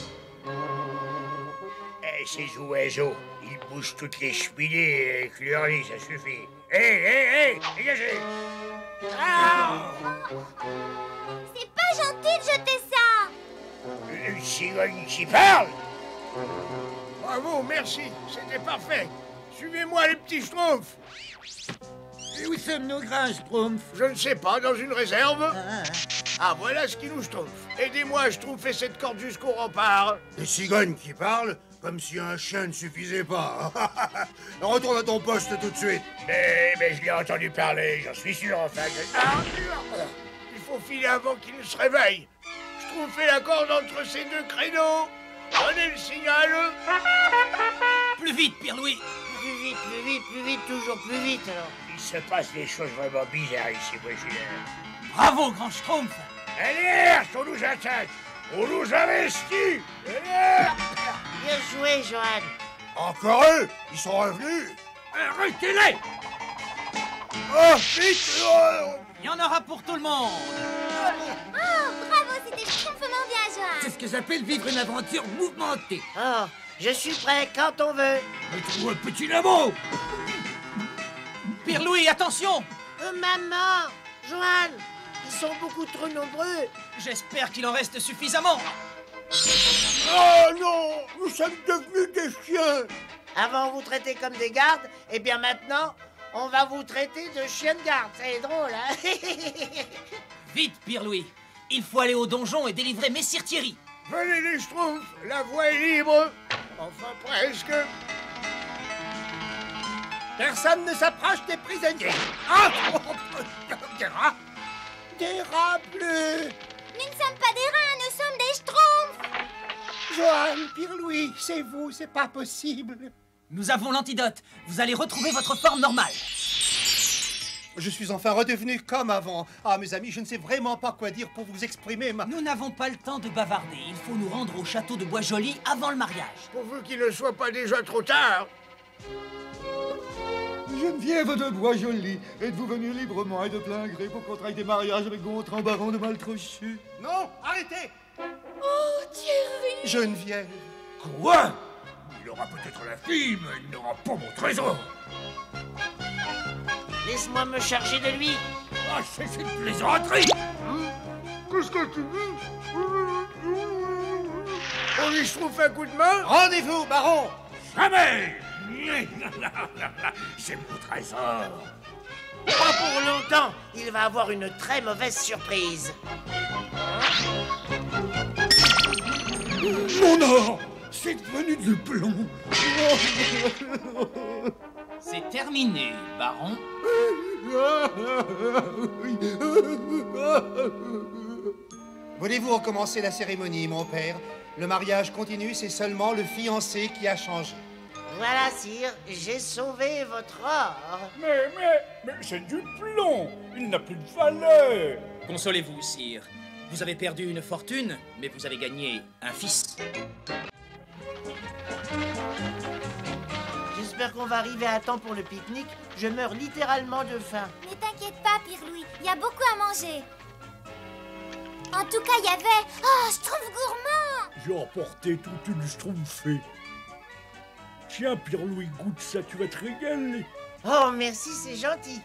Eh, ces oiseaux, ils bougent toutes les cheminées avec leur lit, ça suffit. Hé, dégagez! Ah!
C'est pas gentil de jeter ça.
Une cigogne qui parle?
Bravo, merci. C'était parfait. Suivez-moi, les petits schtroumpfs.
Et où sommes-nous, Grand Schtroumpf?
Je ne sais pas, dans une réserve. Ah, voilà ce qui nous schtroumpf. Aidez-moi à schtroumpfer cette corde jusqu'au rempart.
Des cigognes qui parlent? Comme si un chien ne suffisait pas. Retourne à ton poste tout de suite.
Mais je l'ai entendu parler, j'en suis sûr, enfin.
Il faut filer avant qu'il ne se réveille. Schtroumpfez la corde entre ces deux créneaux. Donnez le signal.
Plus vite, Pierre-Louis.
Plus vite, toujours plus vite, alors.
Il se passe des choses vraiment bizarres ici, moi, je suis là.
Bravo, Grand Schtroumpf.
Allez, on nous attaque. On nous investit.
Bien joué, Johan.
Encore eux? Ils sont revenus?
Arrêtez-les!
Oh, vite!
Il y en aura pour tout le monde.
Oh, bravo, c'était schtroumpfement bien, Johan.
C'est ce que j'appelle vivre une aventure mouvementée.
Oh, je suis prêt quand on veut.
Mettez-moi un petit labo.
Pierre-Louis, attention!
Maman! Johan! Ils sont beaucoup trop nombreux.
J'espère qu'il en reste suffisamment.
Oh non! Nous sommes devenus des chiens.
Avant, on vous traitait comme des gardes, et bien maintenant, on va vous traiter de chiens de garde. C'est drôle, hein?
Vite, Pierre-Louis. Il faut aller au donjon et délivrer Messire Thierry.
Venez les schtroumpfs, la voie est libre. Enfin, presque.
Personne ne s'approche des prisonniers.
Des rats?
Des rats bleus.
Nous ne sommes pas des rats, nous sommes des schtroumpfs.
Johan, Pierre-Louis, c'est vous, c'est pas possible.
Nous avons l'antidote. Vous allez retrouver votre forme normale.
Je suis enfin redevenu comme avant. Ah, mes amis, je ne sais vraiment pas quoi dire pour vous exprimer ma...
Nous n'avons pas le temps de bavarder. Il faut nous rendre au château de Boisjoli avant le mariage.
Pourvu qu'il ne soit pas déjà trop tard.
Geneviève de Boisjoli, êtes-vous venue librement et de plein gré pour contracter mariage avec Gontran, baron de Maltrochu?
Non, arrêtez!
Oh, Thierry!
Geneviève.
Quoi? Il aura peut-être la fille, mais il n'aura pas mon trésor.
Laisse-moi me charger de lui.
Ah, c'est une plaisanterie.
Qu'est-ce que tu dis? On lui schtroumpfe un coup de main?
Rendez-vous, baron!
Jamais. C'est mon trésor.
Pas pour longtemps. Il va avoir une très mauvaise surprise.
Mon or, c'est devenu du plomb.
C'est terminé, baron.
Voulez-vous recommencer la cérémonie, mon père? Le mariage continue, c'est seulement le fiancé qui a changé.
Voilà, sire, j'ai sauvé votre or.
Mais c'est du plomb. Il n'a plus de valeur.
Consolez-vous, sire. Vous avez perdu une fortune, mais vous avez gagné un fils.
J'espère qu'on va arriver à temps pour le pique-nique. Je meurs littéralement de faim.
Ne t'inquiète pas, Pierre-Louis. Il y a beaucoup à manger. En tout cas, il y avait... Oh, schtroumpf gourmand!
J'ai emporté toute une schtroumpfée. Tiens, Pierre-Louis, goûte ça, tu vas te régaler.
Oh, merci, c'est gentil.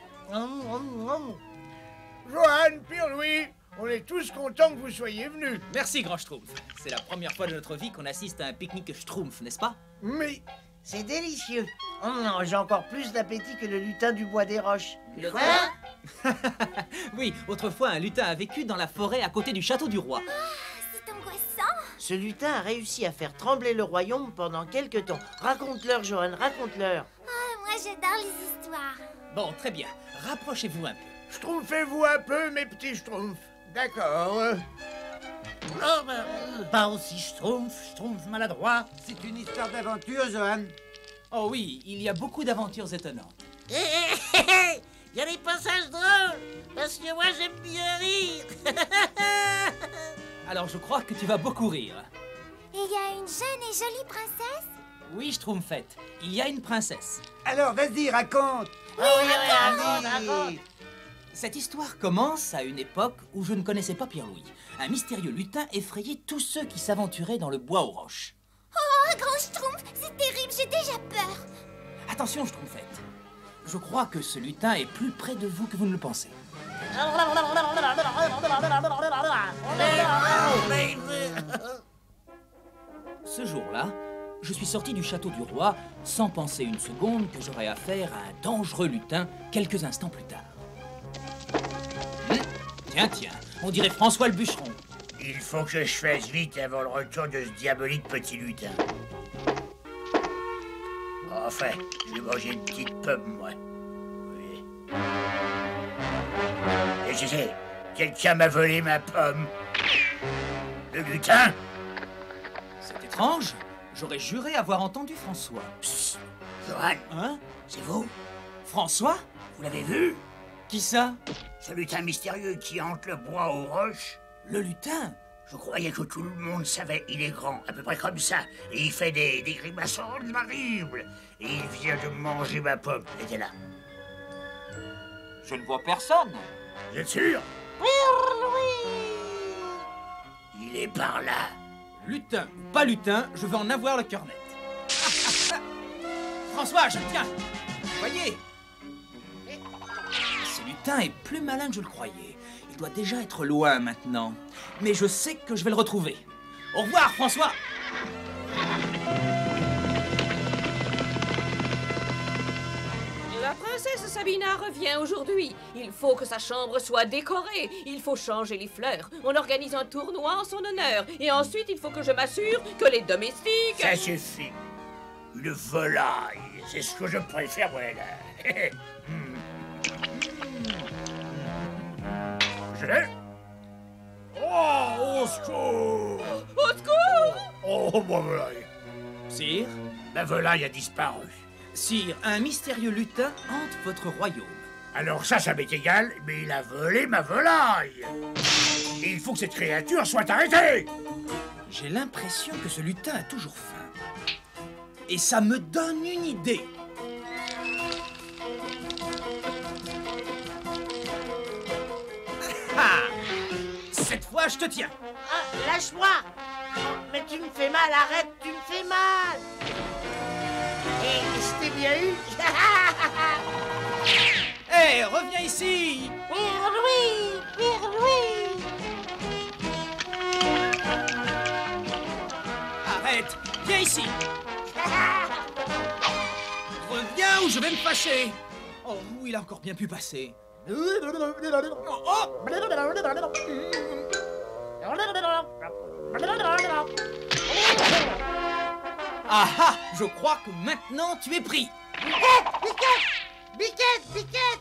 Johan, Pierre-Louis, on est tous contents que vous soyez venus.
Merci, Grand Schtroumpf. C'est la première fois de notre vie qu'on assiste à un pique-nique Schtroumpf, n'est-ce pas?
Mais
c'est délicieux. J'ai encore plus d'appétit que le lutin du bois des roches.
Le quoi? Oui, autrefois, un lutin a vécu dans la forêt à côté du château du roi.
C'est angoissant.
Ce lutin a réussi à faire trembler le royaume pendant quelque temps. Raconte-leur, Johan, raconte-leur.
Oh, moi, j'adore les histoires.
Bon, très bien. Rapprochez-vous un peu.
Schtroumpfez-vous un peu, mes petits schtroumpfs.
D'accord.
Oh, ben, pas aussi Schtroumpf maladroit. C'est une histoire d'aventure, Johan.
Oh oui, il y a beaucoup d'aventures étonnantes.
Il y a des passages drôles, parce que moi j'aime bien rire.
Alors je crois que tu vas beaucoup rire.
Et il y a une jeune et jolie princesse.
Oui, Schtroumpfette, il y a une princesse.
Alors, vas-y, raconte.
raconte. Cette histoire commence à une époque où je ne connaissais pas Pierre-Louis. Un mystérieux lutin effrayait tous ceux qui s'aventuraient dans le bois aux roches.
Oh, grand Schtroumpf, c'est terrible, j'ai déjà peur.
Attention, Schtroumpfette. Je crois que ce lutin est plus près de vous que vous ne le pensez. Ce jour-là, je suis sorti du château du roi sans penser une seconde que j'aurais affaire à un dangereux lutin quelques instants plus tard. Tiens, on dirait François le bûcheron.
Il faut que je fasse vite avant le retour de ce diabolique petit lutin. Enfin, je vais manger une petite pomme, moi. Oui. Et je sais, quelqu'un m'a volé ma pomme. Le lutin?
C'est étrange. J'aurais juré avoir entendu François.
Psst, Johan.
Hein?
C'est vous?
François?
Vous l'avez vu?
Qui ça?
Ce lutin mystérieux qui hante le bois aux roches.
Le lutin?
Je croyais que tout le monde savait. Il est grand, à peu près comme ça. Et il fait des grimaces horribles. Et il vient de manger ma pomme. Il était là.
Je ne vois personne.
Vous êtes sûr? Il est par là.
Lutin ou pas lutin, je veux en avoir le cœur net. François, je le tiens. Voyez? Ce lutin est plus malin que je le croyais. Il doit déjà être loin maintenant. Mais je sais que je vais le retrouver. Au revoir, François!
La princesse Sabina revient aujourd'hui. Il faut que sa chambre soit décorée. Il faut changer les fleurs. On organise un tournoi en son honneur. Et ensuite, il faut que je m'assure que les domestiques...
Ça suffit. Une volaille. C'est ce que je préfère, voilà. Je l'ai. Oh, au secours!
Au secours!
Oh, ma volaille.
Sire?
Ma volaille a disparu.
Sire, un mystérieux lutin hante votre royaume.
Alors ça m'est égal, mais il a volé ma volaille. Et il faut que cette créature soit arrêtée.
J'ai l'impression que ce lutin a toujours faim. Et ça me donne une idée. Ah! Cette fois, je te tiens.
Ah, lâche-moi. Mais tu me fais mal, arrête, tu me fais mal. Et je t'ai bien eu.
Hé, reviens ici.
Pierre-Louis.
Arrête, viens ici. Reviens ou je vais me fâcher. Oh, il a encore bien pu passer. Ah ah, je crois que maintenant tu es pris.
Biquette.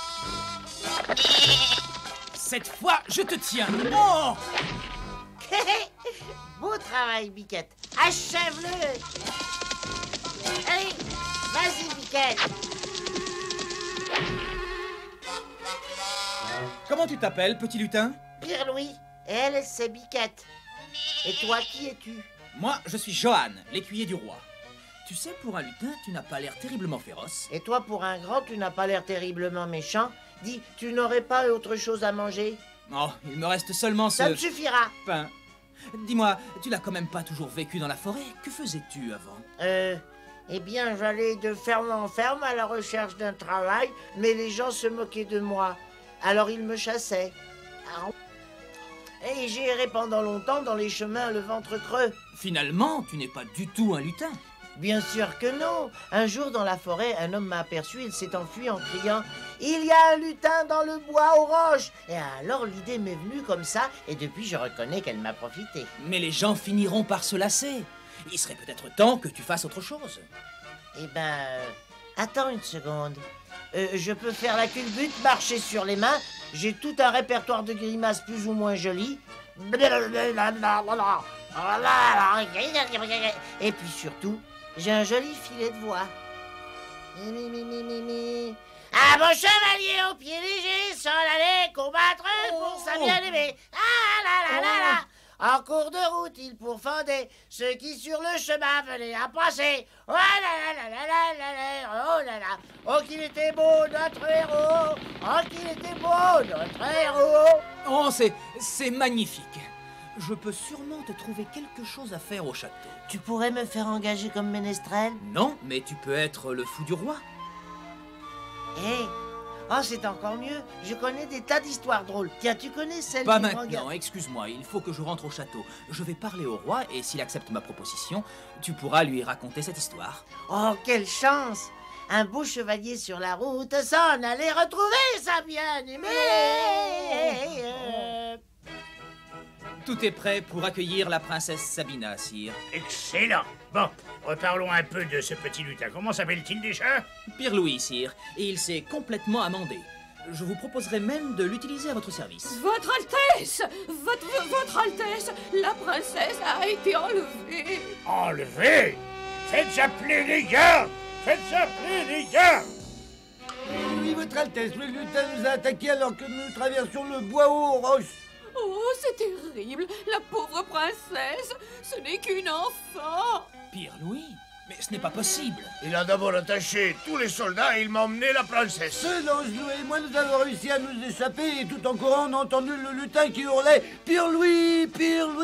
Cette fois, je te tiens. Oh!
Beau travail, Biquette. Achève-le. Allez, vas-y, Biquette.
Comment tu t'appelles, petit lutin?
Pierre-Louis. Elle, c'est Biquette. Et toi, qui es-tu?
Moi, je suis Johan, l'écuyer du roi. Tu sais, pour un lutin, tu n'as pas l'air terriblement féroce.
Et toi, pour un grand, tu n'as pas l'air terriblement méchant. Dis, tu n'aurais pas autre chose à manger?
Oh, il me reste seulement ce...
Ça me suffira.
pain. Dis-moi, tu n'as quand même pas toujours vécu dans la forêt. Que faisais-tu avant?
Eh bien, j'allais de ferme en ferme à la recherche d'un travail, mais les gens se moquaient de moi. Alors ils me chassaient. Et j'ai erré pendant longtemps dans les chemins le ventre creux.
Finalement, tu n'es pas du tout un lutin.
Bien sûr que non. Un jour dans la forêt, un homme m'a aperçu, il s'est enfui en criant « Il y a un lutin dans le bois aux roches !» Et alors l'idée m'est venue comme ça, et depuis je reconnais qu'elle m'a profité.
Mais les gens finiront par se lasser. Il serait peut-être temps que tu fasses autre chose.
Eh ben, Attends une seconde. Je peux faire la culbute, marcher sur les mains. J'ai tout un répertoire de grimaces plus ou moins jolies. Et puis surtout, j'ai un joli filet de voix. Un bon chevalier au pied léger s'en allait combattre pour sa bien-aimée. Ah là là là là. En cours de route, il pourfendait ceux qui sur le chemin venaient à passer. Oh là là là là là là là, oh là là. Oh qu'il était beau notre héros. Oh qu'il était beau notre héros.
Oh, c'est magnifique. Je peux sûrement te trouver quelque chose à faire au château.
Tu pourrais me faire engager comme ménestrel?
Non, mais tu peux être le fou du roi.
Hé, oh, c'est encore mieux. Je connais des tas d'histoires drôles. Tiens, tu connais celle
Pas
du grand
maintenant,
gars-
excuse-moi, il faut que je rentre au château. Je vais parler au roi et s'il accepte ma proposition, tu pourras lui raconter cette histoire.
Oh, quelle chance! Un beau chevalier sur la route s'en allait retrouver sa bien-aimée.
Tout est prêt pour accueillir la princesse Sabina, sire.
Excellent. Bon, reparlons un peu de ce petit lutin. Comment s'appelle-t-il déjà?
Pierre-Louis, sire, et il s'est complètement amendé. Je vous proposerai même de l'utiliser à votre service.
Votre Altesse! Votre Altesse! La princesse a été enlevée!
Enlevé? Faites appeler les gars! Faites appeler les gars!
Oui, votre Altesse, le lutin nous a attaqués alors que nous traversions le bois aux roches.
Oh, c'est terrible! La pauvre princesse! Ce n'est qu'une enfant!
Pierre-Louis? Mais ce n'est pas possible!
Il a d'abord attaché tous les soldats et il m'a emmené la princesse.
Seul Angelou et moi, nous avons réussi à nous échapper et tout en courant, on a entendu le lutin qui hurlait « Pierre-Louis! Pierre-Louis !»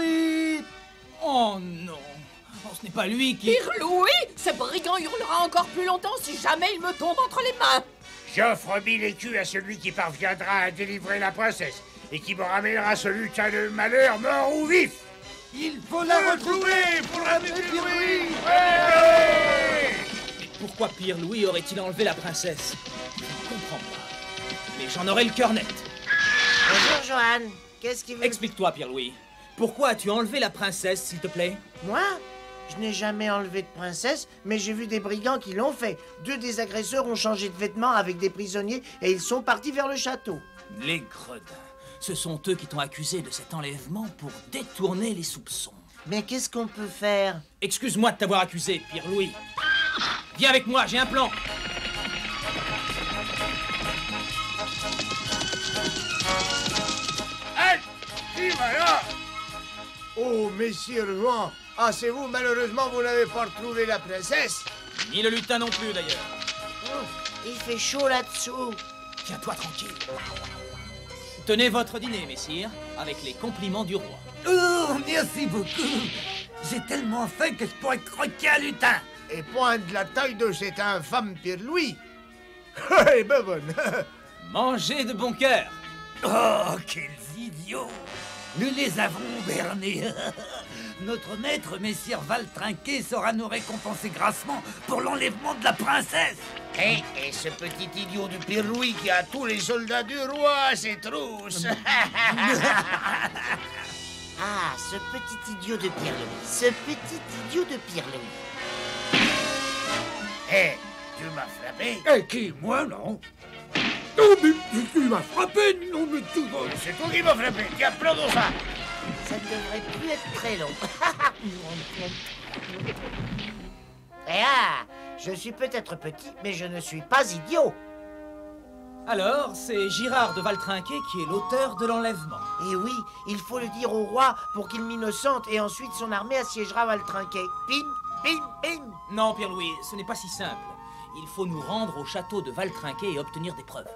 Oh non! Oh, ce n'est pas lui qui...
Pierre-Louis! Ce brigand hurlera encore plus longtemps si jamais il me tombe entre les mains!
J'offre 1000 écus à celui qui parviendra à délivrer la princesse et qui me ramènera ce lutin de malheur, mort ou vif.
Il faut la retrouver pour la Pierre-Louis!
Mais pourquoi Pierre-Louis aurait-il enlevé la princesse? Je ne comprends pas. Mais j'en aurai le cœur net.
Bonjour, Johan. Qu'est-ce qui veut...
Explique-toi, Pierre-Louis. Pourquoi as-tu enlevé la princesse, s'il te plaît?
Moi? Je n'ai jamais enlevé de princesse, mais j'ai vu des brigands qui l'ont fait. 2 des agresseurs ont changé de vêtements avec des prisonniers et ils sont partis vers le château.
Les gredins. Ce sont eux qui t'ont accusé de cet enlèvement pour détourner les soupçons.
Mais qu'est-ce qu'on peut faire?
Excuse-moi de t'avoir accusé, Pierre-Louis. Viens avec moi, j'ai un plan.
Halt! Qui va là? Oh, messire Juan. Ah, c'est vous, malheureusement, vous n'avez pas retrouvé la princesse.
Ni le lutin non plus, d'ailleurs.
Oh, il fait chaud là-dessous.
Tiens-toi tranquille. Tenez votre dîner, messire, avec les compliments du roi.
Oh, merci beaucoup. J'ai tellement faim que je pourrais croquer un lutin.
Et point de la taille de cet infâme Pierre-Louis. Eh ben bonne.
Mangez de bon cœur.
Oh, quels idiots! Nous les avons bernés. Notre maître, messire Valtrinquet, saura nous récompenser grassement pour l'enlèvement de la princesse.
Et ce petit idiot de Pierre-Louis qui a tous les soldats du roi à ses trousses.
Ah, ce petit idiot de Pierre-Louis. Ce petit idiot de Pierre-Louis.
Eh, tu m'as frappé?
Qui, moi, non?
Non, mais tu m'as frappé, non, mais tu vas...
C'est toi qui m'as frappé, tiens, applaudons ça.
Ça ne devrait plus être très long. Et ah, je suis peut-être petit, mais je ne suis pas idiot.
Alors, c'est Girard de Valtrinquet qui est l'auteur de l'enlèvement.
Et oui, il faut le dire au roi pour qu'il m'innocente et ensuite son armée assiégera Valtrinquet. Pim, pim, pim.
Non, Pierre-Louis, ce n'est pas si simple. Il faut nous rendre au château de Valtrinquet et obtenir des preuves.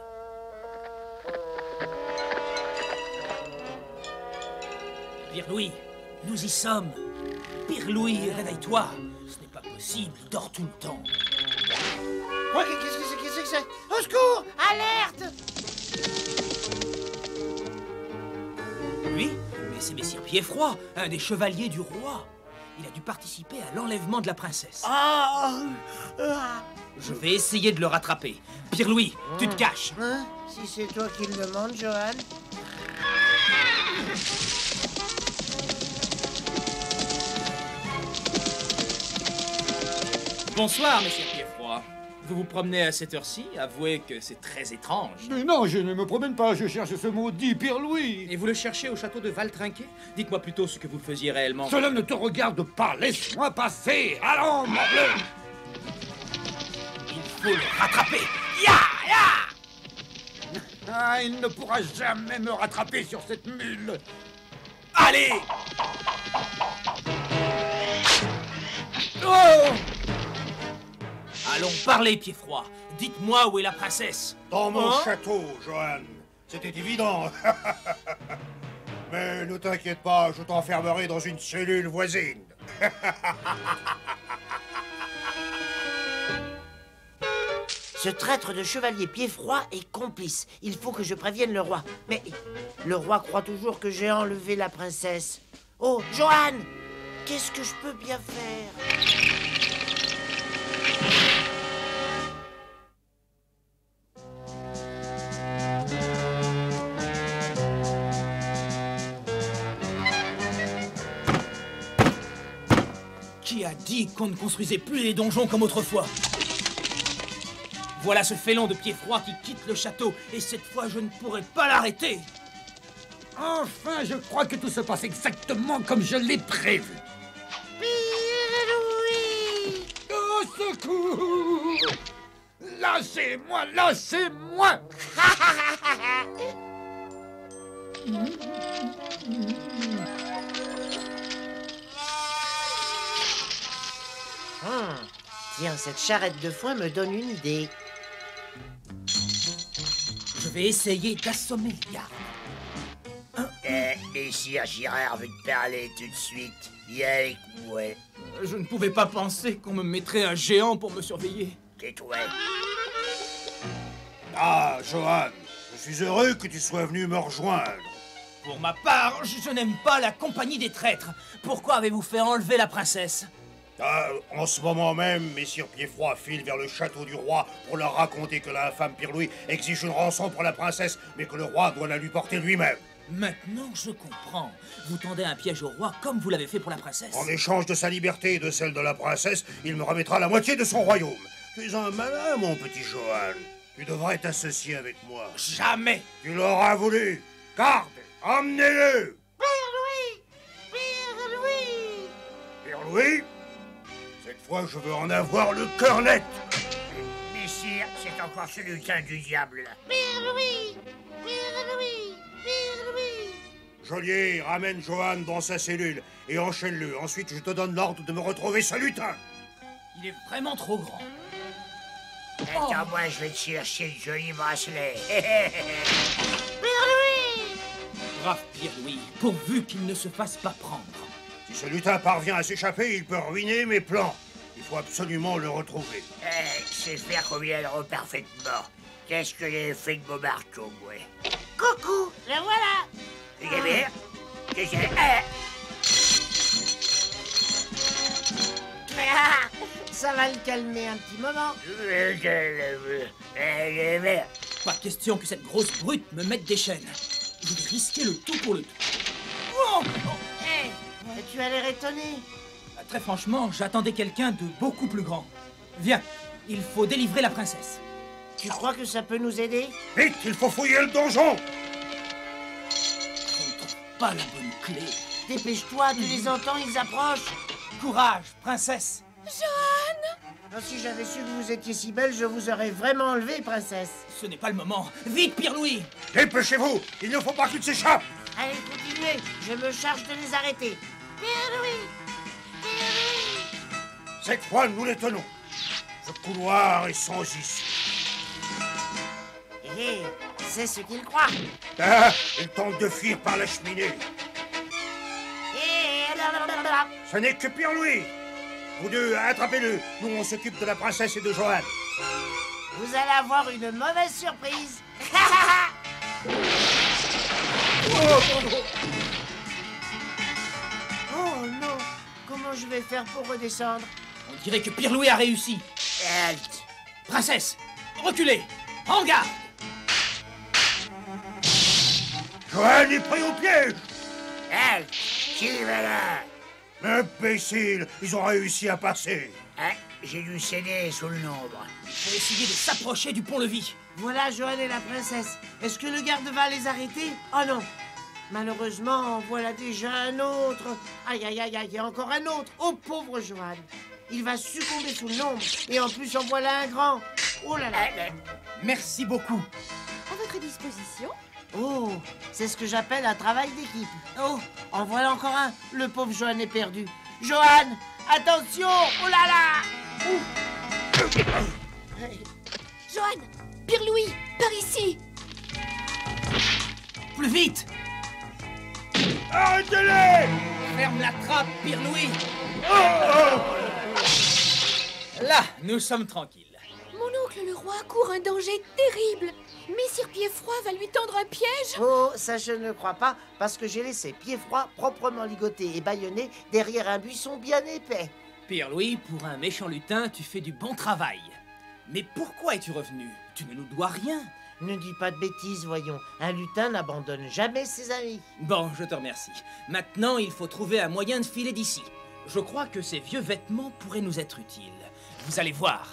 Pierre-Louis, nous y sommes. Pierre-Louis, réveille-toi. Ce n'est pas possible, il dort tout le temps.
Oh, qu'est-ce que c'est? Au secours! Alerte!
Oui, mais c'est Messire Piedfroid, un des chevaliers du roi. Il a dû participer à l'enlèvement de la princesse. Je vais essayer de le rattraper. Pierre-Louis, tu te caches.
Hein? Si c'est toi qui le demandes, Johan.
Bonsoir, Messire Piedfroid.
Vous vous promenez à cette heure-ci? Avouez que c'est très étrange.
Mais non, je ne me promène pas, je cherche ce maudit Pierre-Louis.
Et vous le cherchez au château de Valtrinquet? Dites-moi plutôt ce que vous faisiez réellement.
Cela ne te regarde pas, laisse-moi passer. Allons, morbleu.
Il faut le rattraper. Ya!
Ah, il ne pourra jamais me rattraper sur cette mule.
Allez!
Oh!
Allons parler, pied froid. Dites-moi où est la princesse.
Dans mon
Hein?
château, Johan. C'était évident. Mais ne t'inquiète pas, je t'enfermerai dans une cellule voisine.
Ce traître de chevalier Pied-Froid est complice. Il faut que je prévienne le roi. Mais le roi croit toujours que j'ai enlevé la princesse. Oh, Johan! Qu'est-ce que je peux bien faire?
Qui a dit qu'on ne construisait plus les donjons comme autrefois? Voilà ce félon de pied froid qui quitte le château, et cette fois je ne pourrai pas l'arrêter.
Enfin, je crois que tout se passe exactement comme je l'ai prévu.
Pierre-Louis!
Au secours! Lâchez-moi, lâchez-moi!
Tiens, cette charrette de foin me donne une idée.
Je vais essayer d'assommer Garde.
Messire Girard veut te parler tout de suite. Viens avec moi.
Je ne pouvais pas penser qu'on me mettrait un géant pour me surveiller.
Tais-toi.
Ah, Johan, je suis heureux que tu sois venu me rejoindre.
Pour ma part, je n'aime pas la compagnie des traîtres. Pourquoi avez-vous fait enlever la princesse?
En ce moment même, messire Pied-Froid filent vers le château du roi pour leur raconter que l'infâme Pierre-Louis exige une rançon pour la princesse, mais que le roi doit la lui porter lui-même.
Maintenant, je comprends. Vous tendez un piège au roi comme vous l'avez fait pour la princesse.
En échange de sa liberté et de celle de la princesse, il me remettra la moitié de son royaume. Tu es un malin, mon petit Johan. Tu devrais t'associer avec moi.
Jamais.
Tu l'auras voulu. Garde, emmenez-le.
Pierre-Louis! Pierre-Louis!
Pierre-Louis, cette fois, je veux en avoir le cœur net.
Messire, c'est encore ce lutin du diable, là.
Pierre-Louis! Pierre-Louis! Pierre-Louis!
Geôlier, ramène Johan dans sa cellule et enchaîne-le. Ensuite, je te donne l'ordre de me retrouver ce lutin.
Il est vraiment trop grand.
Attends, moi, je vais te chercher le joli bracelet.
Pierre-Louis!
Brave Pierre-Louis, pourvu qu'il ne se fasse pas prendre.
Si ce lutin parvient à s'échapper, il peut ruiner mes plans. Il faut absolument le retrouver.
C'est faire qu'on viendra parfaitement. Qu'est-ce que j'ai fait de mon marteau, moi?
Coucou, le voilà!
Eh bien, qu'est-ce que
Ça va le calmer un petit moment.
Pas question que cette grosse brute me mette des chaînes. Je vais risquer le tout pour le tout. Oh,
Hey, tu as l'air étonné.
Très franchement, j'attendais quelqu'un de beaucoup plus grand. Viens, il faut délivrer la princesse.
Tu crois que ça peut nous aider?
Vite, il faut fouiller le donjon.
Je ne trouve pas la bonne clé.
Dépêche-toi, tu les entends, ils approchent.
Courage, princesse.
Johan! Si j'avais su que vous étiez si belle, je vous aurais vraiment enlevé, princesse.
Ce n'est pas le moment. Vite, Pierre-Louis!
Dépêchez-vous, il ne faut pas qu'ils s'échappent.
Allez, continuez, je me charge de les arrêter. Pierre-Louis! Pierre-Louis!
Cette fois, nous les tenons. Ce couloir est sans issue.
Hé, c'est ce qu'il croit.
Ah, il tente de fuir par la cheminée. Ce n'est que Pierre-Louis. Vous deux, attrapez-le. Nous, on s'occupe de la princesse et de Johan.
Vous allez avoir une mauvaise surprise. Oh non, comment je vais faire pour redescendre?
On dirait que Pierre-Louis a réussi.
Halte.
Princesse, reculez. En garde.
Johan est pris au piège.
Halte. Qui va là?
Imbécile, ils ont réussi à passer.
Hein?
j'ai dû céder sous le nombre.
Il faut essayer de s'approcher du pont-levis.
Voilà Johan et la princesse. Est-ce que le garde va les arrêter? Oh non. Malheureusement, voilà déjà un autre. Aïe, aïe, aïe, aïe, il y a encore un autre. Oh, pauvre Johan. Il va succomber sous le nombre. Et en plus, en voilà un grand. Oh là là.
Merci beaucoup.
À votre disposition.
Oh, c'est ce que j'appelle un travail d'équipe. Oh, en voilà encore un. Le pauvre Johan est perdu. Johan, attention. Oh là là. Ouf.
Johan, Pierre-Louis, par ici.
Plus vite.
Arrêtez-les!
Ferme la trappe, Pierre-Louis.
Oh!
Là, nous sommes tranquilles.
Mon oncle le roi court un danger terrible. Messire Pied-Froid va lui tendre un piège.
Oh, ça je ne crois pas, parce que j'ai laissé Pied-Froid proprement ligoté et bâillonné derrière un buisson bien épais.
Pierre-Louis, pour un méchant lutin, tu fais du bon travail. Mais pourquoi es-tu revenu? Tu ne nous dois rien.
Ne dis pas de bêtises, voyons. Un lutin n'abandonne jamais ses amis.
Bon, je te remercie. Maintenant, il faut trouver un moyen de filer d'ici. Je crois que ces vieux vêtements pourraient nous être utiles. Vous allez voir.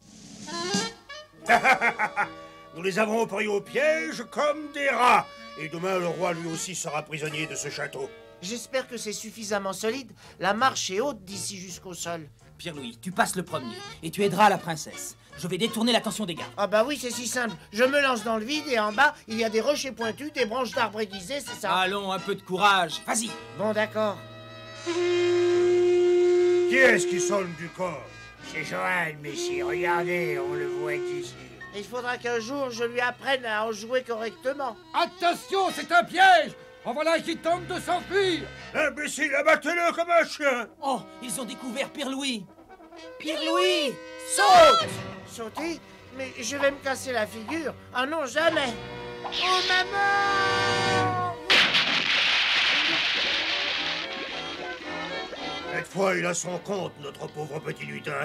Nous les avons pris au piège comme des rats. Et demain, le roi lui aussi sera prisonnier de ce château.
J'espère que c'est suffisamment solide. La marche est haute d'ici jusqu'au sol.
Pierre-Louis, tu passes le premier et tu aideras la princesse. Je vais détourner l'attention des gardes.
Ah bah oui, c'est si simple. Je me lance dans le vide et en bas, il y a des rochers pointus, des branches d'arbres aiguisées, c'est ça.
Allons, un peu de courage. Vas-y.
Bon, d'accord.
Qui est-ce qui sonne du corps?
C'est Johan, messire. Regardez, on le voit ici.
Il faudra qu'un jour, je lui apprenne à en jouer correctement.
Attention, c'est un piège! En voilà qui tente de s'enfuir!
Imbécile, abattez-le comme un chien!
Oh, ils ont découvert Pierre-Louis! Pierre-Louis!
Saute! Sauter? Mais je vais me casser la figure. Ah non, jamais! Oh, maman!
Cette fois, il a son compte, notre pauvre petit lutin.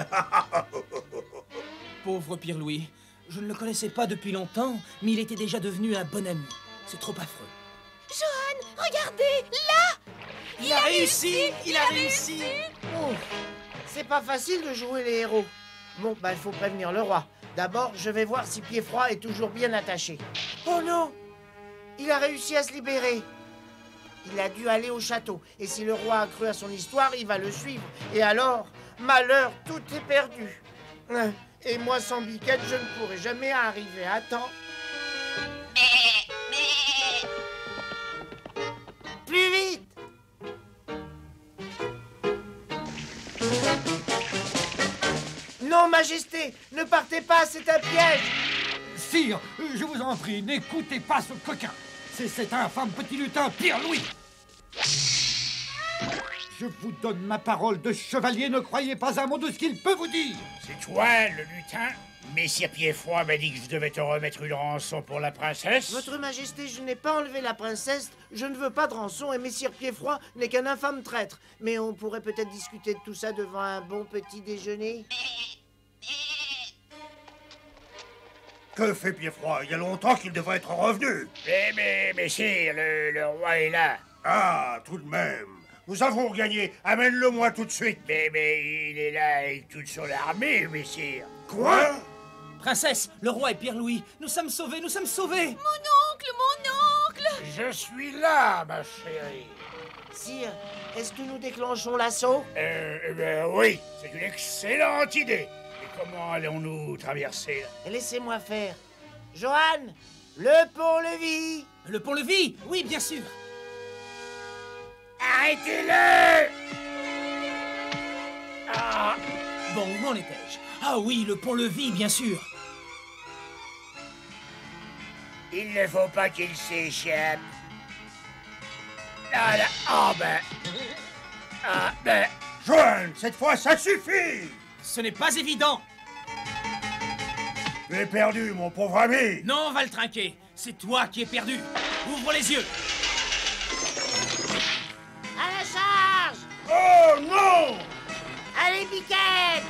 Pauvre Pierre-Louis. Je ne le connaissais pas depuis longtemps, mais il était déjà devenu un bon ami. C'est trop affreux.
Johan, regardez, là!
Il a réussi! Il a réussi!
Oh, c'est pas facile de jouer les héros. Bon, bah, il faut prévenir le roi. D'abord, je vais voir si Pied-Froid est toujours bien attaché. Oh non! Il a réussi à se libérer. Il a dû aller au château. Et si le roi a cru à son histoire, il va le suivre. Et alors, malheur, tout est perdu. Et moi, sans Biquette, je ne pourrai jamais arriver à temps. Plus vite! Non, Majesté, ne partez pas, c'est un piège!
Sire, je vous en prie, n'écoutez pas ce coquin. C'est cet infâme petit lutin Pierre-Louis. Je vous donne ma parole de chevalier, ne croyez pas un mot de ce qu'il peut vous dire.
C'est toi, le lutin? Messire Pied-Froid m'a dit que je devais te remettre une rançon pour la princesse.
Votre Majesté, je n'ai pas enlevé la princesse, je ne veux pas de rançon et Messire Pied-Froid n'est qu'un infâme traître. Mais on pourrait peut-être discuter de tout ça devant un bon petit déjeuner.
Que fait Pied-Froid? Il y a longtemps qu'il devrait être revenu.
Mais messire, le roi est là.
Ah, tout de même. Nous avons gagné. Amène-le-moi tout de suite.
Mais il est là avec toute son armée, messire.
Quoi?
Princesse, le roi et Pierre-Louis, nous sommes sauvés, nous sommes sauvés!
Mon oncle!
Je suis là, ma chérie.
Sire, est-ce que nous déclenchons l'assaut?
Oui, c'est une excellente idée. Et comment allons-nous traverser?
Laissez-moi faire. Johan, le pont-levis!
Le pont-levis? Oui, bien sûr.
Arrêtez-le!
Ah. Bon, où en étais-je? Ah oui, le pont-levis, bien sûr.
Il ne faut pas qu'il s'échappe. Là, oh ben... Ah ben...
Johan, cette fois, ça suffit!
Ce n'est pas évident.
Tu es perdu, mon pauvre ami.
Non, va le trinquer. C'est toi qui es perdu. Ouvre les yeux.
À la charge!
Oh non!
Allez, Biquette!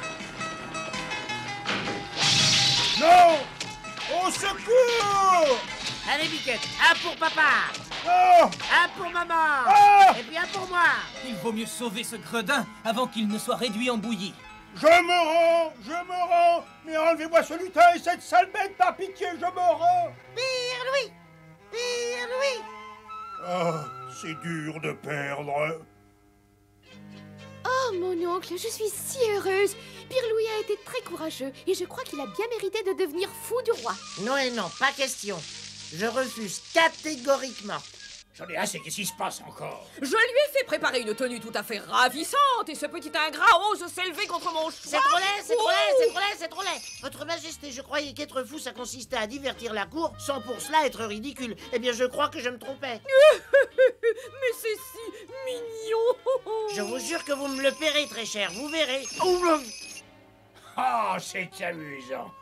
Non! Au secours!
Allez, Biquette, un pour papa!
Non!
Un pour maman!
Oh!
Et puis un pour moi!
Il vaut mieux sauver ce gredin avant qu'il ne soit réduit en bouillie.
Je me rends. Mais enlevez-moi ce lutin et cette sale bête, par pitié, je me rends.
Pirlouis! Pirlouis!
Oh, c'est dur de perdre.
Oh, mon oncle, je suis si heureuse. Pirlouis a été très courageux et je crois qu'il a bien mérité de devenir fou du roi.
Non et non, pas question. Je refuse catégoriquement.
J'en ai assez, qu'est-ce qui se passe encore?
Je lui ai fait préparer une tenue tout à fait ravissante et ce petit ingrat ose s'élever contre mon choix.
C'est trop laid, c'est trop laid, c'est trop laid, c'est trop laid. Votre Majesté, je croyais qu'être fou, ça consistait à divertir la cour sans pour cela être ridicule. Eh bien, je crois que je me trompais.
Mais c'est si mignon.
Je vous jure que vous me le paierez, très cher, vous verrez.
Ah, c'est amusant.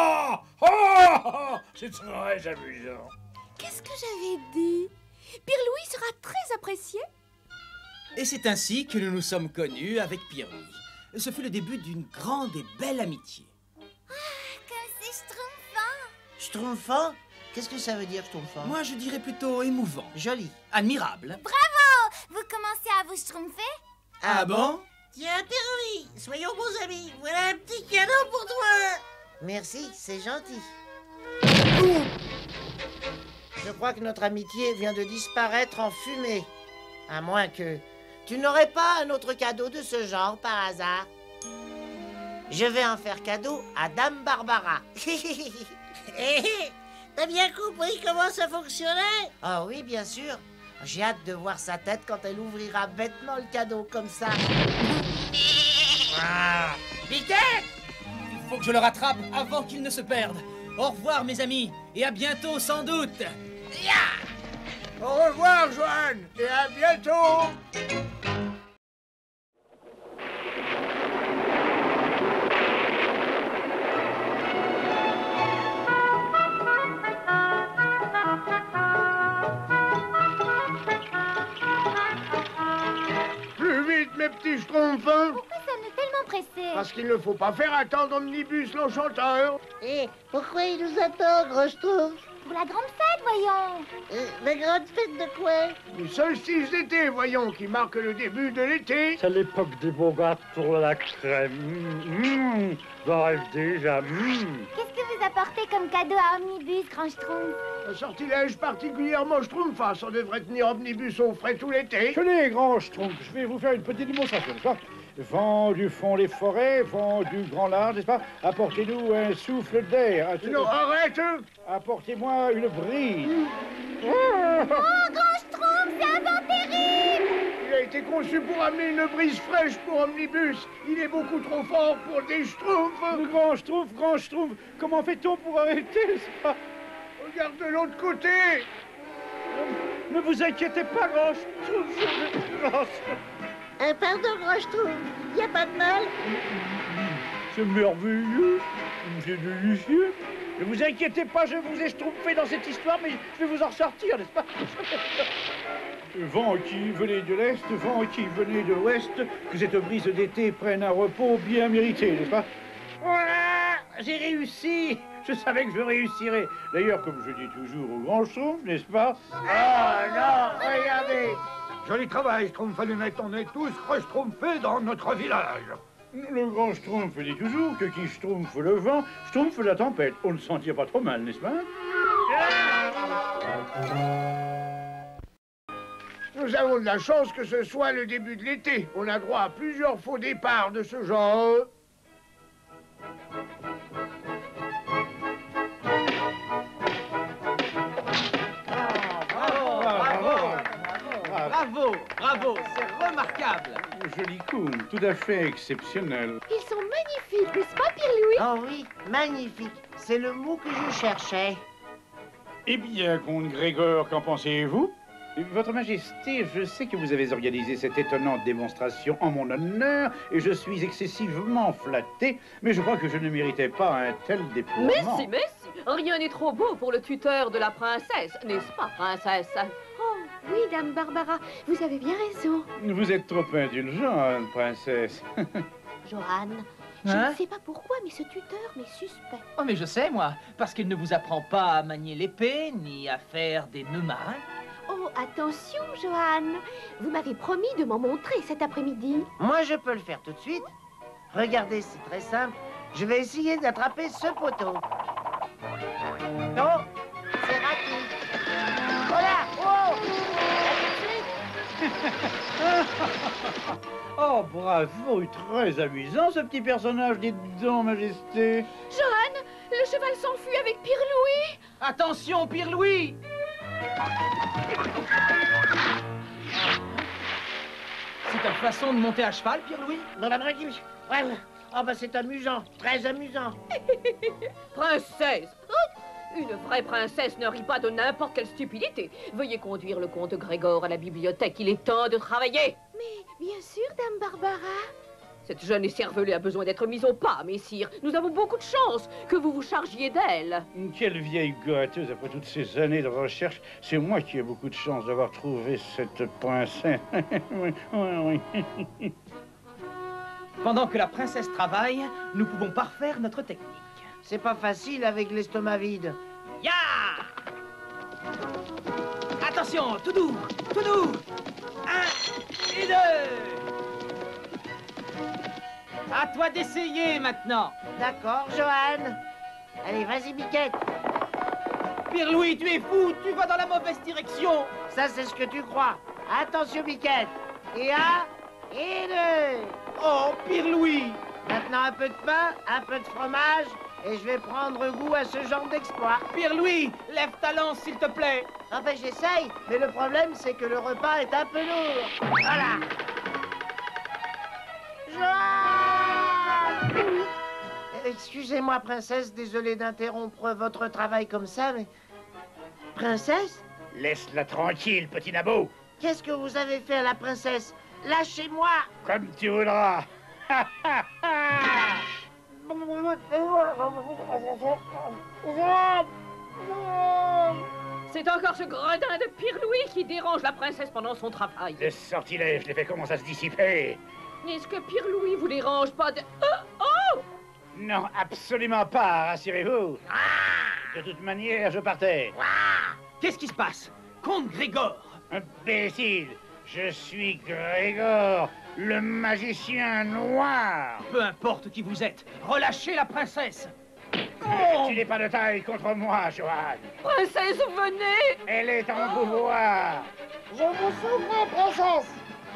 C'est très amusant.
Qu'est-ce que j'avais dit? Pirlouis sera très apprécié.
Et c'est ainsi que nous nous sommes connus avec Pirlouis. Ce fut le début d'une grande et belle amitié.
Comme c'est schtroumpfant.
Schtroumpfant? Qu'est-ce que ça veut dire, schtroumpfant?
Moi, je dirais plutôt émouvant.
Joli.
Admirable.
Bravo! Vous commencez à vous schtroumpfer?
Ah bon?
Tiens, Pirlouis, soyons bons amis. Voilà un petit cadeau pour toi. Merci, c'est gentil. Je crois que notre amitié vient de disparaître en fumée. À moins que... Tu n'aurais pas un autre cadeau de ce genre, par hasard? Je vais en faire cadeau à Dame Barbara. T'as bien compris comment ça fonctionnait? Ah oui, bien sûr. J'ai hâte de voir sa tête quand elle ouvrira bêtement le cadeau comme ça.
Piquet! Il faut que je le rattrape avant qu'il ne se perde. Au revoir, mes amis, et à bientôt sans doute.
Au revoir, Joanne, et à bientôt. Plus vite, mes petits schtroumpfs.
Pourquoi sommes-nous tellement pressés?
Parce qu'il ne faut pas faire attendre Omnibus l'enchanteur.
Et pourquoi il nous attend, gros schtroumpf?
Pour la grande fête, voyons.
La grande fête de quoi?
Le solstice d'été, voyons, qui marque le début de l'été.
C'est l'époque des beaux gâteaux pour la crème. J'en rêve déjà.
Qu'est-ce que vous apportez comme cadeau à Omnibus, grand schtroumpf?
Un sortilège particulièrement schtroumpf, ça devrait tenir Omnibus au frais tout l'été.
Tenez, grand schtroumpf, je vais vous faire une petite démonstration, n'est-ce pas? Vent du fond des forêts, vent du grand large, n'est-ce pas? Apportez-nous un souffle d'air.
Non, arrête!
Apportez-moi une brise.
Oh, grand schtroumpf, c'est un vent terrible!
Il a été conçu pour amener une brise fraîche pour Omnibus. Il est beaucoup trop fort pour des schtroumpfs.
Grand schtroumpf, comment fait-on pour arrêter ça?
Regarde de l'autre côté.
Ne vous inquiétez pas, grand schtroumpf.
Pardon, grand schtroumpf, y a pas de mal?
C'est merveilleux, c'est délicieux. Ne vous inquiétez pas, je vous ai schtroumpfé dans cette histoire, mais je vais vous en sortir, n'est-ce pas? Vent qui venait de l'Est, vent qui venait de l'Ouest, que cette brise d'été prenne un repos bien mérité, n'est-ce pas? Voilà, j'ai réussi. Je savais que je réussirais. D'ailleurs, comme je dis toujours au grand schtroumpf, n'est-ce pas?
Ah non, regardez. Joli travail, Schtroumpfalunette, on est tous re-schtroumpfés dans notre village.
Le grand schtroumpf dit toujours que qui schtroumpfe le vent, schtroumpfe la tempête. On ne s'en tire pas trop mal, n'est-ce pas?
Nous avons de la chance que ce soit le début de l'été. On a droit à plusieurs faux départs de ce genre.
Bravo, c'est remarquable.
Joli coup, tout à fait exceptionnel.
Ils sont magnifiques, n'est-ce pas, Pirlouis?
Oh oui, magnifique. C'est le mot que je cherchais.
Eh bien, comte Grégor, qu'en pensez-vous? Votre Majesté, je sais que vous avez organisé cette étonnante démonstration en mon honneur, et je suis excessivement flatté, mais je crois que je ne méritais pas un tel déploiement.
Merci. Rien n'est trop beau pour le tuteur de la princesse, n'est-ce pas, princesse?
Oh, oui, Dame Barbara, vous avez bien raison.
Vous êtes trop indulgente, princesse.
Johanne, je ne sais pas pourquoi, mais ce tuteur m'est suspect.
Oh, mais je sais, moi, parce qu'il ne vous apprend pas à manier l'épée, ni à faire des nœuds marins.
Oh, attention, Johanne. Vous m'avez promis de m'en montrer cet après-midi.
Moi, je peux le faire tout de suite.
Regardez, c'est très simple. Je vais essayer d'attraper ce poteau. Non, c'est raté. Voilà, oh!
Oh, bravo, très amusant ce petit personnage, dites donc, Majesté.
Johan, le cheval s'enfuit avec Pirlouis.
Attention, Pirlouis! C'est ta façon de monter à cheval, Pirlouis?
Ouais, oh, bah c'est amusant, très amusant.
Princesse! Une vraie princesse ne rit pas de n'importe quelle stupidité. Veuillez conduire le comte Grégor à la bibliothèque, il est temps de travailler.
Mais bien sûr, Dame Barbara.
Cette jeune écervelée a besoin d'être mise au pas, messire. Nous avons beaucoup de chance que vous vous chargiez d'elle.
Quelle vieille gâteuse, après toutes ces années de recherche. C'est moi qui ai beaucoup de chance d'avoir trouvé cette princesse. Oui.
Pendant que la princesse travaille, nous pouvons parfaire notre technique.
C'est pas facile avec l'estomac vide.
Ya! Attention, tout doux, tout doux. 1 et 2. À toi d'essayer maintenant.
D'accord, Johan. Allez, vas-y, Biquette.
Pirlouis, tu es fou, tu vas dans la mauvaise direction.
Ça, c'est ce que tu crois. Attention, Biquette. Et 1 et 2.
Oh, Pirlouis.
Maintenant, un peu de pain, un peu de fromage, et je vais prendre goût à ce genre d'exploit.
Pirlouis, lève ta lance, s'il te plaît.
Ah ben, j'essaye, mais le problème, c'est que le repas est un peu lourd. Voilà. Excusez-moi, princesse, désolé d'interrompre votre travail comme ça, mais... Princesse?
Laisse-la tranquille, petit nabo.
Qu'est-ce que vous avez fait à la princesse? Lâchez-moi!
Comme tu voudras.
C'est encore ce gredin de Pirlouis qui dérange la princesse pendant son travail.
Le sortilège les fait commencer à se dissiper.
Est-ce que Pirlouis vous dérange pas de... Oh!
Non, absolument pas, rassurez-vous. De toute manière, je partais.
Qu'est-ce qui se passe? Comte Grégor.
Imbécile, je suis Grégor, le magicien noir.
Peu importe qui vous êtes, relâchez la princesse.
Tu n'es pas de taille contre moi, Johan.
Princesse, venez!
Elle est en pouvoir.
Je vous sauverai, princesse.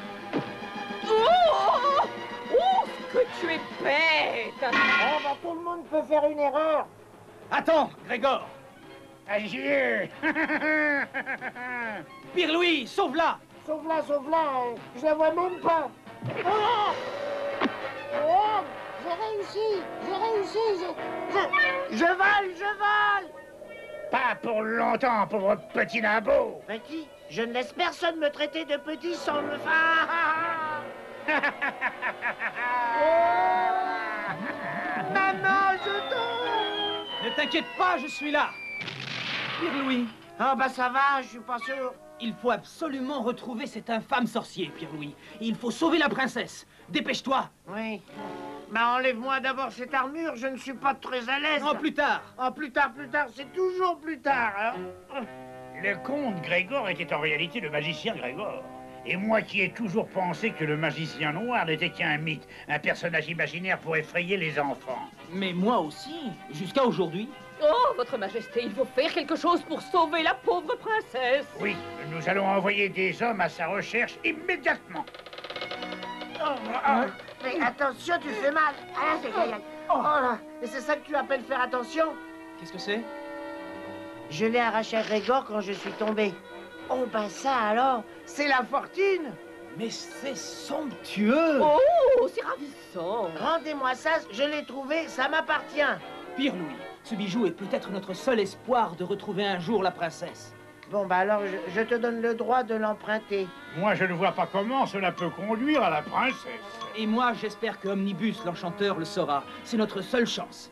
Oh! Oh, que tu es bête!
Oh, bah, tout le monde peut faire une erreur.
Attends, Grégor.
Adieu.
Pirlouis, sauve-la.
Sauve-la, je la vois même pas. Oh! Oh! J'ai réussi, je vole.
Pas pour longtemps, pauvre petit nabo.
Petit, je ne laisse personne me traiter de petit sans me faire... Maman, je tombe.
Ne t'inquiète pas, je suis là. Pirlouis.
Ah bah ça va, je suis pas sûr.
Il faut absolument retrouver cet infâme sorcier, Pirlouis. Il faut sauver la princesse. Dépêche-toi.
Oui. Bah enlève-moi d'abord cette armure, je ne suis pas très à l'aise.
Non, plus tard.
Oh, plus tard, c'est toujours plus tard. Hein.
Le comte Grégor était en réalité le magicien Grégor. Et moi qui ai toujours pensé que le magicien noir n'était qu'un mythe, un personnage imaginaire pour effrayer les enfants.
Mais moi aussi, jusqu'à aujourd'hui.
Oh, votre majesté, il faut faire quelque chose pour sauver la pauvre princesse.
Oui, nous allons envoyer des hommes à sa recherche immédiatement.
Mais attention, tu fais mal. Oh là, et c'est ça que tu appelles faire attention?
Qu'est-ce que c'est?
Je l'ai arraché à Grégor quand je suis tombé. Oh bah ça alors, c'est la fortune.
Mais c'est somptueux.
Oh, c'est ravissant.
Rendez-moi ça, je l'ai trouvé, ça m'appartient.
Pirlouis, ce bijou est peut-être notre seul espoir de retrouver un jour la princesse.
Bon bah alors, je te donne le droit de l'emprunter.
Moi, je ne vois pas comment cela peut conduire à la princesse.
Et moi, j'espère que Omnibus, l'enchanteur, le saura. C'est notre seule chance.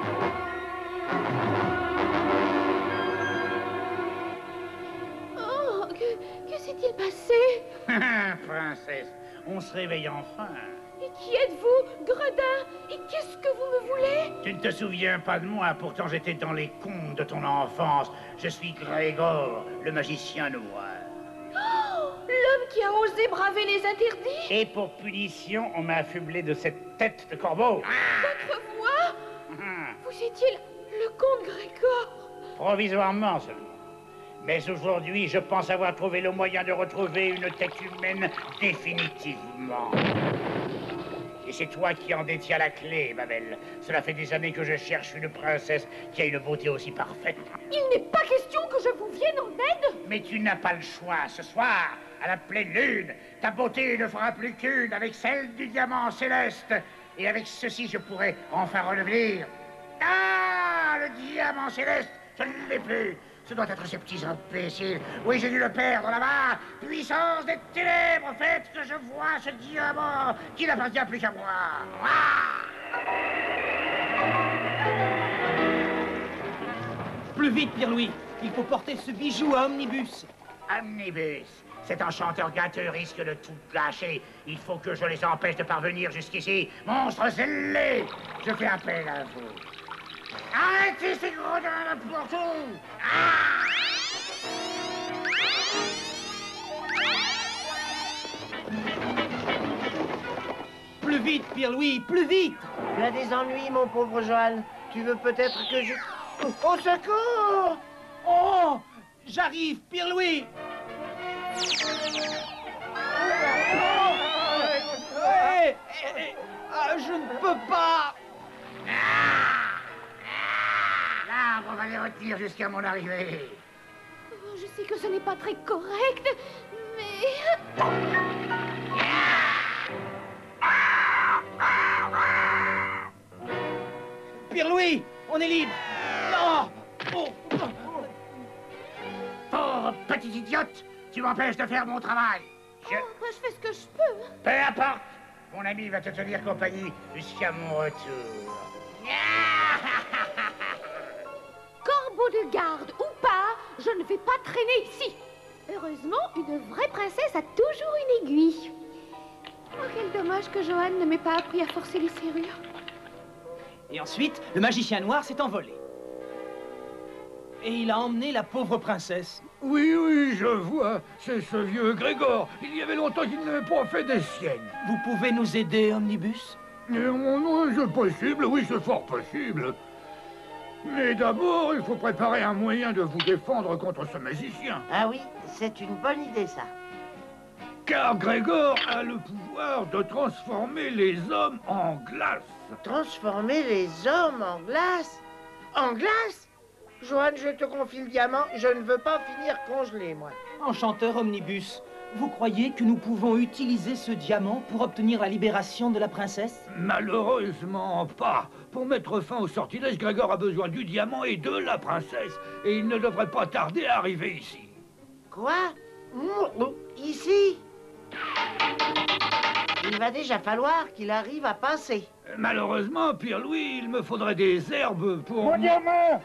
Oh, que s'est-il passé?
Princesse, on se réveille enfin.
Et qui êtes-vous, Gredin? Et qu'est-ce que vous me voulez?
Tu ne te souviens pas de moi, pourtant j'étais dans les contes de ton enfance. Je suis Grégor, le magicien noir.
Oh, l'homme
qui a osé braver les interdits.
Et pour punition, on m'a affublé de cette tête de corbeau.
Votre voix? Vous étiez le comte Grégor.
Provisoirement seulement. Mais aujourd'hui, je pense avoir trouvé le moyen de retrouver une tête humaine définitivement. Et c'est toi qui en détiens la clé, ma belle. Cela fait des années que je cherche une princesse qui a une beauté aussi parfaite.
Il n'est pas question que je vous vienne en aide.
Mais tu n'as pas le choix. Ce soir, à la pleine lune, ta beauté ne fera plus qu'une avec celle du diamant céleste. Et avec ceci, je pourrai enfin redevenir... Ah, le diamant céleste, je ne l'ai plus. Ce doit être ces petits imbéciles. Oui, j'ai dû le perdre là-bas. Puissance des ténèbres, faites que je vois ce diamant qui n'appartient plus qu'à moi. Ah!
Plus vite, Pierre-Louis. Il faut porter ce bijou à Omnibus.
Omnibus, cet enchanteur gâteux risque de tout gâcher. Il faut que je les empêche de parvenir jusqu'ici. Monstres zélés, je fais appel à vous. Arrêtez ces gredins là pour tout! Ah!
Plus vite, Pierre-Louis, plus vite!
Tu as des ennuis, mon pauvre Johan. Tu veux peut-être que je... Au secours!
Oh! J'arrive, Pierre-Louis! Je ne peux pas!
L'arbre va les retenir jusqu'à mon arrivée.
Oh, je sais que ce n'est pas très correct, mais...
Pierre-Louis, on est libre! Non! Oh.
Pauvre petite idiote, tu m'empêches de faire mon travail.
Je fais ce que je peux.
Peu importe, mon ami va te tenir compagnie jusqu'à mon retour.
Corbeau de garde ou pas, je ne vais pas traîner ici. Heureusement, une vraie princesse a toujours une aiguille. Oh, quel dommage que Johan ne m'ait pas appris à forcer les serrures.
Et ensuite, le magicien noir s'est envolé. Et il a emmené la pauvre princesse.
Oui, oui, je vois. C'est ce vieux Grégor. Il y avait longtemps qu'il n'avait pas fait des siennes.
Vous pouvez nous aider, Omnibus?
Non, c'est possible, oui, c'est fort possible. Mais d'abord, il faut préparer un moyen de vous défendre contre ce magicien.
Ah oui, c'est une bonne idée, ça.
Car Grégor a le pouvoir de transformer les hommes en glace.
Transformer les hommes en glace? En glace? Johan, je te confie le diamant, je ne veux pas finir congelé, moi.
Enchanteur Omnibus, vous croyez que nous pouvons utiliser ce diamant pour obtenir la libération de la princesse?
Malheureusement pas. Pour mettre fin au sortilège, Grégor a besoin du diamant et de la princesse. Et il ne devrait pas tarder à arriver ici.
Quoi? Ici? Il va déjà falloir qu'il arrive à pincer.
Malheureusement, Pierre-Louis, il me faudrait des herbes pour...
Mon diamant!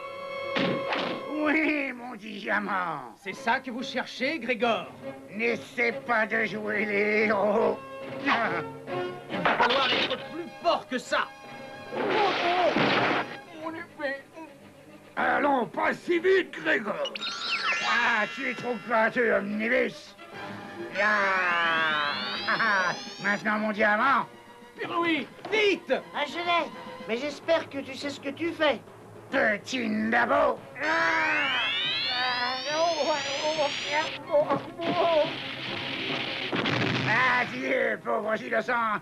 Oui, mon diamant.
C'est ça que vous cherchez, Grégor?
N'essaie pas de jouer les héros.
Il va falloir être plus fort que ça.
Allons, pas si vite, Grégor.
Ah, tu es trop gâteux, Omnibus. Ah, maintenant, mon diamant.
Pierre-Louis, vite!
Ah, je l'ai. Mais j'espère que tu sais ce que tu fais.
Petit Nabo. Adieu, pauvres innocents.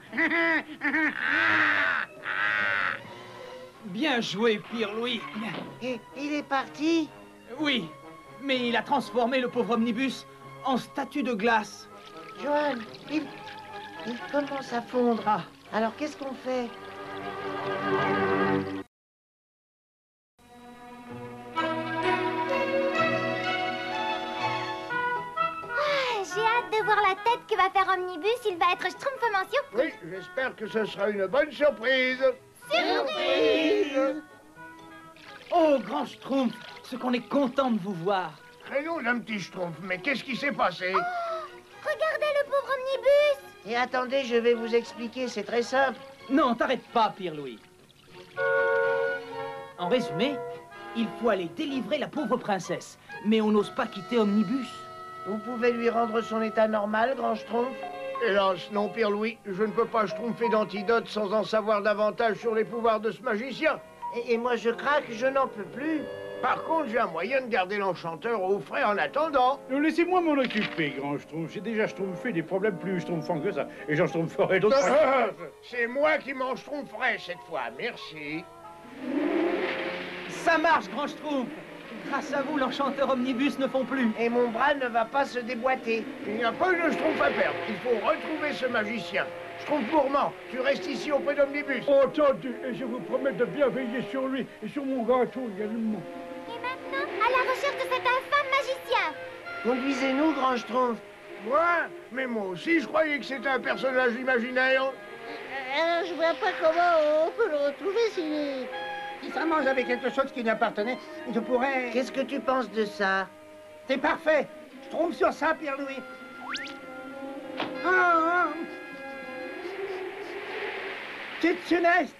Bien joué, Pierre-Louis.
Et il est parti?
Oui, mais il a transformé le pauvre Omnibus en statue de glace.
Johan, il commence à fondre.
Ah.
Alors qu'est-ce qu'on fait?
J'ai hâte de voir la tête que va faire Omnibus. Il va être schtroumpfement surpris.
Oui, j'espère que ce sera une bonne surprise.
Surprise!
Oh, grand Schtroumpf, ce qu'on est content de vous voir.
Traînons d'un petit Schtroumpf, mais qu'est-ce qui s'est passé?
Regardez le pauvre Omnibus!
Et attendez, je vais vous expliquer, c'est très simple.
Non, t'arrêtes pas, Pierre-Louis. En résumé, il faut aller délivrer la pauvre princesse. Mais on n'ose pas quitter Omnibus.
Vous pouvez lui rendre son état normal, grand Schtroumpf?
Hélas, non, Pierre-Louis. Je ne peux pas schtroumpfer d'antidote sans en savoir davantage sur les pouvoirs de ce magicien.
Et moi, je craque, je n'en peux plus.
Par contre, j'ai un moyen de garder l'enchanteur au frais en attendant.
Laissez-moi m'en occuper, grand Schtroumpf. J'ai déjà schtroumpfé des problèmes plus schtroumpfants que ça. Et j'en schtroumpferai d'autres.
C'est moi qui m'en schtroumpferai cette fois, merci.
Ça marche, grand Schtroumpf. Grâce à vous, l'enchanteur omnibus ne fond plus.
Et mon bras ne va pas se déboîter.
Il n'y a pas de Schtroumpf à perdre. Il faut retrouver ce magicien. Schtroumpf gourmand, tu restes ici auprès d'Omnibus.
Entendu, et je vous promets de bien veiller sur lui et sur mon gâteau également.
Et maintenant, à la recherche de cet infâme magicien.
Conduisez-nous, grand Schtroumpf.
Moi? Mais moi aussi, je croyais que c'était un personnage imaginaire.
Je vois pas comment on peut le retrouver si ça mange avec quelque chose qui lui appartenait. Je pourrais...
Qu'est-ce que tu penses de ça?
C'est parfait. Je trompe sur ça, Pierre-Louis. Ah, c'est funeste.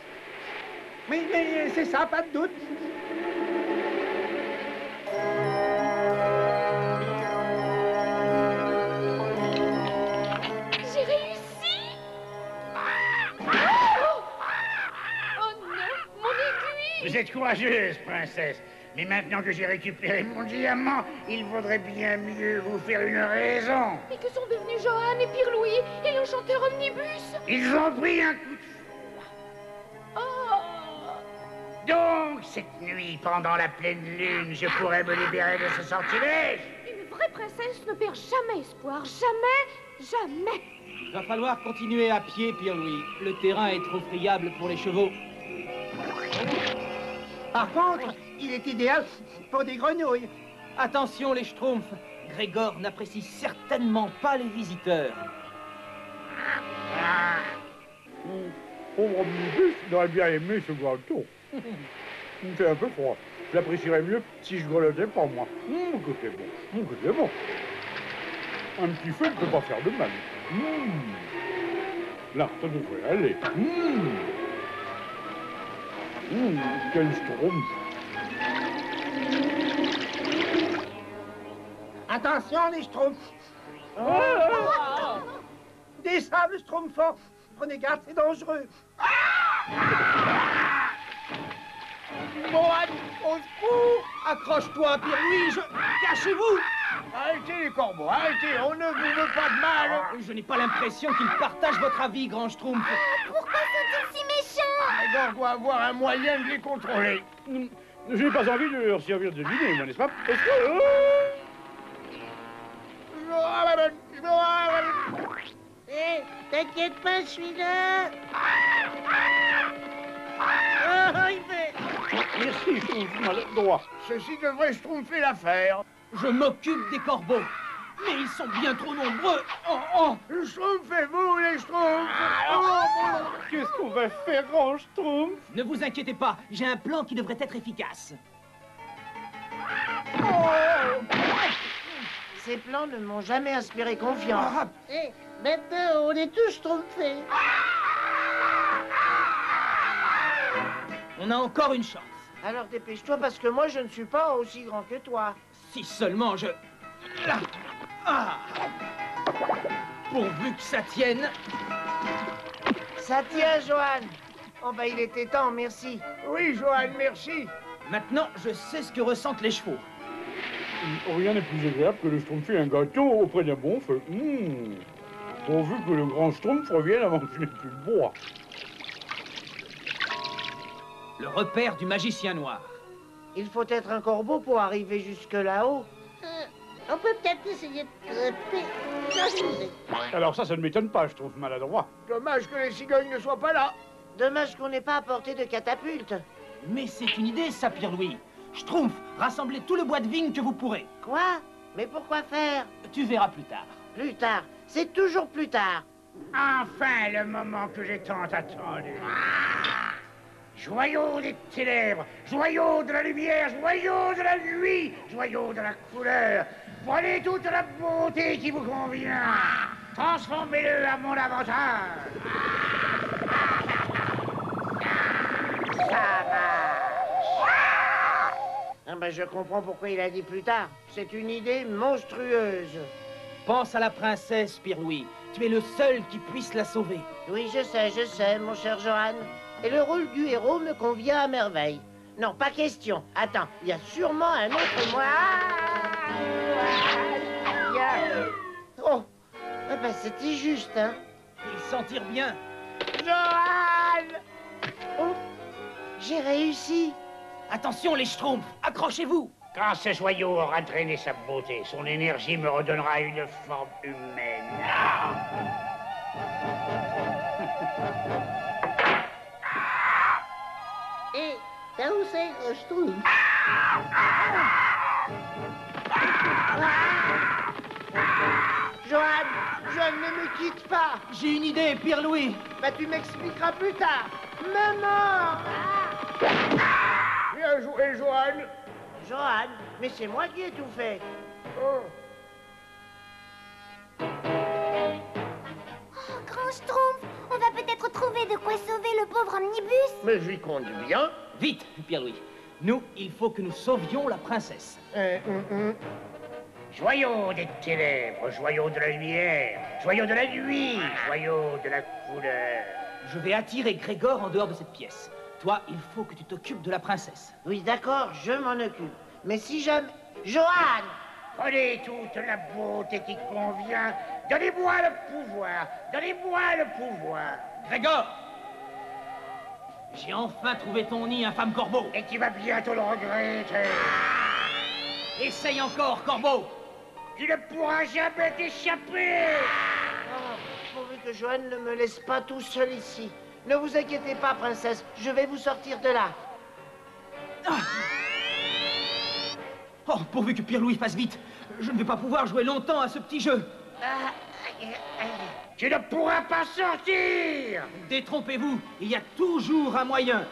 Mais c'est ça, pas de doute.
J'ai réussi! Oh non, mon aiguille!
Vous êtes courageuse, princesse. Mais maintenant que j'ai récupéré mon diamant, il vaudrait bien mieux vous faire une raison.
Et que sont devenus Johan et Pierre-Louis et l'enchanteur omnibus?
Ils ont pris un coup de
Oh!
Donc, cette nuit, pendant la pleine lune, je pourrais me libérer de ce sortilège.
Une vraie princesse ne perd jamais espoir. Jamais, jamais.
Il va falloir continuer à pied, Pierre-Louis. Le terrain est trop friable pour les chevaux.
Par contre, il est idéal pour des grenouilles.
Attention, les Schtroumpfs. Grégor n'apprécie certainement pas les visiteurs.
Pauvre Omnibus, il aurait bien aimé ce gâteau. Il me fait un peu froid. Je l'apprécierais mieux si je grelottais pas, moi. Que c'est bon. Que c'est bon. Un petit feu ne peut pas faire de mal. Là, ça devrait aller. Quel Schtroumpf.
Attention, les Schtroumpfs. Des sables Schtroumpfants. Prenez garde, c'est dangereux.
Mohan, au secours!
Accroche-toi, Pierre-Louis, Cachez-vous!
Arrêtez les corbeaux, arrêtez, on ne vous veut pas de mal!
Je n'ai pas l'impression qu'ils partagent votre avis, grand Schtroumpf.
Pourquoi sont-ils si méchants?
Alors, on doit avoir un moyen de les contrôler.
Je n'ai pas envie de leur servir de dîner, moi, n'est-ce pas?
Hé, t'inquiète pas, je suis là. Il fait...
Merci, Schtroumpf, maladroit.
Ceci devrait schtroumpfer l'affaire.
Je m'occupe des corbeaux. Mais ils sont bien trop nombreux.
Schtroumpfez-vous, les Schtroumpfs.
Qu'est-ce qu'on va faire, grand Schtroumpf?
Ne vous inquiétez pas, j'ai un plan qui devrait être efficace.
Ces plans ne m'ont jamais inspiré confiance.
Hé, maintenant, on est tous Schtroumpfés.
On a encore une chance.
Alors dépêche-toi parce que moi je ne suis pas aussi grand que toi.
Si seulement je... Là. Ah. Pourvu que ça tienne.
Ça tient, Johan. Oh bah il était temps, merci.
Oui, Johan, merci.
Maintenant, je sais ce que ressentent les chevaux.
Rien n'est plus agréable que de schtroumpfer un gâteau auprès d'un bon feu. Pourvu que le grand Schtroumpf revienne avant que je n'ai plus de bois.
Le repère du magicien noir.
Il faut être un corbeau pour arriver jusque là-haut.
On peut peut-être essayer de grimper.
Alors ça ne m'étonne pas, je trouve maladroit.
Dommage que les cigognes ne soient pas là.
Dommage qu'on n'ait pas apporté de catapulte.
Mais c'est une idée, ça, Pierre-Louis. Schtroumpf, rassemblez tout le bois de vigne que vous pourrez.
Quoi? Mais pourquoi faire?
Tu verras plus tard.
Plus tard. C'est toujours plus tard.
Enfin, le moment que j'ai tant attendu. Joyau des ténèbres, joyau de la lumière, joyau de la nuit, joyau de la couleur. Prenez toute la beauté qui vous convient. Transformez-le à mon avantage. Ça marche.
Ah ben, je comprends pourquoi il a dit plus tard. C'est une idée monstrueuse.
Pense à la princesse, Pierre-Louis. Tu es le seul qui puisse la sauver.
Oui, je sais, mon cher Johan. Et le rôle du héros me convient à merveille. Non, pas question. Attends, il y a sûrement un autre moi. Oh, eh ben, c'était juste, hein.
Il s'en tire bien.
Johan! Oh, j'ai réussi.
Attention, les Schtroumpfs, accrochez-vous.
Quand ce joyau aura drainé sa beauté, son énergie me redonnera une forme humaine.
Et t'as où c'est que je trouve?
Johan, ne me quitte pas.
J'ai une idée, Pierre-Louis.
Bah, tu m'expliqueras plus tard. Maman!
Bien joué, Johan.
Johan, mais c'est moi qui ai tout fait.
Oh, Grand Schtroumpf, on va peut-être trouver de quoi sauver le pauvre omnibus.
Mais j'y compte bien.
Vite, Pierre-Louis. Nous, il faut que nous sauvions la princesse.
Joyau des ténèbres, joyau de la lumière, joyau de la nuit, joyau de la couleur.
Je vais attirer Grégor en dehors de cette pièce. Toi, il faut que tu t'occupes de la princesse.
Oui, d'accord, je m'en occupe. Mais si jamais... Johan!
Prenez toute la beauté qui convient. Donnez-moi le pouvoir. Donnez-moi le pouvoir.
Grégor! J'ai enfin trouvé ton nid, infâme corbeau.
Et tu vas bientôt le regretter.
Essaye encore, corbeau.
Tu ne pourras jamais t'échapper.
Oh, pourvu que Johan ne me laisse pas tout seul ici. Ne vous inquiétez pas, princesse. Je vais vous sortir de là.
Oh, pourvu que Pierre-Louis fasse vite. Je ne vais pas pouvoir jouer longtemps à ce petit jeu.
Tu ne pourras pas sortir.
Détrompez-vous, il y a toujours un moyen.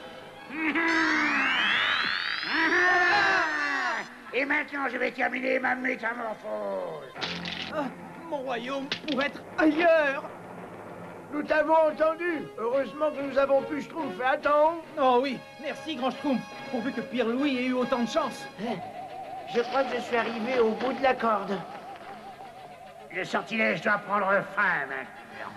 Et maintenant, je vais terminer ma métamorphose.
Mon royaume pourrait être ailleurs.
Nous t'avons entendu. Heureusement que nous avons pu Schtroumpf attendre.
Oh oui, merci, Grand Schtroumpf. Pourvu que Pierre-Louis ait eu autant de chance.
Je crois que je suis arrivé au bout de la corde.
Le sortilège doit prendre fin maintenant.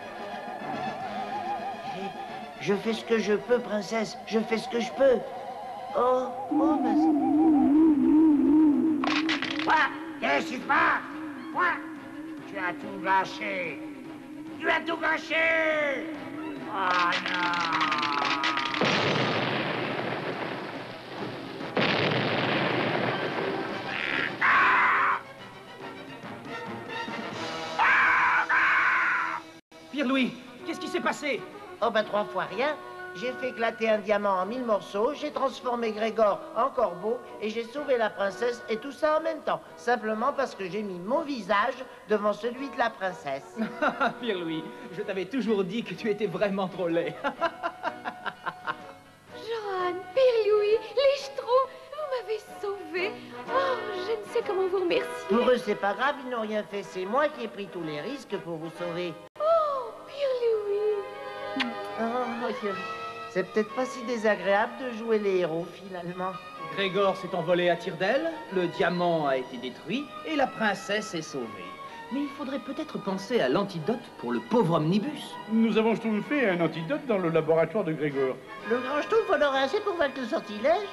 Je fais ce que je peux, princesse. Je fais ce que je peux. Oh, bah...
Quoi? Qu'est-ce qui se passe? Quoi? Tu as tout gâché. Tu as tout gâché. Oh non.
Pierre-Louis, qu'est-ce qui s'est passé?
Oh, bah 3 fois rien. J'ai fait éclater un diamant en 1000 morceaux, j'ai transformé Grégor en corbeau et j'ai sauvé la princesse et tout ça en même temps. Simplement parce que j'ai mis mon visage devant celui de la princesse.
Pierre-Louis, je t'avais toujours dit que tu étais vraiment trop laid.
Johan, Pierre-Louis, les Schtroumpfs, vous m'avez sauvé. Oh, je ne sais comment vous remercier.
Pour eux, c'est pas grave, ils n'ont rien fait. C'est moi qui ai pris tous les risques pour vous sauver.
Oh, Pierre-Louis.
Oh, c'est peut-être pas si désagréable de jouer les héros, finalement.
Grégor s'est envolé à tire d'aile, le diamant a été détruit et la princesse est sauvée. Mais il faudrait peut-être penser à l'antidote pour le pauvre omnibus.
Nous avons trouvé un antidote dans le laboratoire de Grégor.
Le grand Schtroumpf en aurait assez pour vaincre le sortilège?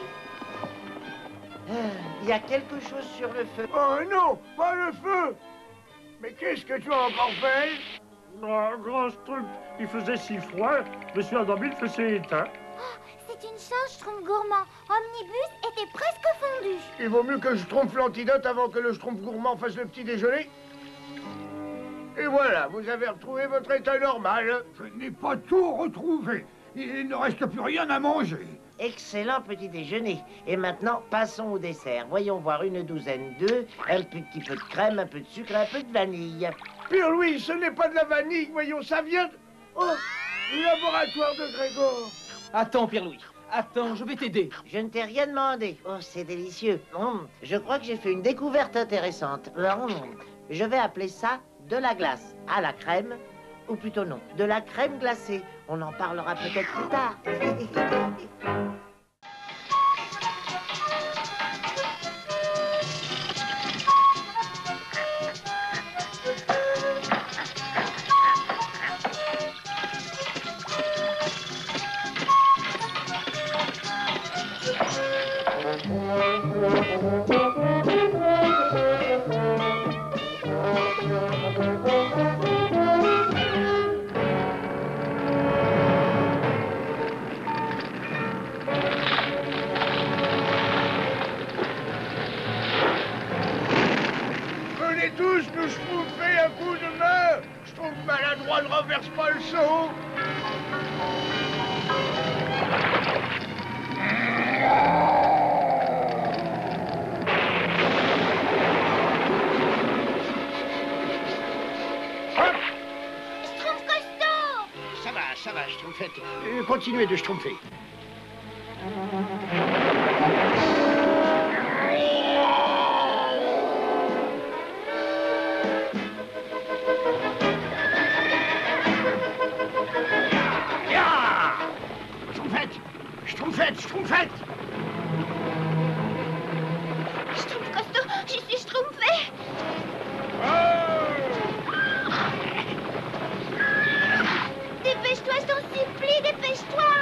Il y a quelque chose sur le feu.
Oh non, pas le feu! Mais qu'est-ce que tu as encore fait? Oh, grand Schtroumpf, il faisait si froid, je me suis endormi, le feu s'est éteint.
C'est une chance, Schtroumpf gourmand. Omnibus était presque fondu.
Il vaut mieux que je trompe l'antidote avant que le Schtroumpf gourmand fasse le petit déjeuner. Et voilà, vous avez retrouvé votre état normal.
Je n'ai pas tout retrouvé. Il ne reste plus rien à manger.
Excellent petit déjeuner. Et maintenant, passons au dessert. Voyons voir une douzaine d'œufs, un petit peu de crème, un peu de sucre, un peu de vanille.
Pierre-Louis, ce n'est pas de la vanille, voyons, ça vient de... Oh, le laboratoire de Grégor.
Attends, Pierre-Louis. Attends, je vais t'aider.
Je ne t'ai rien demandé. Oh, c'est délicieux. Je crois que j'ai fait une découverte intéressante. Je vais appeler ça de la glace à la crème. Ou plutôt non, de la crème glacée. On en parlera peut-être plus tard.
Venez tous nous schtroumpfer un coup de main. Schtroumpf maladroit ne renverse pas le seau.
Schtroumpf costaud!
Ça va, Schtroumpfette. Continuez de schtroumpfer. Schtroumpfette!
Schtroumpf costaud, je suis schtroumpfé! Dépêche-toi, je t'en supplie, dépêche-toi!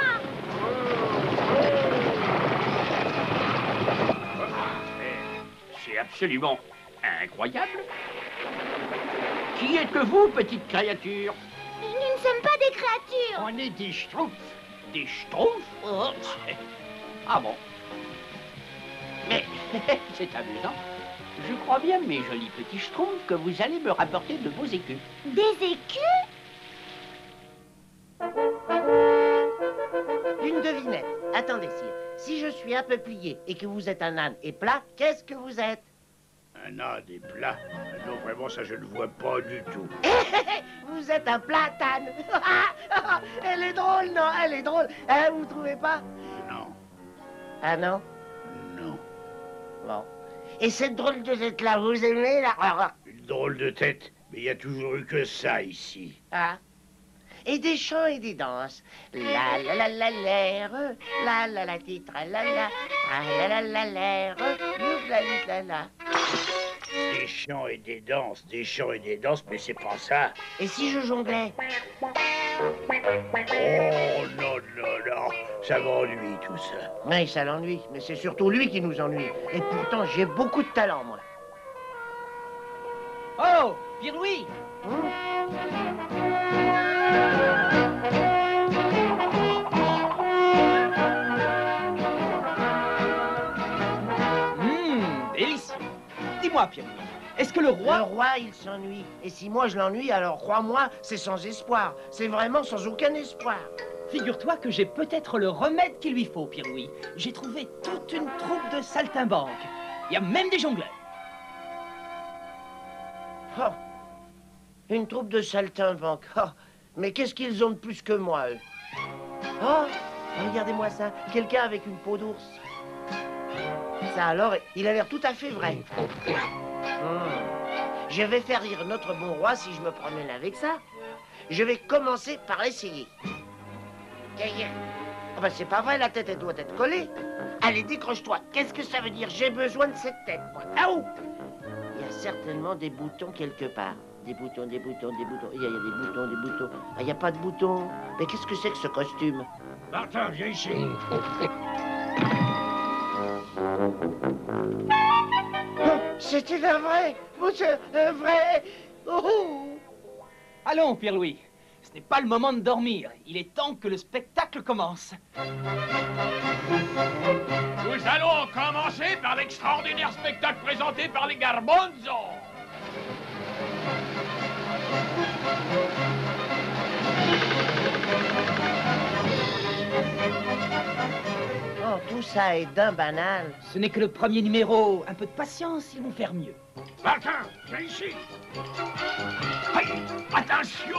C'est absolument incroyable. Qui êtes-vous, petite créature?
Nous ne sommes pas des créatures!
On est des schtroumpfs. Des schtroumpfs? Oh. Ah bon? Mais c'est amusant. Je crois bien, mes jolis petits schtroumpfs, que vous allez me rapporter de beaux écus.
Des écus?
Une devinette. Attendez, sire. Si je suis un peu plié et que vous êtes un âne et plat, qu'est-ce que vous êtes?
Un âne et plat? Non, vraiment, ça, je ne vois pas du tout.
Vous êtes un platane. Elle est drôle, non? Elle est drôle. Hein, vous trouvez pas?
Non.
Ah non?
Non.
Bon. Et cette drôle de tête-là, vous aimez là?
Une drôle de tête, mais il y a toujours eu que ça ici.
Ah. Et des chants et des danses. La la la la l'air, la la la titre, la la la la l'air, la la.
Des chants et des danses, mais c'est pas ça.
Et si je jonglais?
Oh non, ça m'ennuie tout ça.
Oui, ça l'ennuie, mais c'est surtout lui qui nous ennuie. Et pourtant, j'ai beaucoup de talent, moi.
Oh, Pierre-Louis! Délicieux. Dis-moi, Pierre-Louis, est-ce que le roi...
Le roi, il s'ennuie. Et si moi je l'ennuie, alors crois-moi, c'est sans espoir. C'est vraiment sans aucun espoir.
Figure-toi que j'ai peut-être le remède qu'il lui faut, Pierre-Louis. J'ai trouvé toute une troupe de saltimbanques. Il y a même des jongleurs.
Oh, une troupe de saltimbanques. Oh, mais qu'est-ce qu'ils ont de plus que moi, eux? Oh, regardez-moi ça. Quelqu'un avec une peau d'ours. Ça alors, il a l'air tout à fait vrai. Je vais faire rire notre bon roi si je me promène avec ça. Je vais commencer par l'essayer. Ah ben c'est pas vrai, la tête elle doit être collée. Allez, décroche-toi. Qu'est-ce que ça veut dire? J'ai besoin de cette tête, moi. Ah où? Il y a certainement des boutons quelque part. Des boutons. Il y a des boutons. Ah, il n'y a pas de boutons. Mais qu'est-ce que c'est que ce costume?
Martin, viens ici.
Oh, c'était un vrai. Oh, c'est un vrai. Oh.
Allons, Pierre-Louis. Ce n'est pas le moment de dormir. Il est temps que le spectacle commence.
Nous allons commencer par l'extraordinaire spectacle présenté par les Garbanzos.
Oh, tout ça est d'un banal.
Ce n'est que le premier numéro. Un peu de patience, ils vont faire mieux.
Martin, viens ici.
Aïe, attention.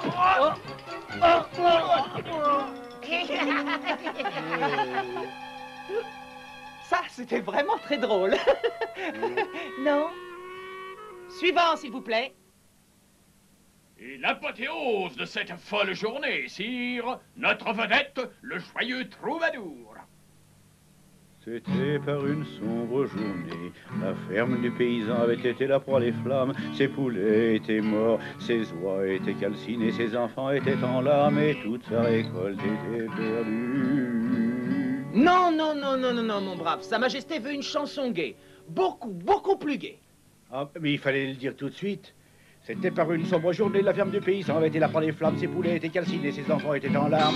Ça, c'était vraiment très drôle. Non? Suivant, s'il vous plaît.
Et l'apothéose de cette folle journée, sire, notre vedette, le joyeux troubadour.
C'était par une sombre journée, la ferme du paysan avait été la proie des flammes, ses poulets étaient morts, ses oies étaient calcinées, ses enfants étaient en larmes et toute sa récolte était perdue.
Non, non, non, mon brave. Sa Majesté veut une chanson gaie. Beaucoup plus gaie.
Ah, mais il fallait le dire tout de suite. C'était par une sombre journée, la ferme du paysan avait été là par les flammes, ses poulets étaient calcinés, ses enfants étaient en larmes.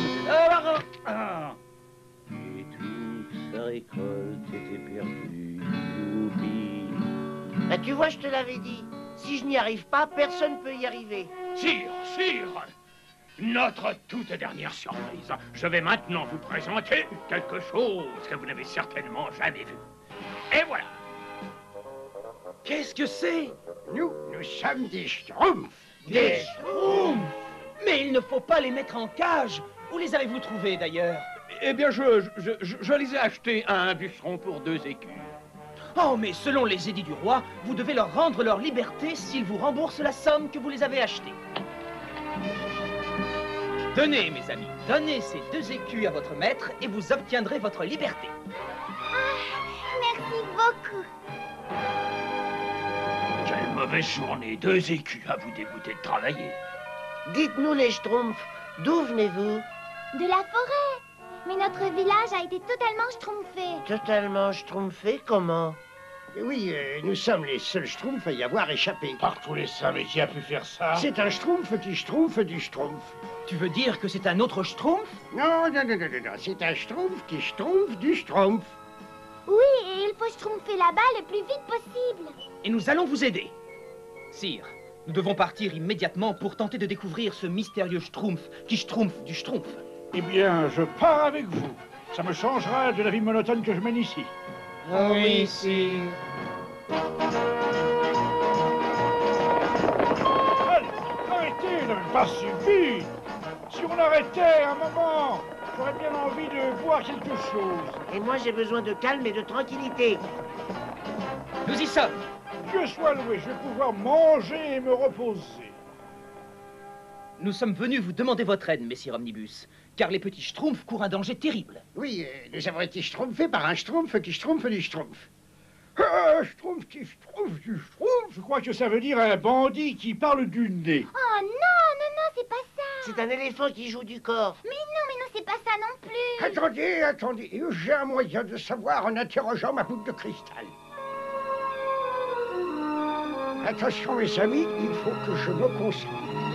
Et toute sa récolte était perdue. Youpi.
Bah, tu vois, je te l'avais dit. Si je n'y arrive pas, personne ne peut y arriver.
Sire, notre toute dernière surprise. Je vais maintenant vous présenter quelque chose que vous n'avez certainement jamais vu. Et voilà.
Qu'est-ce que c'est?
Nous sommes des Schtroumpfs.
Des Schtroumpfs? Mais il ne faut pas les mettre en cage. Où les avez-vous trouvés, d'ailleurs?
Eh bien, je les ai achetés à un bûcheron pour 2 écus.
Oh, mais selon les édits du roi, vous devez leur rendre leur liberté s'ils vous remboursent la somme que vous les avez achetés. Donnez, mes amis, donnez ces 2 écus à votre maître et vous obtiendrez votre liberté.
Merci beaucoup.
Quelle mauvaise journée, 2 écus à vous dégoûter de travailler.
Dites-nous, les Schtroumpfs, d'où venez-vous?
De la forêt. Mais notre village a été totalement schtroumpfé.
Totalement schtroumpfé, comment?
Oui, nous sommes les seuls Schtroumpfs à y avoir échappé.
Par tous les saints, mais qui a pu faire ça?
C'est un Schtroumpf qui schtroumpfe du Schtroumpf.
Tu veux dire que c'est un autre Schtroumpf?
Non, c'est un Schtroumpf qui schtroumpfe du Schtroumpf.
Oui, et il faut schtroumpfer là-bas le plus vite possible.
Et nous allons vous aider. Sire, nous devons partir immédiatement pour tenter de découvrir ce mystérieux Schtroumpf qui schtroumpfe du Schtroumpf.
Eh bien, je pars avec vous. Ça me changera de la vie monotone que je mène ici.
Oui, sire.
Allez, arrêtez, ne pas si vite. Si on arrêtait un moment, j'aurais bien envie de boire quelque chose.
Et moi, j'ai besoin de calme et de tranquillité.
Nous y sommes.
Dieu soit loué, je vais pouvoir manger et me reposer.
Nous sommes venus vous demander votre aide, messire Omnibus, car les petits Schtroumpfs courent un danger terrible.
Oui, nous avons été schtroumpfés par un Schtroumpf qui schtroumpfe du Schtroumpf.
Schtroumpf qui schtroumpfe du Schtroumpf? Je crois que ça veut dire un bandit qui parle du nez.
Oh non, c'est pas ça.
C'est un éléphant qui joue du corps.
Mais non, c'est pas ça non plus.
Attendez, j'ai un moyen de savoir en interrogeant ma boule de cristal. Attention, mes amis, il faut que je me concentre.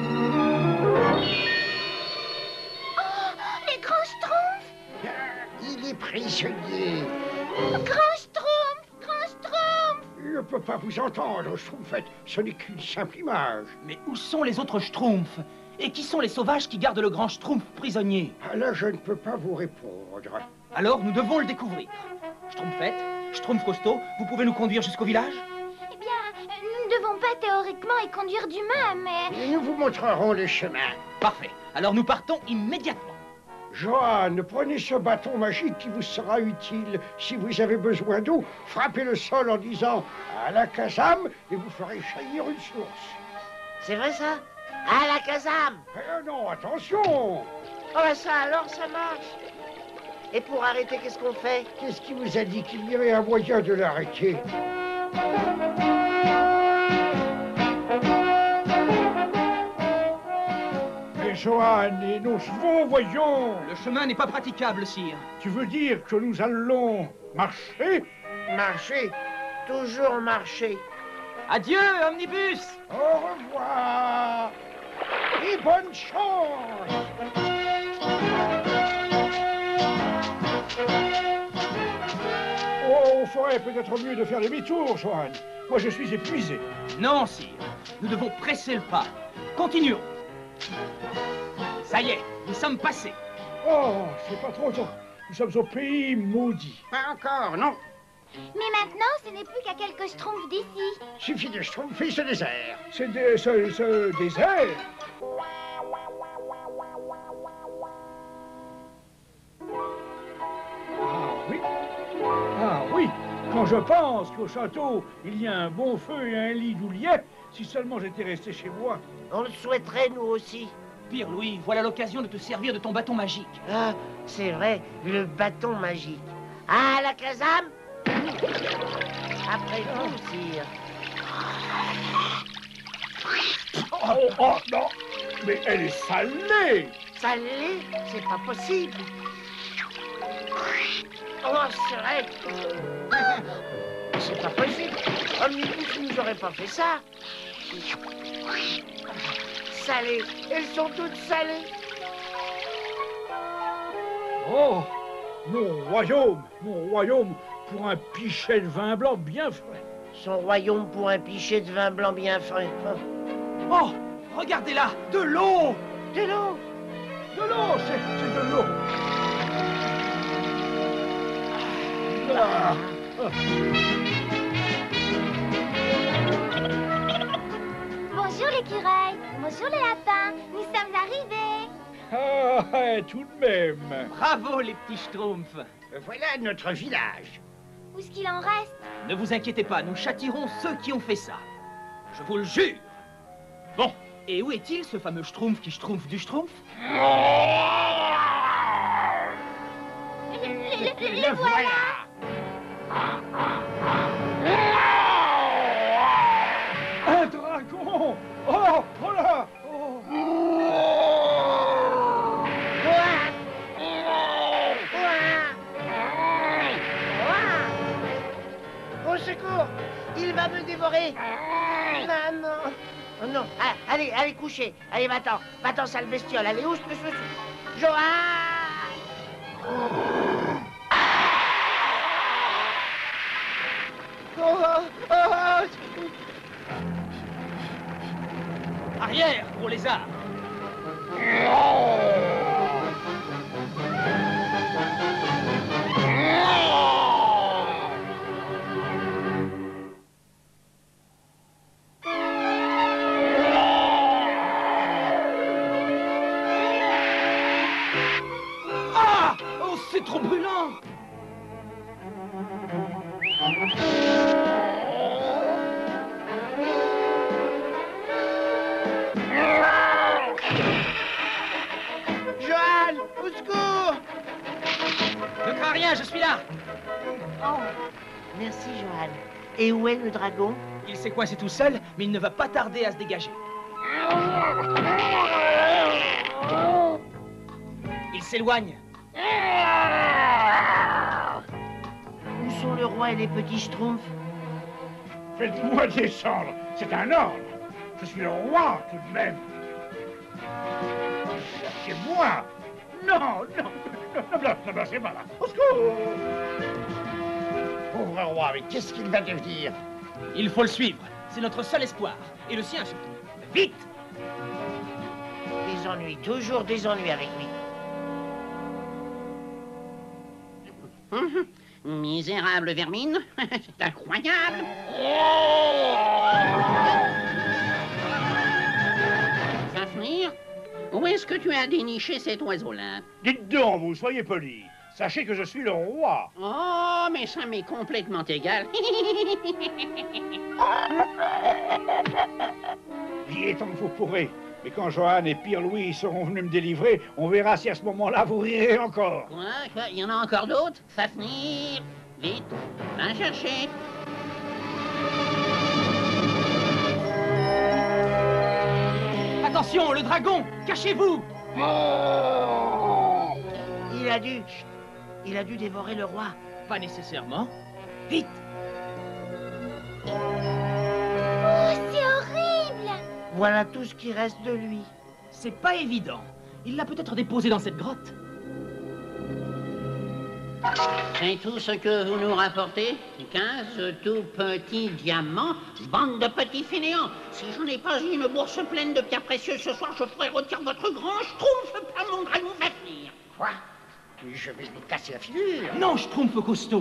Oh, les grands Schtroumpfs!
Il est prisonnier.
Grand Schtroumpf!
Il ne peut pas vous entendre, Schtroumpfette. Ce n'est qu'une simple image.
Mais où sont les autres Schtroumpfs? Et qui sont les sauvages qui gardent le grand Schtroumpf prisonnier?
Ah là, je ne peux pas vous répondre.
Alors, nous devons le découvrir. Schtroumpfette, Schtroumpf costaud, vous pouvez nous conduire jusqu'au village?
Eh bien, nous ne devons pas théoriquement y conduire d'humains, mais...
Et nous vous montrerons le chemin.
Parfait. Alors nous partons immédiatement.
Johan, prenez ce bâton magique qui vous sera utile si vous avez besoin d'eau. Frappez le sol en disant « Alakazam » et vous ferez jaillir une source.
C'est vrai ça? Alakazam!
Non, attention!
Oh bah ça alors, ça marche. Et pour arrêter, qu'est-ce qu'on fait?
Qu'est-ce qui vous a dit qu'il y avait un moyen de l'arrêter?
Johan et nos chevaux, voyons.
Le chemin n'est pas praticable, sire.
Tu veux dire que nous allons marcher?
Marcher? Toujours marcher.
Adieu, Omnibus!
Au revoir! Et bonne chance!
Oh, il faudrait peut-être mieux de faire demi-tour, Johan. Moi, je suis épuisé.
Non, sire. Nous devons presser le pas. Continuons. Ça y est, nous sommes passés.
Oh, c'est pas trop tôt. Nous sommes au pays maudit.
Pas encore, non.
Mais maintenant, ce n'est plus qu'à quelques Schtroumpfs d'ici.
Suffit de schtroumpfer ce désert.
C'est ce désert? Ah oui. Quand je pense qu'au château, il y a un bon feu et un lit douillet, si seulement j'étais resté chez moi.
On le souhaiterait, nous aussi.
Pire, Louis, voilà l'occasion de te servir de ton bâton magique.
Ah, c'est vrai, le bâton magique. Ah, Alakazam! Après tout, sire.
Oh, non! Mais elle est salée!
Salée? C'est pas possible. Oh,
c'est vrai. C'est pas possible. Omnibus nous aurait pas fait ça. Salées. Elles sont toutes salées.
Oh, mon royaume, pour un pichet de vin blanc bien frais.
Son royaume pour un pichet de vin blanc bien frais.
Oh, regardez là, de l'eau.
De l'eau.
De l'eau, c'est de l'eau.
Bonjour l'écureuil, bonjour les lapins, nous sommes arrivés.
Ah, tout de même.
Bravo les petits schtroumpfs.
Voilà notre village.
Où est-ce qu'il en reste?
Ne vous inquiétez pas, nous châtierons ceux qui ont fait ça. Je vous le jure. Bon, et où est-il ce fameux schtroumpf qui schtroumpf du schtroumpf?
Le voilà.
Un dragon. Oh, voilà.
Au secours! Il va me dévorer! Maman! Oh non! Ah, allez, allez, coucher! Allez, va-t'en! Va-t'en, sale bestiole! Allez, où je peux se... Johan!
Arrière, gros lézard. Ah! Oh, c'est trop brûlant!
Johan! Au secours!
Ne crains rien, je suis là.
Oh! Merci, Johan. Et où est le dragon?
Il s'est coincé tout seul, mais il ne va pas tarder à se dégager. Il s'éloigne.
Où sont le roi et les petits schtroumpfs?
Faites-moi descendre. C'est un ordre. Je suis le roi, tout de même. Cherchez-moi. Non, ne blâchez pas là. Au secours! Pauvre roi, mais qu'est-ce qu'il va devenir?
Il faut le suivre. C'est notre seul espoir. Et le sien, surtout. Vite!
Des ennuis, toujours des ennuis avec lui.
Misérable vermine, c'est incroyable. Fafnir, où est-ce que tu as déniché cet oiseau-là?
Dites donc, vous soyez poli. Sachez que je suis le roi.
Oh, mais ça m'est complètement égal.
J'y ai tant que vous pourrez. Mais quand Johan et Pierre-Louis seront venus me délivrer, on verra si à ce moment-là vous rirez encore.
Quoi? Il y en a encore d'autres? Fafnir, vite, va chercher.
Attention, le dragon! Cachez-vous!
Il a dû dévorer le roi.
Pas nécessairement. Vite!
Oh, c'est horrible!
Voilà tout ce qui reste de lui.
C'est pas évident. Il l'a peut-être déposé dans cette grotte.
C'est tout ce que vous nous rapportez? 15 tout petits diamants? Bande de petits fainéants! Si je n'ai pas une bourse pleine de pierres précieuses ce soir, je ferai retirer votre grand schtroumpf par mon dragon Fafnir.
Quoi? Je vais lui casser la figure.
Non, schtroumpf costaud.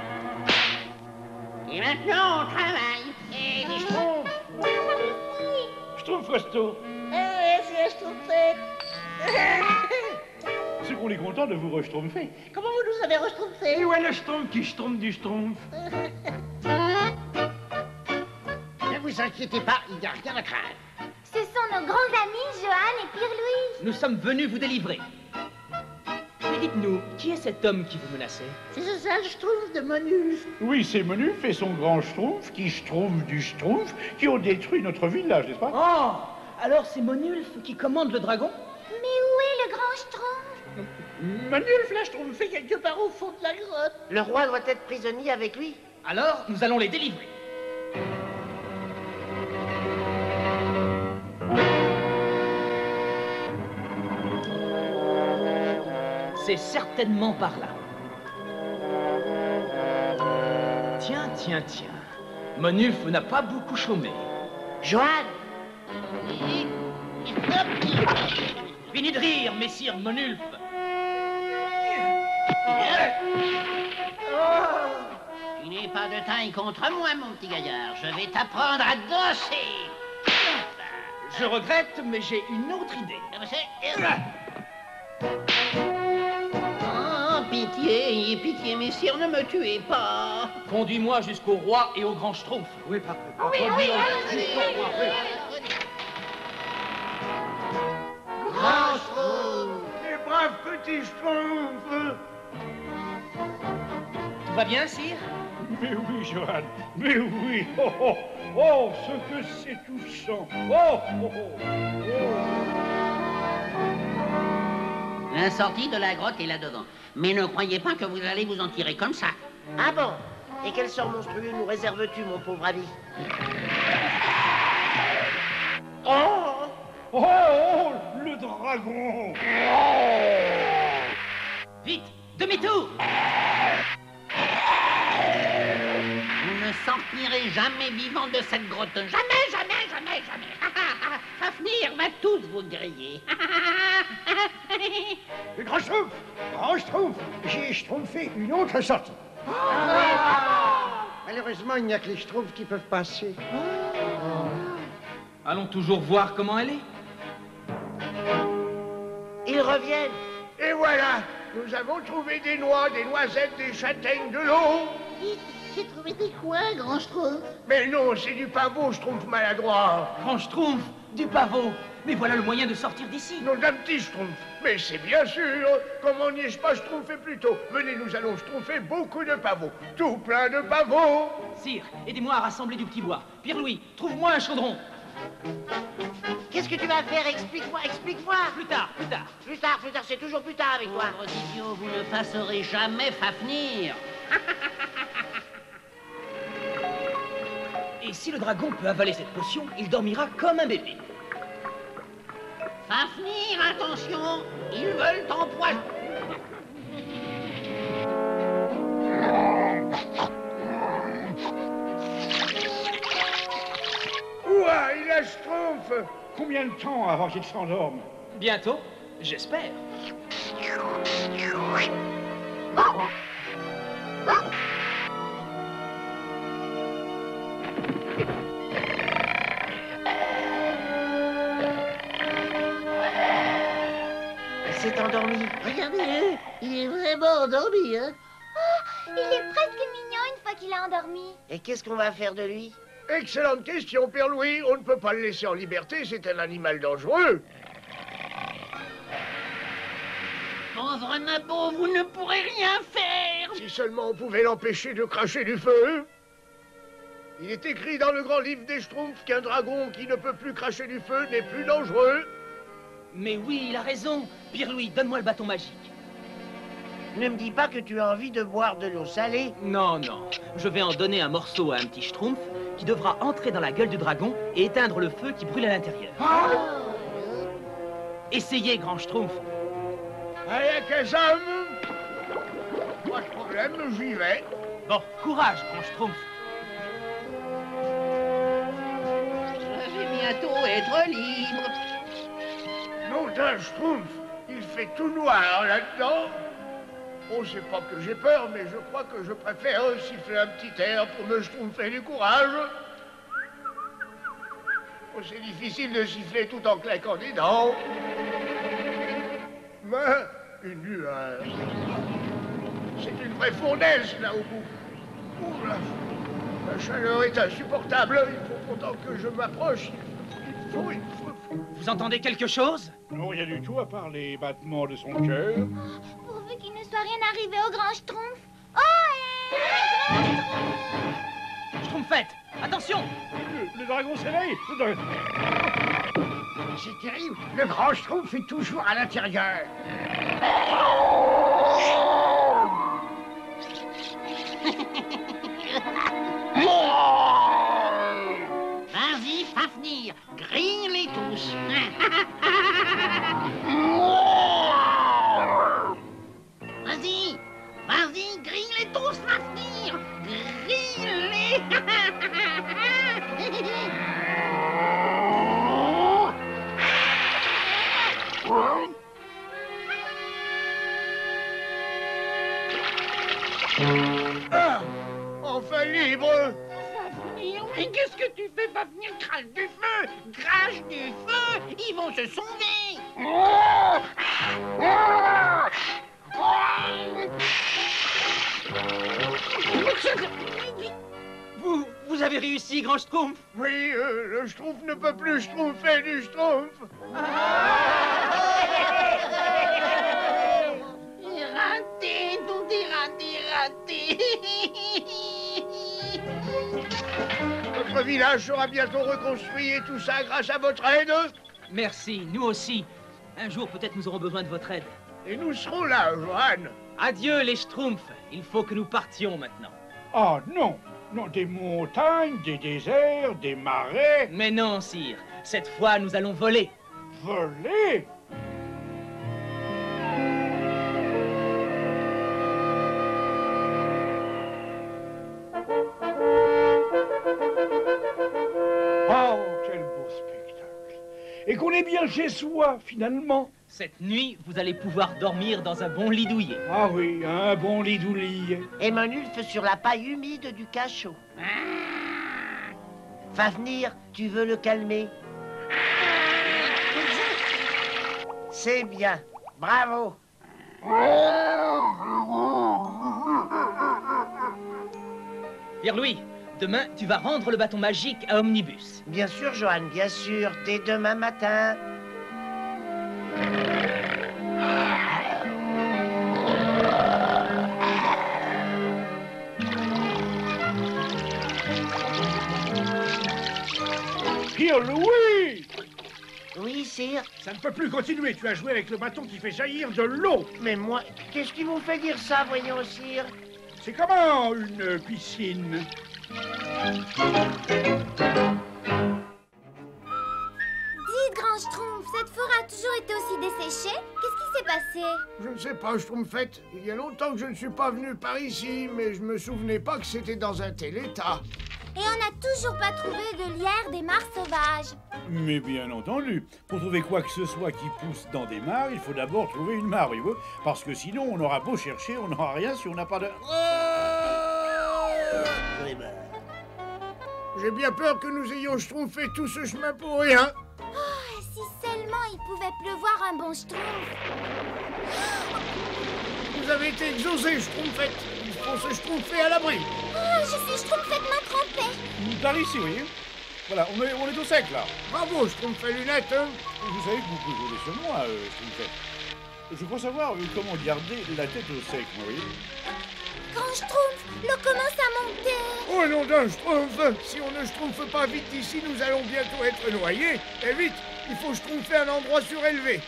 Et maintenant, on travaille.
Et des schtroumpfs.
Schtroumpf costaud.
C'est schtroumpfé.
C'est qu'on est content de vous reschtroumpfer.
Comment vous nous avez reschtroumpfé?
Et où est le schtroumpf qui schtroumpf du schtroumpf?
Ne vous inquiétez pas, il n'y a rien à craindre.
Ce sont nos grands amis, Johan et Pierre-Louis.
Nous sommes venus vous délivrer. Mais dites-nous, qui est cet homme qui vous menaçait?
C'est ce sale schtroumpf de Monulf.
Oui, c'est Monulf et son grand schtroumpf qui schtroumpf du schtroumpf qui ont détruit notre village, n'est-ce pas?
Oh! Alors c'est Monulf qui commande le dragon?
Mais où est le grand schtroumpf?
Manulf, là, je trouve fait quelque part au fond de la grotte.
Le roi doit être prisonnier avec lui.
Alors, nous allons les délivrer. C'est certainement par là. Tiens, tiens, tiens. Monulf n'a pas beaucoup chômé.
Johan!
Fini de rire, messire Monulf.
Tu n'es pas de taille contre moi, mon petit gaillard. Je vais t'apprendre à danser.
Je regrette, mais j'ai une autre idée.
Oh, pitié, pitié, messire, ne me tuez pas.
Conduis-moi jusqu'au roi et au grand Schtroumpf.
Oui, parfait.
Oui,
Grand Schtroumpf! Les braves petits Schtroumpfs!
Tout va bien, sire?
Mais oui, Johan, mais oui. Oh, oh, oh, ce que c'est touchant. Oh, oh, oh,
La sortie de la grotte est là-devant. Mais ne croyez pas que vous allez vous en tirer comme ça.
Ah bon? Et quel sort monstrueux nous réserves-tu, mon pauvre ami?
oh, oh, oh, le dragon.
Vite, demi-tour.
Vous ne sortirez jamais vivant de cette grotte. Jamais, jamais, jamais, jamais. Fafnir va tous vous griller.
Grand Schtroumpf, j'ai schtroumpfé une autre sortie. Malheureusement, il n'y a que les Schtroumpfs qui peuvent passer.
Allons toujours voir comment elle est.
Ils reviennent.
Et voilà, nous avons trouvé des noix, des noisettes, des châtaignes, de l'eau.
J'ai trouvé des quoi, Grand Schtroumpf?
Mais non, c'est du pavot, Schtroumpf maladroit.
Grand Schtroumpf, du pavot. Mais voilà le moyen de sortir d'ici.
Non, d'un petit Schtroumpf. Mais c'est bien sûr. Comment n'y ai-je pas schtroumpfé plus tôt? Venez, nous allons schtroumpfer beaucoup de pavots. Tout plein de pavots.
Sire, aidez-moi à rassembler du petit bois. Pierre-Louis, trouve-moi un chaudron.
Qu'est-ce que tu vas faire? Explique-moi, explique-moi.
Plus tard, plus tard.
Plus tard, c'est toujours plus tard avec toi.
Pauvre idiot, vous ne passerez jamais Fafnir.
Et si le dragon peut avaler cette potion, il dormira comme un bébé.
Fafnir, attention, ils veulent t'empoisonner.
Ouah, il a Schtroumpf.
Combien de temps avant qu'il s'endorme?
Bientôt, j'espère.
Il s'est endormi.
Regardez-le, il est vraiment endormi, hein?
Oh, il est presque mignon une fois qu'il a endormi.
Et qu'est-ce qu'on va faire de lui?
Excellente question, Père Louis. On ne peut pas le laisser en liberté, c'est un animal dangereux.
Pauvre Nabo, vous ne pourrez rien faire.
Si seulement on pouvait l'empêcher de cracher du feu. Il est écrit dans le grand livre des Schtroumpfs qu'un dragon qui ne peut plus cracher du feu n'est plus dangereux.
Mais oui, il a raison. Pierre-Louis, donne-moi le bâton magique.
Ne me dis pas que tu as envie de boire de l'eau salée.
Non, non. Je vais en donner un morceau à un petit Schtroumpf qui devra entrer dans la gueule du dragon et éteindre le feu qui brûle à l'intérieur. Essayez, grand Schtroumpf.
Allez, Kazam. Pas de problème, j'y vais.
Bon, courage, grand Schtroumpf.
Je vais bientôt être libre.
Non d'un Schtroumpf, il fait tout noir là-dedans. Oh, c'est pas que j'ai peur, mais je crois que je préfère siffler un petit air pour me schtroumpfer du courage. Oh, c'est difficile de siffler tout en claquant des dents. Mais une lueur. C'est une vraie fournaise là au bout. Ouh là, la chaleur est insupportable. Il faut pourtant que je m'approche. Il faut.
Vous entendez quelque chose?
Non, rien du tout, à part les battements de son cœur.
Pourvu qu'il ne soit rien arrivé au grand Schtroumpf. Oh, et...
Schtroumpfette, Attention!
Le dragon s'éveille!
C'est terrible, le grand schtroumpf est toujours à l'intérieur.
Vas-y, Fafnir, grille-les tous. Vas-y, vas-y, grille-les tous, Fafnir. Grille-les.
Ah, enfin libre.
Fafnir, mais qu'est-ce que tu fais, Fafnir? Crache du feu! Crache du feu! Ils vont se sauver!
Vous avez réussi, grand Schtroumpf?
Oui, le schtroumpf ne peut plus schtroumpfer du schtroumpf.
Raté, tout est raté, raté!
Notre village sera bientôt reconstruit et tout ça grâce à votre aide.
Merci, nous aussi. Un jour, peut-être, nous aurons besoin de votre aide.
Et nous serons là, Johan.
Adieu, les Schtroumpfs. Il faut que nous partions maintenant.
Ah non! Non, des montagnes, des déserts, des marais.
Mais non, sire. Cette fois, nous allons voler.
Voler? Oh, quel beau spectacle! Et qu'on est bien chez soi, finalement.
Cette nuit, vous allez pouvoir dormir dans un bon lit douillet.
Ah oui, un bon lit douillet.
Et Monulfe sur la paille humide du cachot. Fafnir, tu veux le calmer? C'est bien. Bravo.
Pierre-Louis, demain, tu vas rendre le bâton magique à Omnibus.
Bien sûr, Johan, bien sûr. Dès demain matin.
Pierre-Louis!
Oui, sire.
Ça ne peut plus continuer. Tu as joué avec le bâton qui fait jaillir de l'eau.
Mais moi, qu'est-ce qui vous fait dire ça, voyons, sire?
C'est comment une piscine?
Dites, grand Schtroumpf, cette forêt a toujours été aussi desséchée? Qu'est-ce qui s'est passé?
Je ne sais pas, Schtroumpfette. Il y a longtemps que je ne suis pas venu par ici, mais je me souvenais pas que c'était dans un tel état.
Et on n'a toujours pas trouvé de lierre des mares sauvages.
Mais bien entendu, pour trouver quoi que ce soit qui pousse dans des mares, il faut d'abord trouver une mare, oui, parce que sinon on aura beau chercher, on n'aura rien si on n'a pas de...
J'ai bien peur que nous ayons schtroumpfé tout ce chemin pour rien.
Oh, si seulement il pouvait pleuvoir un bon Schtroumpf.
Vous avez été exaucé, Schtroumpfette. Il faut se schtroumpfer à l'abri.
Oh, je suis Schtroumpfette main trempée.
Par ici, oui. Voilà, on est au sec, là.
Bravo, Schtroumpfette lunettes.
Vous savez que vous pouvez jouer sur moi, Schtroumpfette. Je crois savoir comment garder la tête au sec, vous voyez.
Grand Schtroumpf, l'eau commence à monter.
Oh nom d'un Schtroumpf. Si on ne schtroumpfe pas vite d'ici, nous allons bientôt être noyés. Et vite, il faut schtroumpfer un endroit surélevé.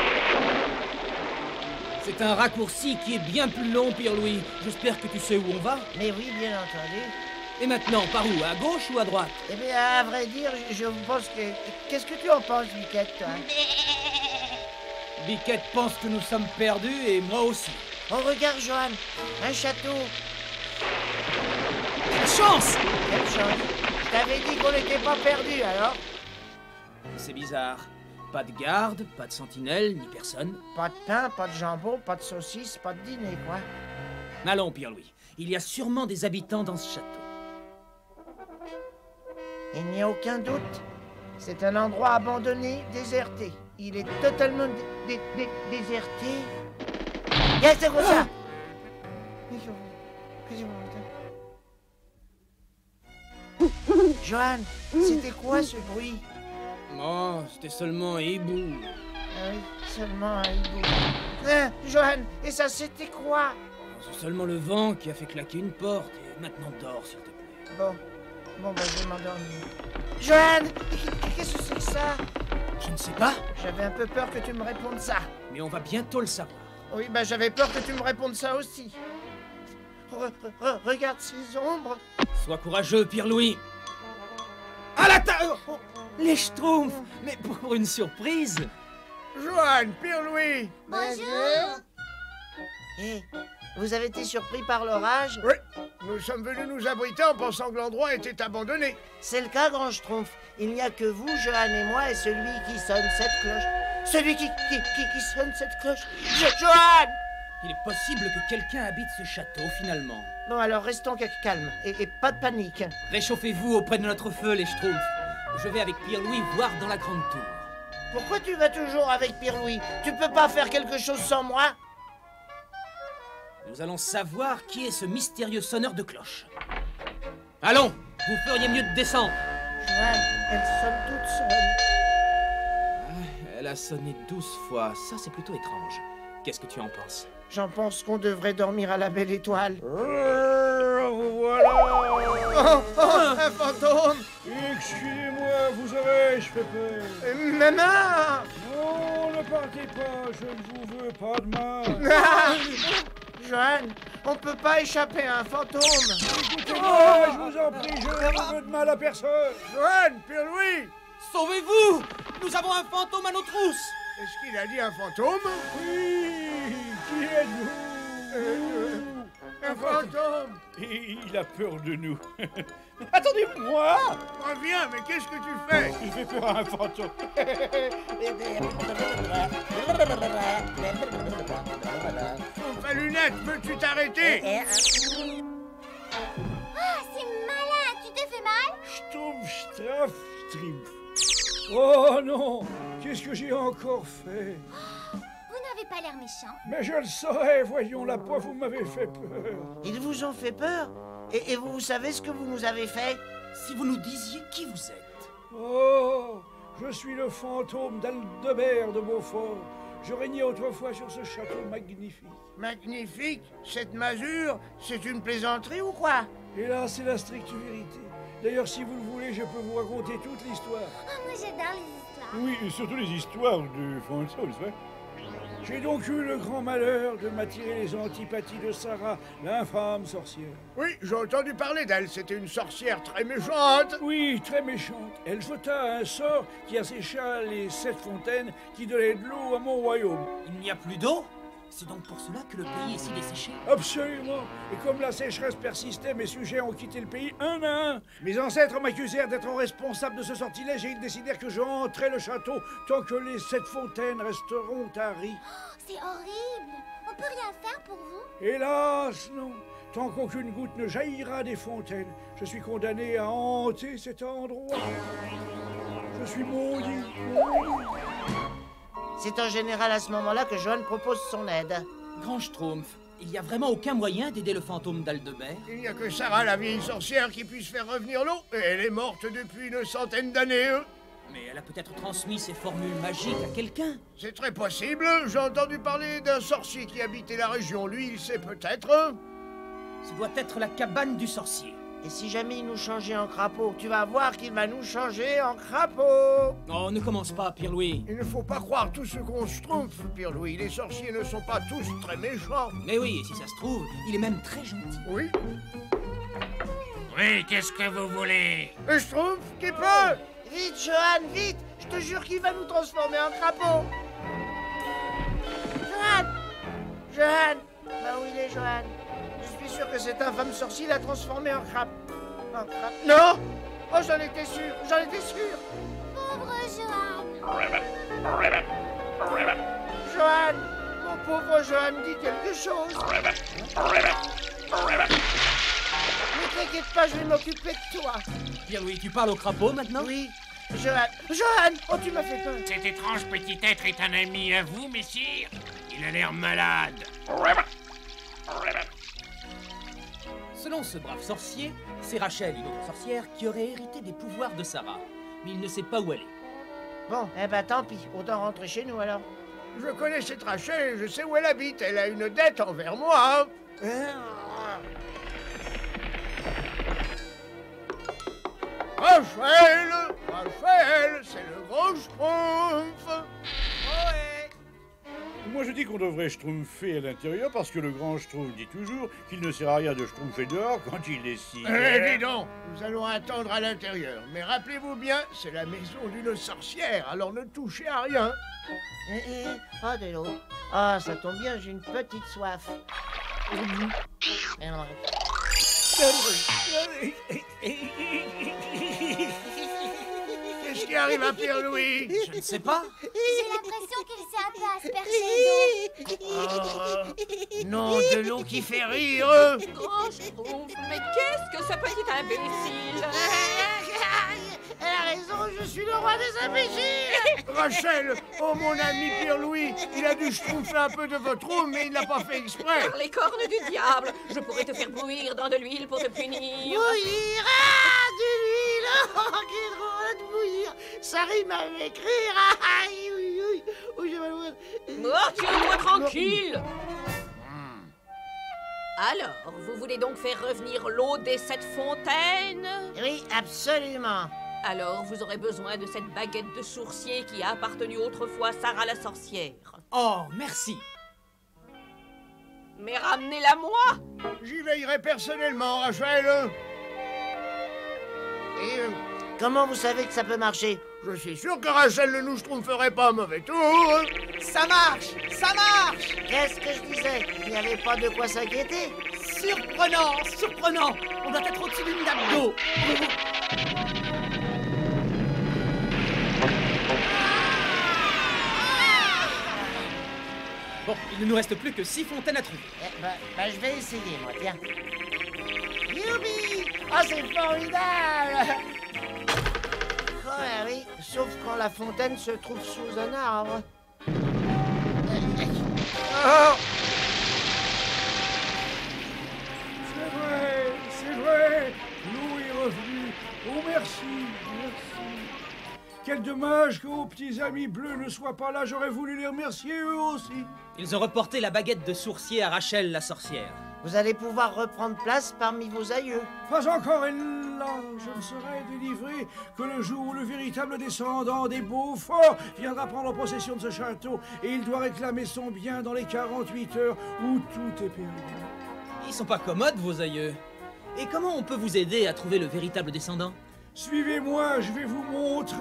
C'est un raccourci qui est bien plus long, Pierre-Louis. J'espère que tu sais où on va.
Mais oui, bien entendu.
Et maintenant, par où? À gauche ou à droite?
Eh bien, à vrai dire, je pense que... Qu'est-ce que tu en penses, Biquette, toi?
Biquette pense que nous sommes perdus et moi aussi.
Oh, regarde, Johan, un château.
Quelle chance!
Quelle chance? Je t'avais dit qu'on n'était pas perdus, alors?
C'est bizarre. Pas de garde, pas de sentinelle, ni personne.
Pas de pain, pas de jambon, pas de saucisse, pas de dîner, quoi.
Allons, Pierre-Louis. Il y a sûrement des habitants dans ce château.
Il n'y a aucun doute. C'est un endroit abandonné, déserté. Il est totalement déserté. Qu'est-ce que c'est quoi ça? Johan, c'était quoi ce bruit?
Oh, c'était seulement un hibou.
Ah oui, seulement un hibou. Hein, Johan, et ça c'était quoi?
C'est seulement le vent qui a fait claquer une porte. Et maintenant dors, s'il te plaît.
Bon,
Bon, bah, je vais m'endormir. Johan, qu'est-ce que c'est que ça?
Je ne sais pas.
J'avais un peu peur que tu me répondes ça.
Mais on va bientôt le savoir.
Oui, bah j'avais peur que tu me répondes ça aussi. Regarde ces ombres.
Sois courageux, Pierre-Louis. À la table. Les Schtroumpfs. Mais pour une surprise.
Johan, Pierre-Louis.
Bonjour. Hé, vous avez été surpris par l'orage?
Oui, nous sommes venus nous abriter en pensant que l'endroit était abandonné.
C'est le cas, Grand Schtroumpf. Il n'y a que vous, Johan et moi, et celui qui sonne cette cloche. Celui qui sonne cette cloche. Johan!
Il est possible que quelqu'un habite ce château, finalement.
Bon, alors restons calmes, et pas de panique.
Réchauffez-vous auprès de notre feu, les Schtroumpfs. Je vais avec Pierre-Louis voir dans la grande tour.
Pourquoi tu vas toujours avec Pierre-Louis? Tu peux pas faire quelque chose sans moi?
Nous allons savoir qui est ce mystérieux sonneur de cloche. Allons, vous feriez mieux de descendre.
Johan, elle sonne toute seule.
Elle a sonné 12 fois, ça c'est plutôt étrange. Qu'est-ce que tu en penses?
J'en pense qu'on devrait dormir à la belle étoile.
Voilà.
Oh, un fantôme!
Excusez-moi, vous aurais-je fait peur?
Maman!
Non, ne partez pas, je ne vous veux pas de mal.
Johan, on peut pas échapper à un fantôme.
Écoutez-moi, je vous en prie, je ne veux de mal à personne.
Johan, Pierre-Louis!
Sauvez-vous! Nous avons un fantôme à nos trousses!
Est-ce qu'il a dit un fantôme?
Oui, qui êtes-vous?
Un fantôme!
Il a peur de nous. Attendez-moi!
Reviens, mais qu'est-ce que tu fais?
Il fait peur à un fantôme.
Ta lunette, peux-tu t'arrêter?
Ah, c'est malin! Tu t'es fait mal?
Schtroumpf, straff, strimpf. Oh non! Qu'est-ce que j'ai encore fait?
Vous n'avez pas l'air méchant.
Mais je le saurais, voyons, la fois vous m'avez fait peur.
Ils vous ont fait peur? Et vous savez ce que vous nous avez fait?
Si vous nous disiez qui vous êtes.
Oh! Je suis le fantôme d'Aldebert de Beaufort. Je régnais autrefois sur ce château magnifique.
Magnifique? Cette masure, c'est une plaisanterie ou quoi?
Et là, c'est la stricte vérité. D'ailleurs, si vous le voulez, je peux vous raconter toute l'histoire.
Oh, moi j'adore les histoires.
Oui, et surtout les histoires de fantômes, c'est vrai. J'ai donc eu le grand malheur de m'attirer les antipathies de Sarah, l'infâme sorcière.
Oui, j'ai entendu parler d'elle. C'était une sorcière très méchante.
Oui, très méchante. Elle jeta un sort qui assécha les 7 fontaines qui donnaient de l'eau à mon royaume.
Il n'y a plus d'eau? C'est donc pour cela que le pays est si desséché?
Absolument. Et comme la sécheresse persistait, mes sujets ont quitté le pays un à un. Mes ancêtres m'accusèrent d'être responsable de ce sortilège et ils décidèrent que je hanterais le château tant que les 7 fontaines resteront taries.
Oh, c'est horrible! On peut rien faire pour vous?
Hélas, non. Tant qu'aucune goutte ne jaillira des fontaines, je suis condamné à hanter cet endroit. Je suis maudit.
C'est en général à ce moment-là que Johan propose son aide.
Grand Schtroumpf, il n'y a vraiment aucun moyen d'aider le fantôme d'Aldebert?
Il n'y a que Sarah, la vieille sorcière, qui puisse faire revenir l'eau. Et elle est morte depuis une centaine d'années.
Mais elle a peut-être transmis ses formules magiques à quelqu'un.
C'est très possible. J'ai entendu parler d'un sorcier qui habitait la région. Lui, il sait peut-être.
Ce doit être la cabane du sorcier.
Et si jamais il nous changeait en crapaud, tu vas voir qu'il va nous changer en crapaud.
Oh, ne commence pas, Pierre-Louis.
Il ne faut pas croire tout ce qu'on se trompe, Pierre-Louis. Les sorciers ne sont pas tous très méchants.
Mais oui, et si ça se trouve, il est même très gentil.
Oui.
Oui, qu'est-ce que vous voulez?
Je trouve qu'il peut.
Vite, Johan, vite! Je te jure qu'il va nous transformer en crapaud. Johan! Johan! Bah où il est, Johan? Je suis sûr que cet infâme sorcier l'a transformé en crabe. En crabe. Non! Oh, j'en étais sûr! J'en étais sûr!
Pauvre Johan!
Johan! Mon pauvre Johan dit quelque chose! Ne t'inquiète pas, je vais m'occuper de toi!
Pierre-Louis, tu parles au crapaud maintenant?
Oui! Johan! Johan! Oh, tu m'as fait peur!
Cet étrange petit être est un ami à vous, messire? Il a l'air malade.
Selon ce brave sorcier, c'est Rachel, une autre sorcière, qui aurait hérité des pouvoirs de Sarah. Mais il ne sait pas où elle est.
Bon, eh ben tant pis, autant rentrer chez nous alors.
Je connais cette Rachel, je sais où elle habite. Elle a une dette envers moi.
Rachel, Rachel, c'est le grand Schtroumpf.
Moi je dis qu'on devrait schtroumpfer à l'intérieur parce que le grand Schtroumpf dit toujours qu'il ne sert à rien de schtroumpfer dehors quand il est si...
Dis donc, nous allons attendre à l'intérieur. Mais rappelez-vous bien, c'est la maison d'une sorcière, alors ne touchez à rien.
Oh, de l'eau. Ah, ça tombe bien, j'ai une petite soif.
Qu'est-ce qui arrive à Pierre-Louis?
Je ne sais pas.
J'ai l'impression qu'il s'est un peu aspergé d'eau.
Non, de l'eau qui fait rire.
Grand Schtroumpf, mais qu'est-ce que ce petit imbécile?
Elle a raison, je suis le roi des imbéciles.
Rachel, oh mon ami Pierre-Louis, il a dû schtroumpfer un peu de votre eau, mais il n'a pas fait exprès.
Par les cornes du diable, je pourrais te faire bouillir dans de l'huile pour te punir.
Bouillir, ah, de l'huile. Oh, quel drôle de bouillir. Ça rime avec rire. Ah, oui, oui. Oh, j'ai mal au ventre.
Oh, tiens-toi tranquille. Alors, vous voulez donc faire revenir l'eau des 7 fontaines?
Oui, absolument.
Alors, vous aurez besoin de cette baguette de sourcier qui a appartenu autrefois à Sarah la sorcière.
Oh, merci.
Mais ramenez-la moi!
J'y veillerai personnellement, Rachel.
Et comment vous savez que ça peut marcher?
Je suis sûr que Rachel ne nous schtroumpferait pas un mauvais tour.
Ça marche! Ça marche!
Qu'est-ce que je disais? Il n'y avait pas de quoi s'inquiéter?
Surprenant! Surprenant! On doit être au-dessus d'une nappe d'eau. Bon, il ne nous reste plus que 6 fontaines à trouver.
Je vais essayer, moi, tiens. Youpi! Oh, c'est formidable! Oh, oui, sauf quand la fontaine se trouve sous un arbre.
Oh!
C'est vrai, l'eau est revenue. Oh, merci, merci. Quel dommage que vos petits amis bleus ne soient pas là, j'aurais voulu les remercier eux aussi.
Ils ont reporté la baguette de sourcier à Rachel la sorcière.
Vous allez pouvoir reprendre place parmi vos aïeux.
Pas encore, elle là. Je ne serai délivré que le jour où le véritable descendant des Beaufort viendra prendre possession de ce château. Et il doit réclamer son bien dans les 48 heures où tout est perdu.
Ils sont pas commodes, vos aïeux. Et comment on peut vous aider à trouver le véritable descendant?
Suivez-moi, je vais vous montrer.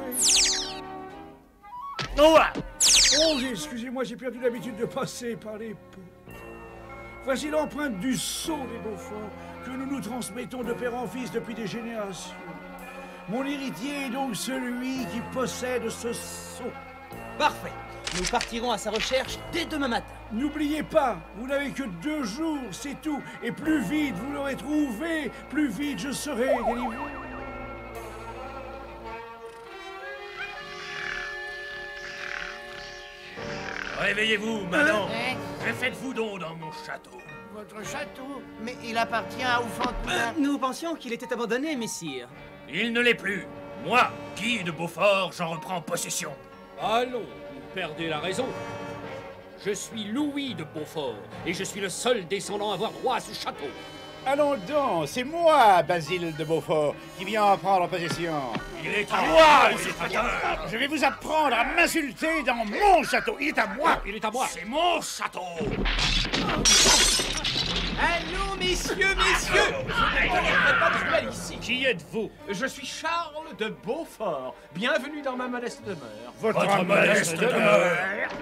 Oh,
excusez-moi, j'ai perdu l'habitude de passer par les portes. Voici l'empreinte du sceau des Beaufort que nous nous transmettons de père en fils depuis des générations. Mon héritier est donc celui qui possède ce sceau.
Parfait. Nous partirons à sa recherche dès demain matin.
N'oubliez pas, vous n'avez que 2 jours, c'est tout. Et plus vite vous l'aurez trouvé, plus vite je serai délivré.
Réveillez-vous, maintenant. Que faites-vous donc dans mon château?
Votre château? Mais il appartient à Oufantouin.
Nous pensions qu'il était abandonné, messire.
Il ne l'est plus. Moi, Guy de Beaufort, j'en reprends possession.
Allons, vous perdez la raison. Je suis Louis de Beaufort, et je suis le seul descendant à avoir droit à ce château.
Allons donc, c'est moi, Basile de Beaufort, qui viens en prendre possession.
Il est à moi, ce château.
Je vais vous apprendre à m'insulter dans mon château. Il est à moi, il est à moi.
C'est mon château.
Allons, messieurs, messieurs! Je ne tolérerai pas de duel ici.
Qui êtes-vous?
Je suis Charles de Beaufort. Bienvenue dans ma modeste demeure.
Votre modeste demeure.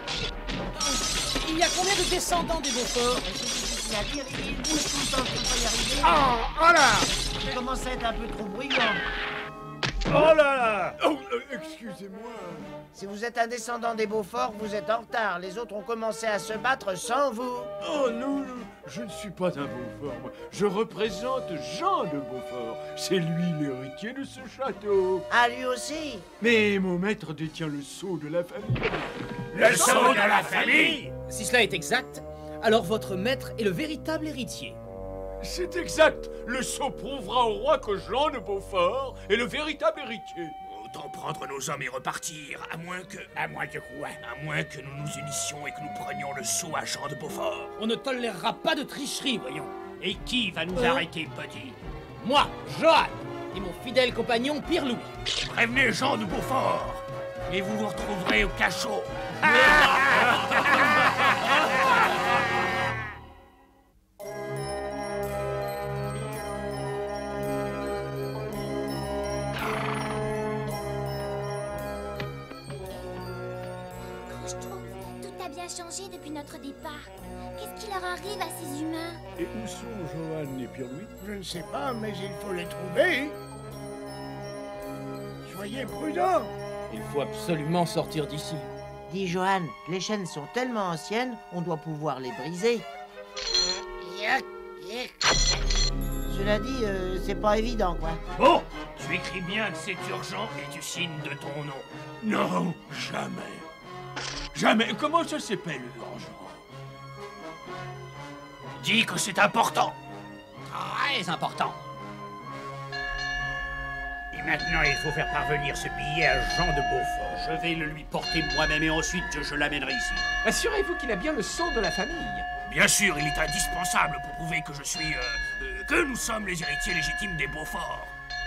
Il y a combien de descendants des Beaufort?
Il bouge tout le temps, je peux pas y arriver.
Oh là!
Ça commence à être un peu trop bruyant.
Oh là là! Oh, excusez-moi.
Si vous êtes un descendant des Beaufort, vous êtes en retard. Les autres ont commencé à se battre sans vous.
Oh non, je ne suis pas un Beaufort, moi. Je représente Jean de Beaufort. C'est lui l'héritier de ce château.
Ah, lui aussi?
Mais mon maître détient le sceau de la famille.
Le sceau de la famille?
Si cela est exact, alors votre maître est le véritable héritier.
C'est exact. Le sceau prouvera au roi que Jean de Beaufort est le véritable héritier.
Autant prendre nos hommes et repartir, à moins que... À moins que quoi? À moins que nous nous unissions et que nous prenions le sceau à Jean de Beaufort.
On ne tolérera pas de tricherie, voyons.
Et qui va nous arrêter, petit?
Moi, Johan.
et mon fidèle compagnon Pierre-Louis.
Prévenez Jean de Beaufort, et vous vous retrouverez au cachot.
Tout a bien changé depuis notre départ. Qu'est-ce qui leur arrive à ces humains?
Et où sont Johan et Pierre-Louis?
Je ne sais pas, mais il faut les trouver. Soyez prudents.
Il faut absolument sortir d'ici.
Dis Johan, les chaînes sont tellement anciennes, on doit pouvoir les briser. Cela dit, c'est pas évident, quoi.
Bon, tu écris bien que c'est urgent et tu signes de ton nom.
Non, jamais. Jamais. Comment ça s'appelle, urgent?
Dis que c'est important.
Très important.
Et maintenant, il faut faire parvenir ce billet à Jean de Beaufort. Je vais le lui porter moi-même et ensuite je l'amènerai ici.
Assurez-vous qu'il a bien le sang de la famille.
Bien sûr, il est indispensable pour prouver que je suis... que nous sommes les héritiers légitimes des Beaufort.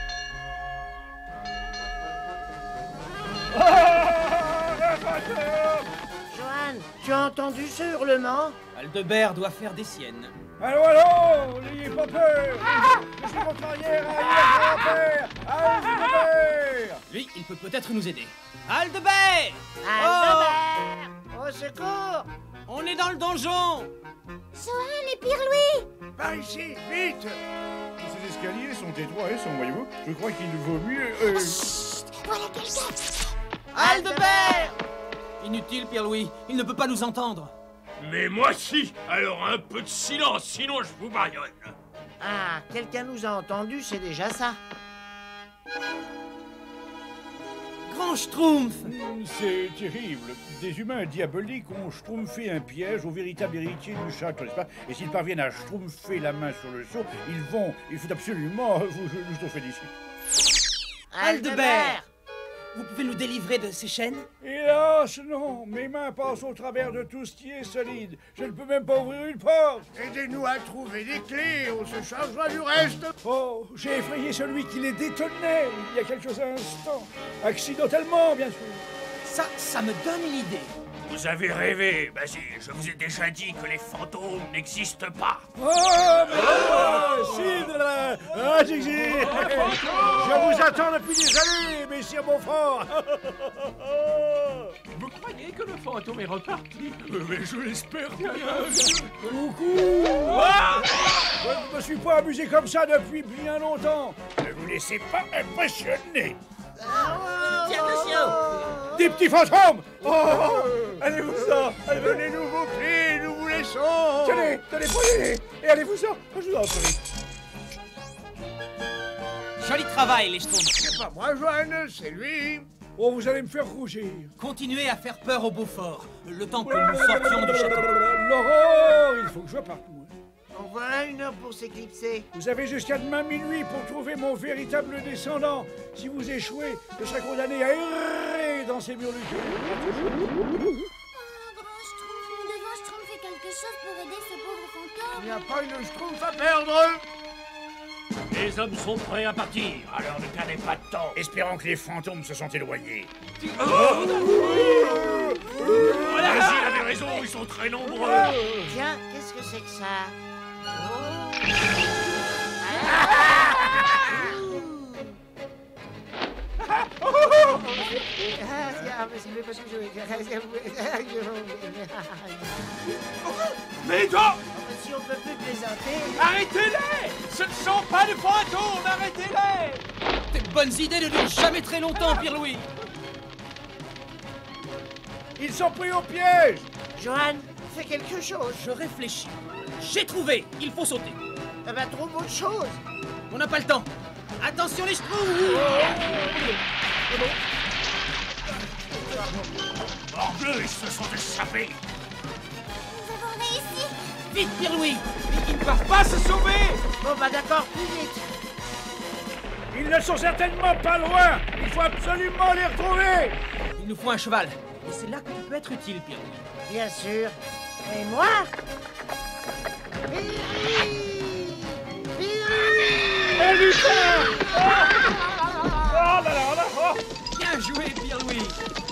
Johan, tu as entendu ce hurlement?
Aldebert doit faire des siennes.
Allô, allô, n'ayez pas peur. Je suis votre arrière, arrière-grand-père, Aldebert.
Lui, il peut peut-être nous aider. Aldebert!
Aldebert! Au secours!
On est dans le donjon!
Johan et Pierre-Louis!
Par ici, vite!
Ces escaliers sont étroits et sombres, voyez-vous. Je crois qu'il vaut mieux...
Chut! Voilà quelqu'un!
Aldebert! Inutile, Pierre-Louis. Il ne peut pas nous entendre.
Mais moi si. Alors un peu de silence, sinon je vous baillonne.
Ah, quelqu'un nous a entendus, c'est déjà ça.
Grand Schtroumpf!
C'est terrible. Des humains diaboliques ont schtroumpfé un piège au véritable héritier du château, n'est-ce pas? Et s'ils parviennent à schtroumpfer la main sur le seau, il faut absolument vous schtroumpfer d'ici.
Aldebert! Vous pouvez nous délivrer de ces chaînes?
Hélas, non. Mes mains passent au travers de tout ce qui est solide. Je ne peux même pas ouvrir une porte.
Aidez-nous à trouver des clés, on se chargera du reste.
Oh, j'ai effrayé celui qui les détenait il y a quelques instants. Accidentellement, bien sûr.
Ça me donne une idée.
Vous avez rêvé, Basile. Je vous ai déjà dit que les fantômes n'existent pas.
Oh, j'existe. Je vous attends depuis des années, messieurs Beaufort.
Vous croyez que le fantôme est reparti?
Mais je l'espère bien.
Coucou. Je ne me suis pas amusé comme ça depuis bien longtemps.
Ne vous laissez pas impressionner.
Des petits fantômes. Allez-vous-en.
Donnez-nous vos clés, nous vous laissons.
Tenez, prenez-les. Et allez-vous-en. Je vous en prie.
Joli travail, les Schtroumpfs.
C'est pas moi, Johan, c'est lui.
Oh, vous allez me faire rougir.
Continuez à faire peur au Beaufort, le temps que nous sortions du château.
L'horreur, il faut que je parte, moi.
En voilà une heure pour s'éclipser.
Vous avez jusqu'à demain minuit pour trouver mon véritable descendant. Si vous échouez, je serai condamné à errer dans ces murs lugubre.
Grand Schtroumpf, nous devons schtroumpfer quelque chose pour aider ce pauvre fantôme.
Il n'y a pas une schtroumpf à perdre.
Les hommes sont prêts à partir, alors ne perdez pas de temps.
Espérons que les fantômes se sont éloignés.
Basile avait raison, ils sont très nombreux.
Tiens, qu'est-ce que c'est que ça?
Mais toi!
Si on peut plus plaisanter...
Arrêtez-les! Ce ne sont pas des fantômes! Arrêtez-les!
Des bonnes idées ne durent jamais très longtemps, Pierre-Louis.
Ils sont pris au piège.
Johan, fais quelque chose.
Je réfléchis. J'ai trouvé. Il faut sauter.
Eh ben, trouve autre chose.
On n'a pas le temps. Attention les Schtroumpfs!
Morbleu, ils se sont échappés.
Nous avons réussi.
Vite, Pierre-Louis!
Ils ne peuvent pas se sauver!
Bon, bah d'accord, plus vite.
Ils ne sont certainement pas loin. Il faut absolument les retrouver.
Il nous faut un cheval. Et c'est là que tu peux être utile, Pierre-Louis.
Bien sûr. Et moi?
Un lutin!
là là là là. Oh.
Bien joué, Pierre-Louis.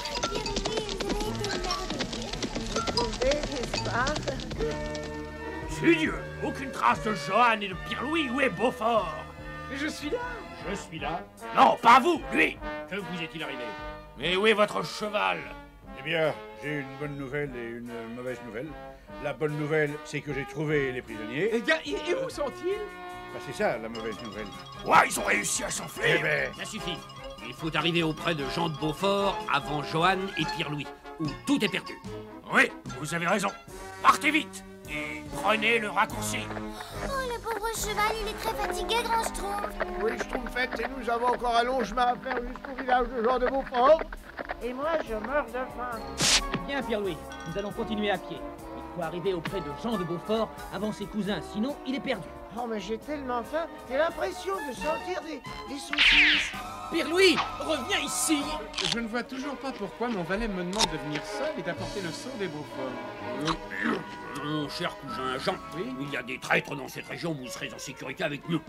Dieu, aucune trace de Johan et de Pierre-Louis. Où est Beaufort?
Mais je suis là.
Je suis là. Non, pas vous, lui. Que vous est-il arrivé? Mais où est votre cheval?
Eh bien, j'ai une bonne nouvelle et une mauvaise nouvelle. La bonne nouvelle, c'est que j'ai trouvé les prisonniers.
Eh bien, et où sont-ils?
Bah, c'est ça, la mauvaise nouvelle.
Ouais, ils ont réussi à s'enfuir.
Eh ben...
Ça suffit. Il faut arriver auprès de Jean de Beaufort avant Johan et Pierre-Louis, où tout est perdu.
Oui, vous avez raison. Partez vite et prenez le raccourci.
Oh, le pauvre cheval, il est très fatigué, grand Schtroumpf.
Oui, Schtroumpfette, et nous avons encore un long chemin à faire jusqu'au village de Jean de Beaufort.
Et moi, je meurs de faim.
Bien, Pierre-Louis, nous allons continuer à pied. Il faut arriver auprès de Jean de Beaufort avant ses cousins, sinon il est perdu.
Oh, mais j'ai tellement faim, j'ai l'impression de sentir des saucisses.
Pierre-Louis, reviens ici.
Je ne vois toujours pas pourquoi mon valet me demande de venir seul et d'apporter le sceau des Beaufort.
Mon cher cousin Jean, il y a des traîtres dans cette région, vous serez en sécurité avec nous.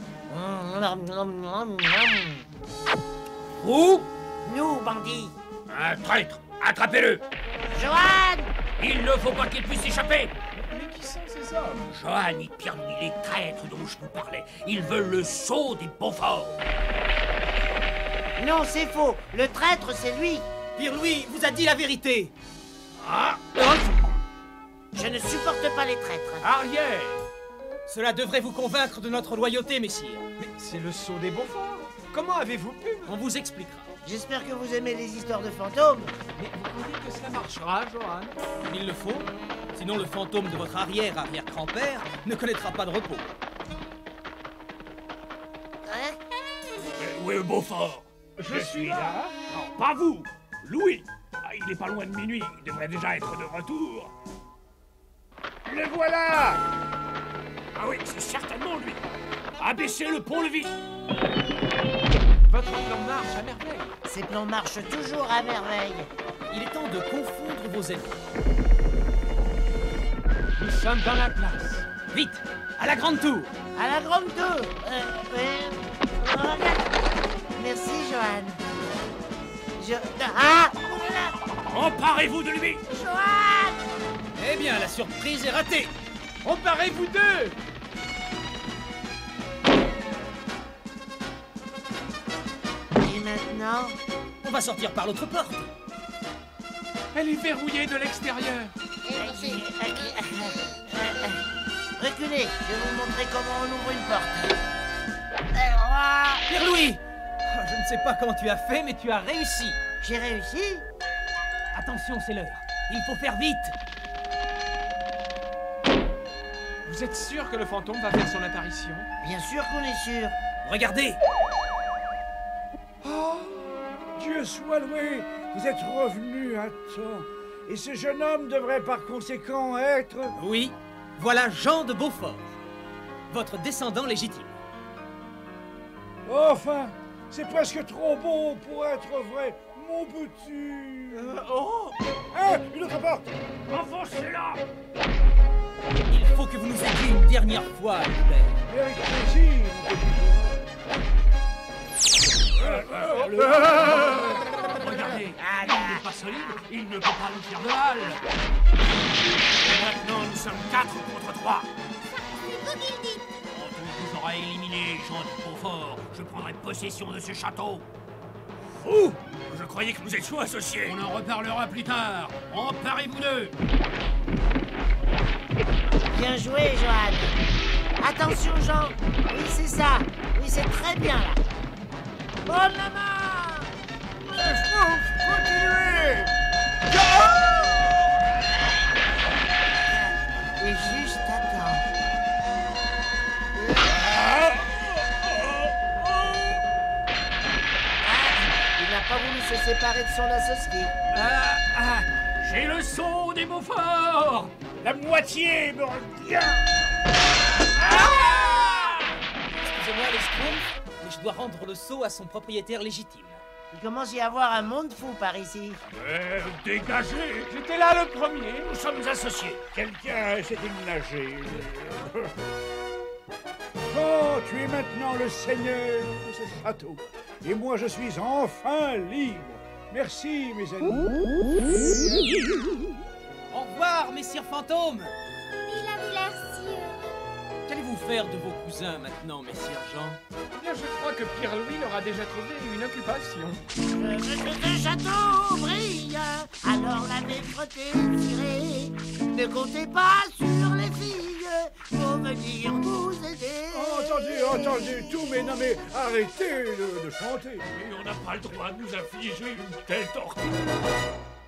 Où? Nous, bandits.
Un traître, attrapez-le.
Johan!
Il ne faut pas qu'il puisse échapper.
Mais qui sont ces hommes?
Johan et Pierre-Louis, les traîtres dont je vous parlais, ils veulent le sceau des Beaufort.
Non, c'est faux. Le traître, c'est lui.
Pierre-Louis vous a dit la vérité.
Ah!
Je ne supporte pas les traîtres.
Arrière!
Cela devrait vous convaincre de notre loyauté, messire.
Mais c'est le sceau des Beaufort. Comment avez-vous pu?
On vous expliquera.
J'espère que vous aimez les histoires de fantômes.
Mais vous dites que cela marchera, Johan?
Il le faut. Sinon, le fantôme de votre arrière-arrière-grand-père ne connaîtra pas de repos.
Où est Beaufort?
Je suis là.
Non, pas vous! Louis! Ah, il est pas loin de minuit, il devrait déjà être de retour.
Le voilà!
Ah oui, c'est certainement lui. Abaissez le pont-levis.
Votre plan marche à merveille.
Ces plans marchent toujours à merveille.
Il est temps de confondre vos ennemis.
Nous sommes dans la place.
Vite, à la grande tour.
À la grande tour. Merci, Johan. Ah!
Emparez-vous de lui.
Johan!
Eh bien, la surprise est ratée.
Emparez-vous d'eux.
Et maintenant?
On va sortir par l'autre porte.
Elle est verrouillée de l'extérieur.
Reculez, je vais vous montrer comment on ouvre une porte.
Pierre-Louis! Je ne sais pas comment tu as fait, mais tu as réussi.
J'ai réussi?
Attention, c'est l'heure. Il faut faire vite.
Vous êtes sûr que le fantôme va faire son apparition?
Bien sûr qu'on est sûr.
Regardez.
Oh, Dieu soit loué, vous êtes revenu à temps. Et ce jeune homme devrait par conséquent être...
Oui, voilà Jean de Beaufort, votre descendant légitime.
Enfin, c'est presque trop beau pour être vrai, mon petit...
Oh!
Hein, une autre porte!
Enfoncez-la!
Il faut que vous nous aidiez une dernière fois, Albert.
Et avec plaisir, mon petit...
Regardez, il n'est pas solide, il ne peut pas nous faire de mal. Et maintenant, nous sommes 4 contre 3.
C'est vous qui le dites.
Quand on vous aura éliminé, Jean de Beaufort, je prendrai possession de ce château. Vous! Je croyais que nous étions associés. On en reparlera plus tard. Emparez-vous d'eux.
Bien joué, Johan. Attention, Jean. Oui, c'est ça. Oui, c'est très bien, là. Bonne la main!
Continuez!
Et juste à temps. Il n'a pas voulu se séparer de son associé.
J'ai le sceau des Beaufort. La moitié me revient.
Excusez-moi, les Schtroumpfs, mais je dois rendre le sceau à son propriétaire légitime.
Il commence à y avoir un monde fou par ici.
Dégagez.
J'étais là le premier.
Nous sommes associés.
Quelqu'un essaie-t-il de nager?
Oh, tu es maintenant le seigneur de ce château. Et moi, je suis enfin libre. Merci, mes amis.
Au revoir, messire fantôme.
Il avait l'air si heureux.
Qu'allez-vous faire de vos cousins maintenant, messire Jean?
Eh bien, je crois que Pierre-Louis leur a déjà trouvé une occupation.
Je veux que ce château brille, alors la maîtreté tirée. Ne comptez pas sur les filles, pour venir vous aider.
Entendez, tout, mais non, mais arrêtez de chanter.
Et on n'a pas le droit de nous infliger une telle torture.